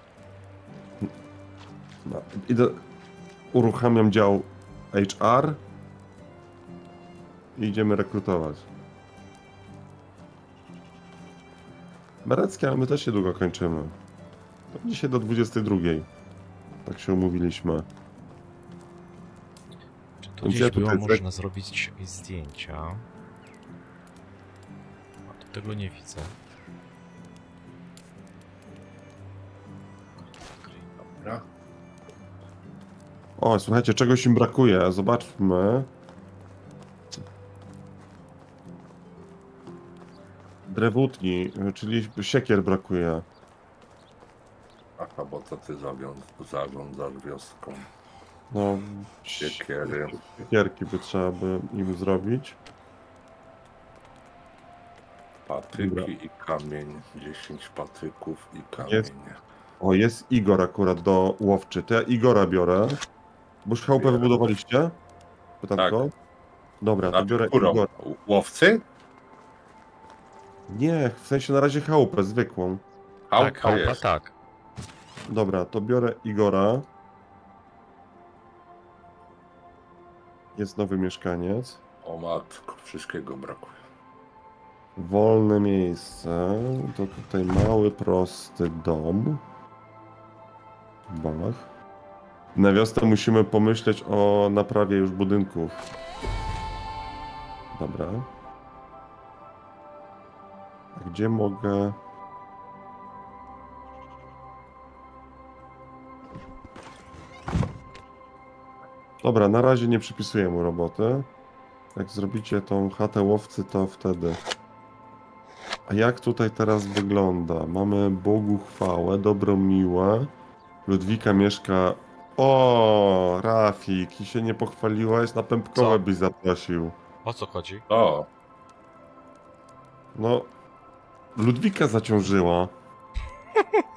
na idę... Uruchamiam dział H R. I idziemy rekrutować. Mereckie, ale my też się długo kończymy. To dzisiaj do dwudziestej drugiej. Tak się umówiliśmy. Czy tu Gdzie gdzieś było tutaj można zrobić jakieś zdjęcia? A tu tego nie widzę. Dobra. O, słuchajcie, czegoś im brakuje. Zobaczmy. Drewutni, czyli siekier brakuje. Aha, bo to ty zawiąz, zarządzasz wioską. No, Siekiery. siekierki by trzeba by im zrobić. Patyki Dobra. i kamień. dziesięć patyków i kamień. Jest. O, jest Igor akurat do łowczy. To ja Igora biorę. Bo już chałupę Biorę. wybudowaliście? Pytanko? Tak. Dobra, to Na biorę którą? Igora. Łowcy? Nie, w sensie na razie chałupę zwykłą. Chałupa tak, chałupa jest. tak. Dobra, to biorę Igora. Jest nowy mieszkaniec. O matko, wszystkiego brakuje. Wolne miejsce. To tutaj mały, prosty dom. Bach. Na wiosnę musimy pomyśleć o naprawie już budynków. Dobra. A gdzie mogę... Dobra, na razie nie przypisuję mu roboty. Jak zrobicie tą chatę łowcy, to wtedy. A jak tutaj teraz wygląda? Mamy Bogu chwałę, dobro miłe. Ludwika mieszka... O, Rafik, i się nie pochwaliłeś, na pępkowe Co? byś zaprosił. O co chodzi? O, No, Ludwika zaciążyła.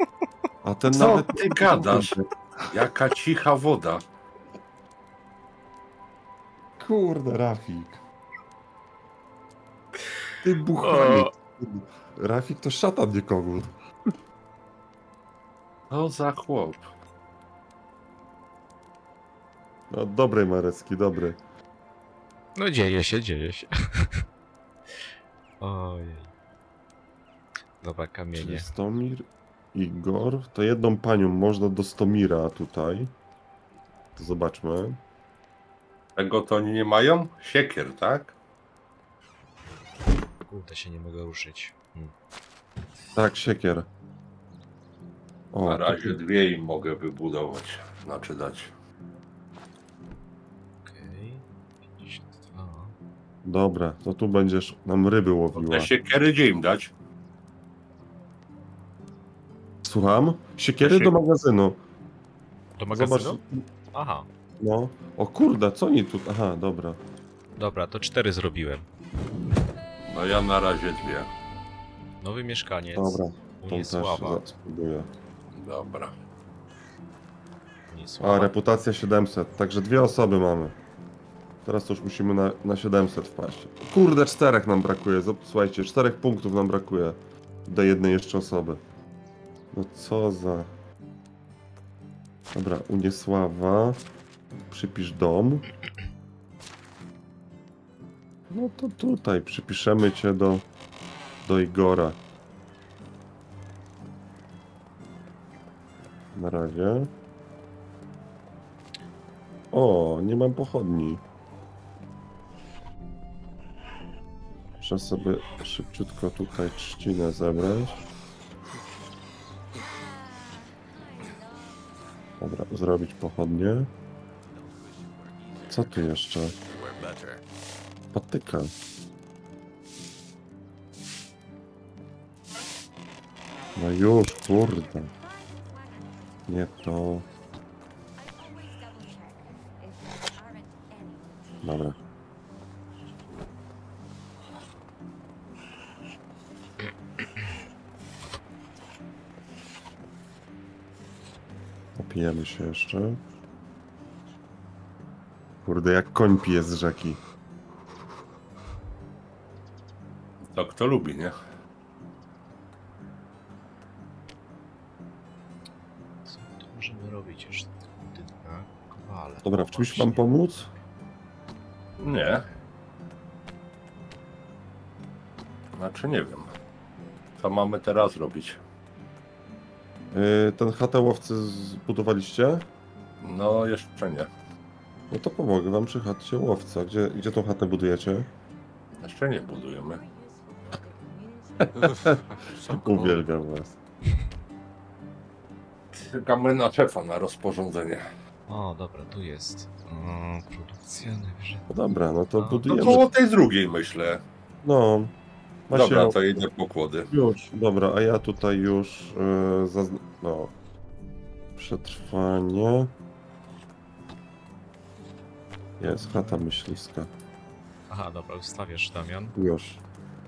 A ten Co nawet... ty gadasz? Jaka cicha woda. Kurde, Rafik. Ty buchanie. Rafik to szatan, nie kogut. No za chłop. No dobry Marecki, dobry. No dzieje się, dzieje się. Ojej. Dobra, kamienie. Czyli Stomir, Igor. To jedną panią można do Stomira tutaj. To zobaczmy. Tego to oni nie mają? Siekier, tak? Kurde, się nie mogę ruszyć. Hmm. Tak, siekier. O, Na razie tutaj- dwie im mogę wybudować. Znaczy dać. Okej. pięćdziesiąt dwa. Dobra, to tu będziesz nam ryby łowiła. Te siekiery gdzie im dać? Słucham? Siekiery Siek- do magazynu. Do magazynu? Zobacz. Aha. No. O kurde, co oni tu... Aha, dobra. Dobra, to cztery zrobiłem. No ja na razie dwie. Nowy mieszkaniec. Dobra, tą też Unisława. za- spróbuję. Dobra. A, Unisława. reputacja siedemset, także dwie osoby mamy. Teraz to już musimy na, na siedemset wpaść. Kurde, czterech nam brakuje. Zob- Słuchajcie, czterech punktów nam brakuje. Do jednej jeszcze osoby. No co za... Dobra, Uniesława. Przypisz dom. No to tutaj przypiszemy cię do, do Igora. Na razie. O, nie mam pochodni. Muszę sobie szybciutko tutaj trzcinę zebrać. Dobra, zrobić pochodnie. Co tu jeszcze? We're better. Patyka. No już, kurde. Nie to. Dobra. Napijemy się jeszcze. Kurde, jak koń pije z rzeki. To kto lubi, nie? Co tu możemy robić jeszcze? Budynka, kowale. Dobra, w czymś wam pomóc? Nie. Znaczy nie wiem. Co mamy teraz robić? Yy, ten chatę łowcy zbudowaliście? No jeszcze nie. No to pomogę wam przy chacie łowca. Gdzie, gdzie tą chatę budujecie? Jeszcze nie budujemy. So cool. Uwielbiam was. Czekamy na szefa na rozporządzenie. O, dobra, tu jest. O, produkcja najwyżej. No dobra, no to No, To budujemy. koło tej drugiej myślę. No. Dobra, Macie... to idę po kłody. Już. Dobra, a ja tutaj już yy, zazn... no. Przetrwanie. Jest chata myśliwska. Aha, dobra, ustawiasz, Damian. Już.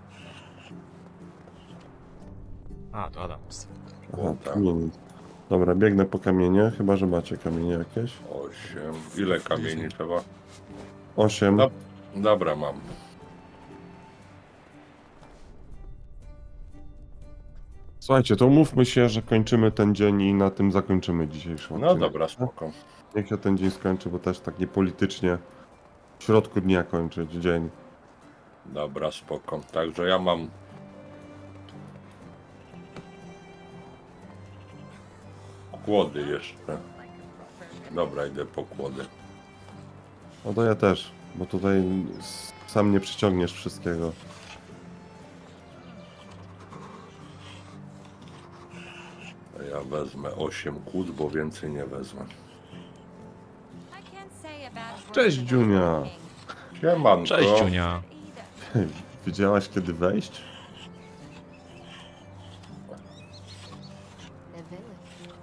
A, to Adam ustawił. Aha, O, tak. kamienie. Dobra, biegnę po kamienie, chyba że macie kamienie jakieś. Osiem. Ile kamieni trzeba? Osiem. No. Dobra, mam. Słuchajcie, to umówmy się, że kończymy ten dzień i na tym zakończymy dzisiejszy No odcinek. dobra, spoko. Niech się ten dzień skończy, bo też tak niepolitycznie w środku dnia kończyć dzień. Dobra, spoko. Także ja mam... Kłody jeszcze. Dobra, idę po kłody. No to ja też, bo tutaj s- sam nie przyciągniesz wszystkiego. To ja wezmę osiem kłód, bo więcej nie wezmę. I can't say a bad word Cześć, about Dziunia. our king Siemanko. Cześć, Ciunia. either. Wiedziałaś kiedy wejść? The village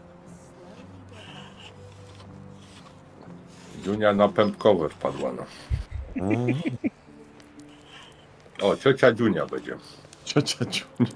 slowly Dziunia na pępkowe wpadła, no. A, O, ciocia Dziunia będzie. ciocia Dziunia.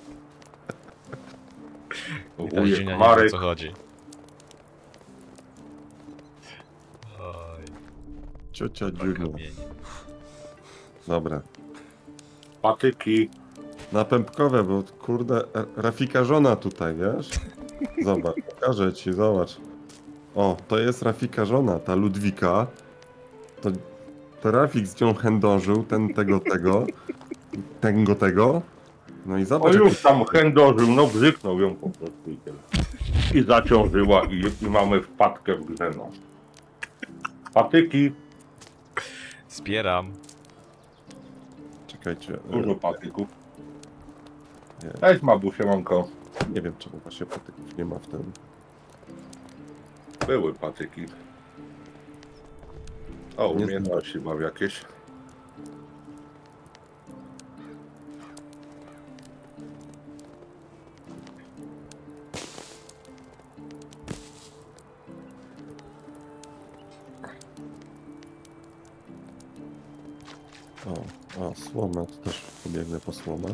Widać, Wujek Dziunia nie wie, o Marek. co chodzi. Oj. Ciocia Dwa dziurno. kamienie. Dobra. Patyki. Na pępkowe, bo kurde, Rafika żona tutaj, wiesz? Zobacz, pokażę ci, zobacz. O, to jest Rafika żona, ta Ludwika. To, to Rafik z nią chędożył, ten tego, tego, tego, tego. No i O zobacz, już tam chędożył, no brzyknął ją po prostu i tyle. I zaciążyła i, i mamy wpadkę w grze, no. Patyki. Zbieram. czekajcie, Dużo patyków. Nie. Cześć mabusie, manko. nie wiem czemu właśnie patyków nie ma w tym. Były patyki. O, Nie umiejętności mam jakieś. O, o, słomę, to też pobiegnę po słomę.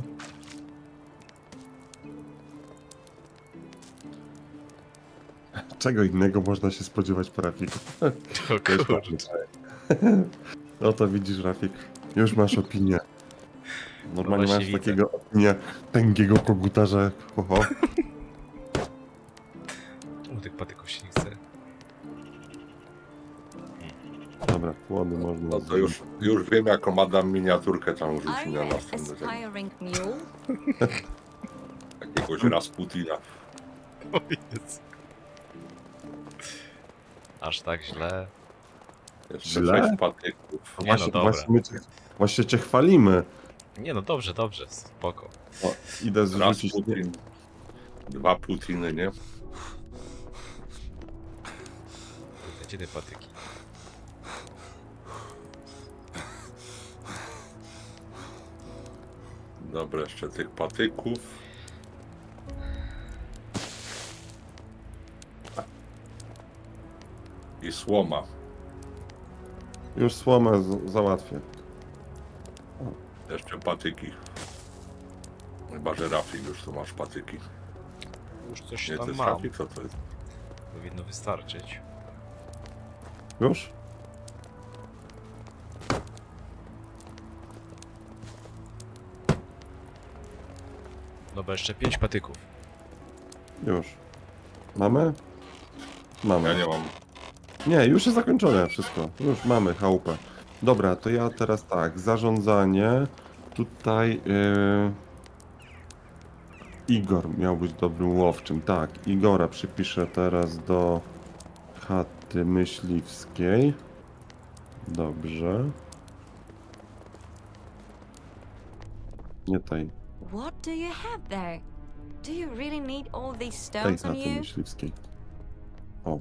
Czego innego można się spodziewać po Rafiku? O Też kurde. Rafik. No to widzisz, Rafik, już masz opinię. Normalnie No właśnie masz widzę. takiego opinię tęgiego koguta, że oho. O, tych patyków się nie chce. Dobra, płody można No to już, już wiem, jaką Adam miniaturkę tam Are rzuci you na an następny ten. aspiring mule? Jakiegoś Rasputina. O Jezu. Aż tak źle. Jeszcze Źle? sześć patyków. Nie, no Właśnie, dobra. właśnie, my cię, właśnie cię chwalimy. Nie no, dobrze, dobrze, spoko. O, idę zrzucić. Rasputin. Dwa Putiny, nie? Gdzie te patyki? Dobra, jeszcze tych patyków. I słoma. Już słomę z- załatwię. Jeszcze patyki. Chyba, że Rafik już tu masz patyki. Już coś Nie, to tam jest mam. Rafik, co to jest? Powinno wystarczyć. Już? Dobra, jeszcze pięć patyków. Już. Mamy? Mamy. Ja nie mam. Nie, już jest zakończone wszystko. Już mamy chałupę. Dobra, to ja teraz tak, zarządzanie. Tutaj yy... Igor miał być dobrym łowczym. Tak, Igora przypiszę teraz do chaty myśliwskiej. Dobrze. Nie tej, What do you have there? Do you really need all these tej stones on chaty you? myśliwskiej. O.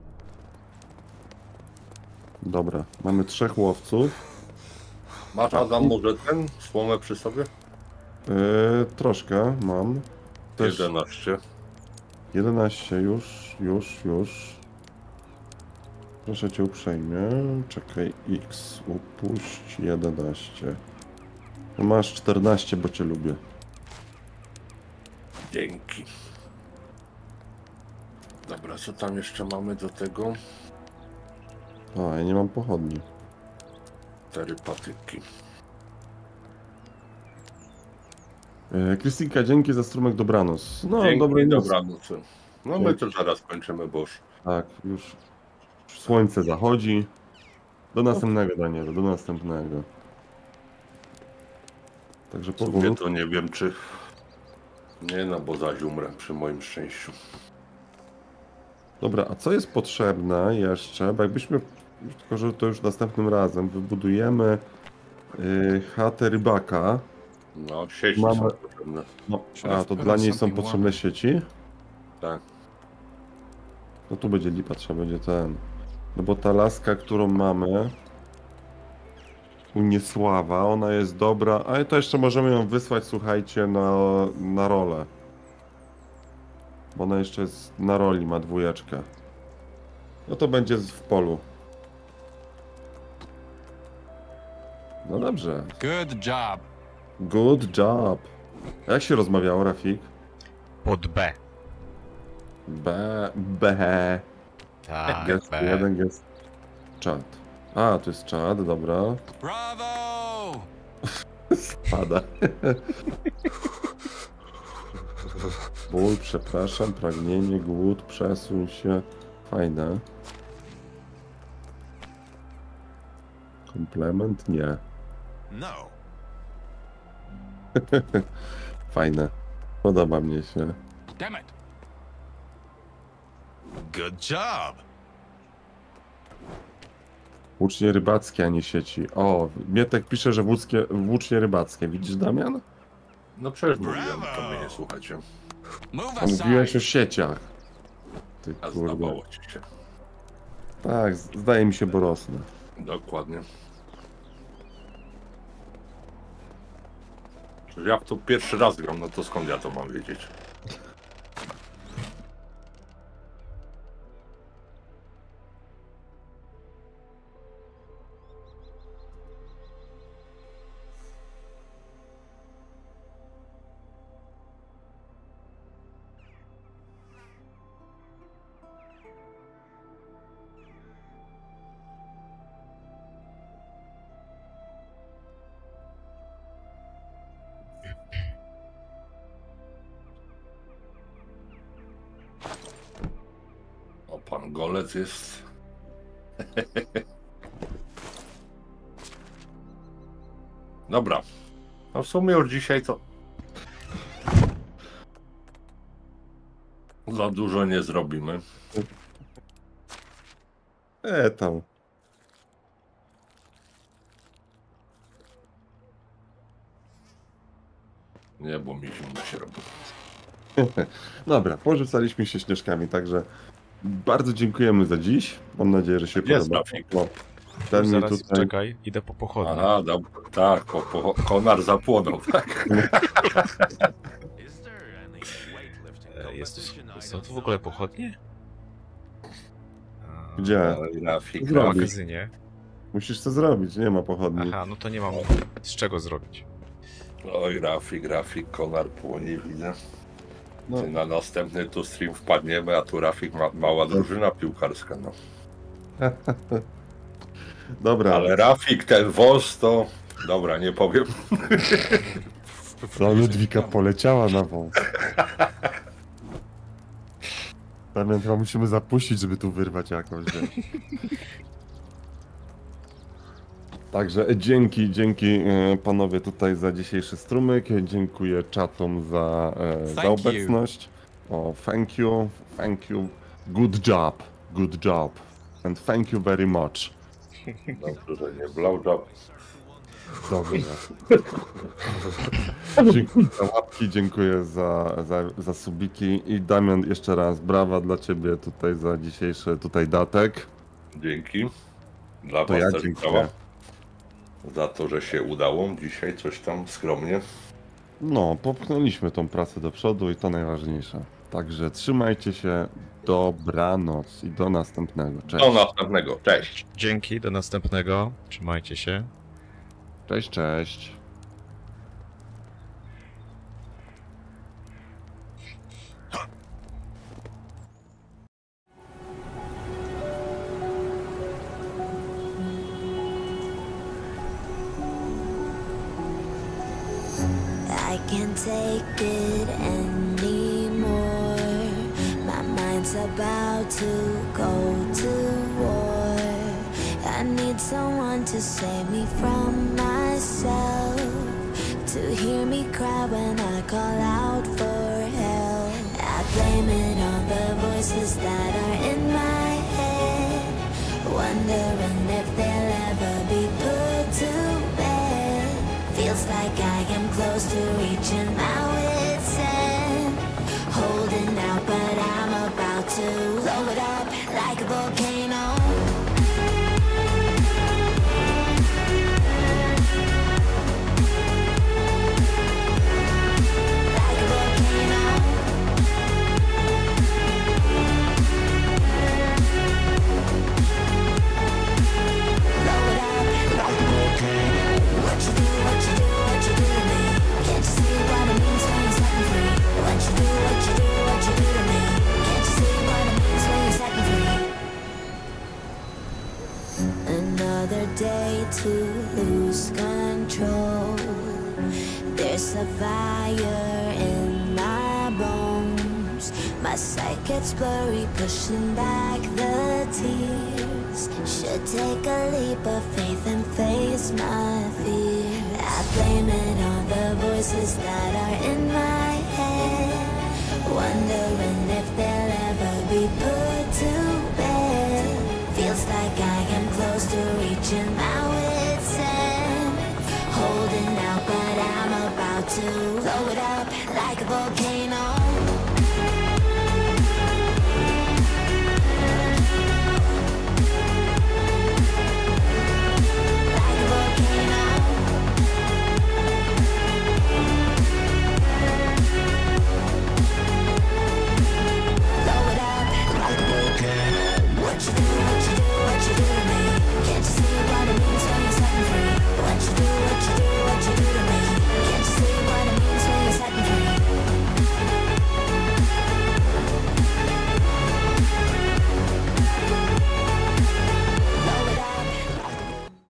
Dobra, mamy trzech łowców. Masz Adam może ten słomę przy sobie? Yy, troszkę mam. Też jedenaście. jedenaście już, już, już. Proszę cię uprzejmie. Czekaj, X, upuść jedenaście. No masz czternaście, bo cię lubię. Dzięki. Dobra, co tam jeszcze mamy do tego? O, ja nie mam pochodni. Cztery patyki. Yy, Krystynka, dzięki za strumyk, dobranoc. No, Dzięki, dobrej nocy. dobranoc. No my to zaraz kończymy, bo już Tak, już słońce zachodzi. Do następnego, Danielu, do następnego. Także w sumie powolutku. to nie wiem, czy... Nie no, bo zaś umrę przy moim szczęściu. Dobra, a co jest potrzebne jeszcze? Bo jakbyśmy, tylko że to już następnym razem, wybudujemy yy, chatę rybaka. No, sieci Mamy- są potrzebne. No, a to dla niej są potrzebne sieci? Tak. No tu będzie lipa, trzeba będzie ten. No bo ta laska, którą mamy, Uniesława, ona jest dobra, ale to jeszcze możemy ją wysłać, słuchajcie, na, na rolę. Bo ona jeszcze jest na roli, ma dwójeczkę. No to będzie w polu. No dobrze. Good job. Good job. A jak się rozmawiało, Rafik? Pod B. B, B. Tak, Gest, B. jeden gest. Czat. A, to jest czad, dobra. Bravo! Spada. Ból, przepraszam, pragnienie, głód, przesuń się. Fajne. Komplement? Nie. No. Fajne. Podoba mnie się. Damn it! Good job. Włócznie rybackie, a nie sieci. O, Mietek pisze, że włóckie, włócznie rybackie. Widzisz, Damian? No przecież mówiłem, to mnie nie słuchacie. Move A mówiłeś aside! o sieciach. Ty A kurde. zdawało ci się. Tak, z- zdaje mi się, bo rosnę. Dokładnie. Czyli jak to pierwszy raz gram, no to skąd ja to mam wiedzieć? O, pan Golec jest. Dobra. No w sumie już dzisiaj to za dużo nie zrobimy. E, tam. Nie, bo mi zimno się robi. Dobra, porzucaliśmy się śnieżkami, także bardzo dziękujemy za dziś. Mam nadzieję, że się Jest podoba. trafik. No, ten mi Zaraz tutaj... czekaj, idę po pochodnie. Aha, dobra, tak, po, po, konar zapłonął, tak? Is there any weightlifting E, Jest tu, competition I są can tu w ogóle pochodnie? A, Gdzie? Oj, Rafik, W Zrobić. magazynie. Musisz to zrobić, nie ma pochodni. Aha, no to nie mam z czego zrobić. Oj, Rafik, Rafik, konar płonie, widzę. No. Ty na następny tu stream wpadniemy, a tu Rafik ma mała drużyna piłkarska, no. Dobra, Ale Rafik, ten wąs to... Dobra, nie powiem. no, Ludwika poleciała na wąs. Damian, chyba musimy zapuścić, żeby tu wyrwać jakąś rzecz. Także dzięki, dzięki e, panowie tutaj za dzisiejszy strumyk. Dziękuję czatom za, e, za Thank you. obecność. O, thank you, thank you. Good job, good job. And thank you very much. Dobrze, że nie blowjob. Dobrze. Dziękuję za łapki, dziękuję za, za, za subiki i Damian, jeszcze raz brawa dla ciebie tutaj za dzisiejszy tutaj datek. Dzięki. Dla To was ja też dziękuję. brawa. Za to, że się udało dzisiaj coś tam skromnie. No, popchnęliśmy tą pracę do przodu i to najważniejsze. Także trzymajcie się, dobranoc i do następnego. Cześć. Do następnego. Cześć. Dzięki, do następnego. Trzymajcie się. Cześć, cześć. I can't take it anymore. My mind's about to go to war. I need someone to save me from myself, to hear me cry when I call out for help. I blame it on the voices that are in my head, wondering if they'll ever be put to bed. Feels like I am close to reaching my wit's end, holding out, but I'm about to blow it up like a volcano. Like a volcano. Blow it up like a volcano. What you do, what you do, what you do to me? Can't you see what it means when you set me free? What you do, what you do, what you do to me? Can't you see what it means when you set me free? fire in my bones. My sight gets blurry, pushing back the tears. Should take a leap of faith and face my fear. I blame it on the voices that are in my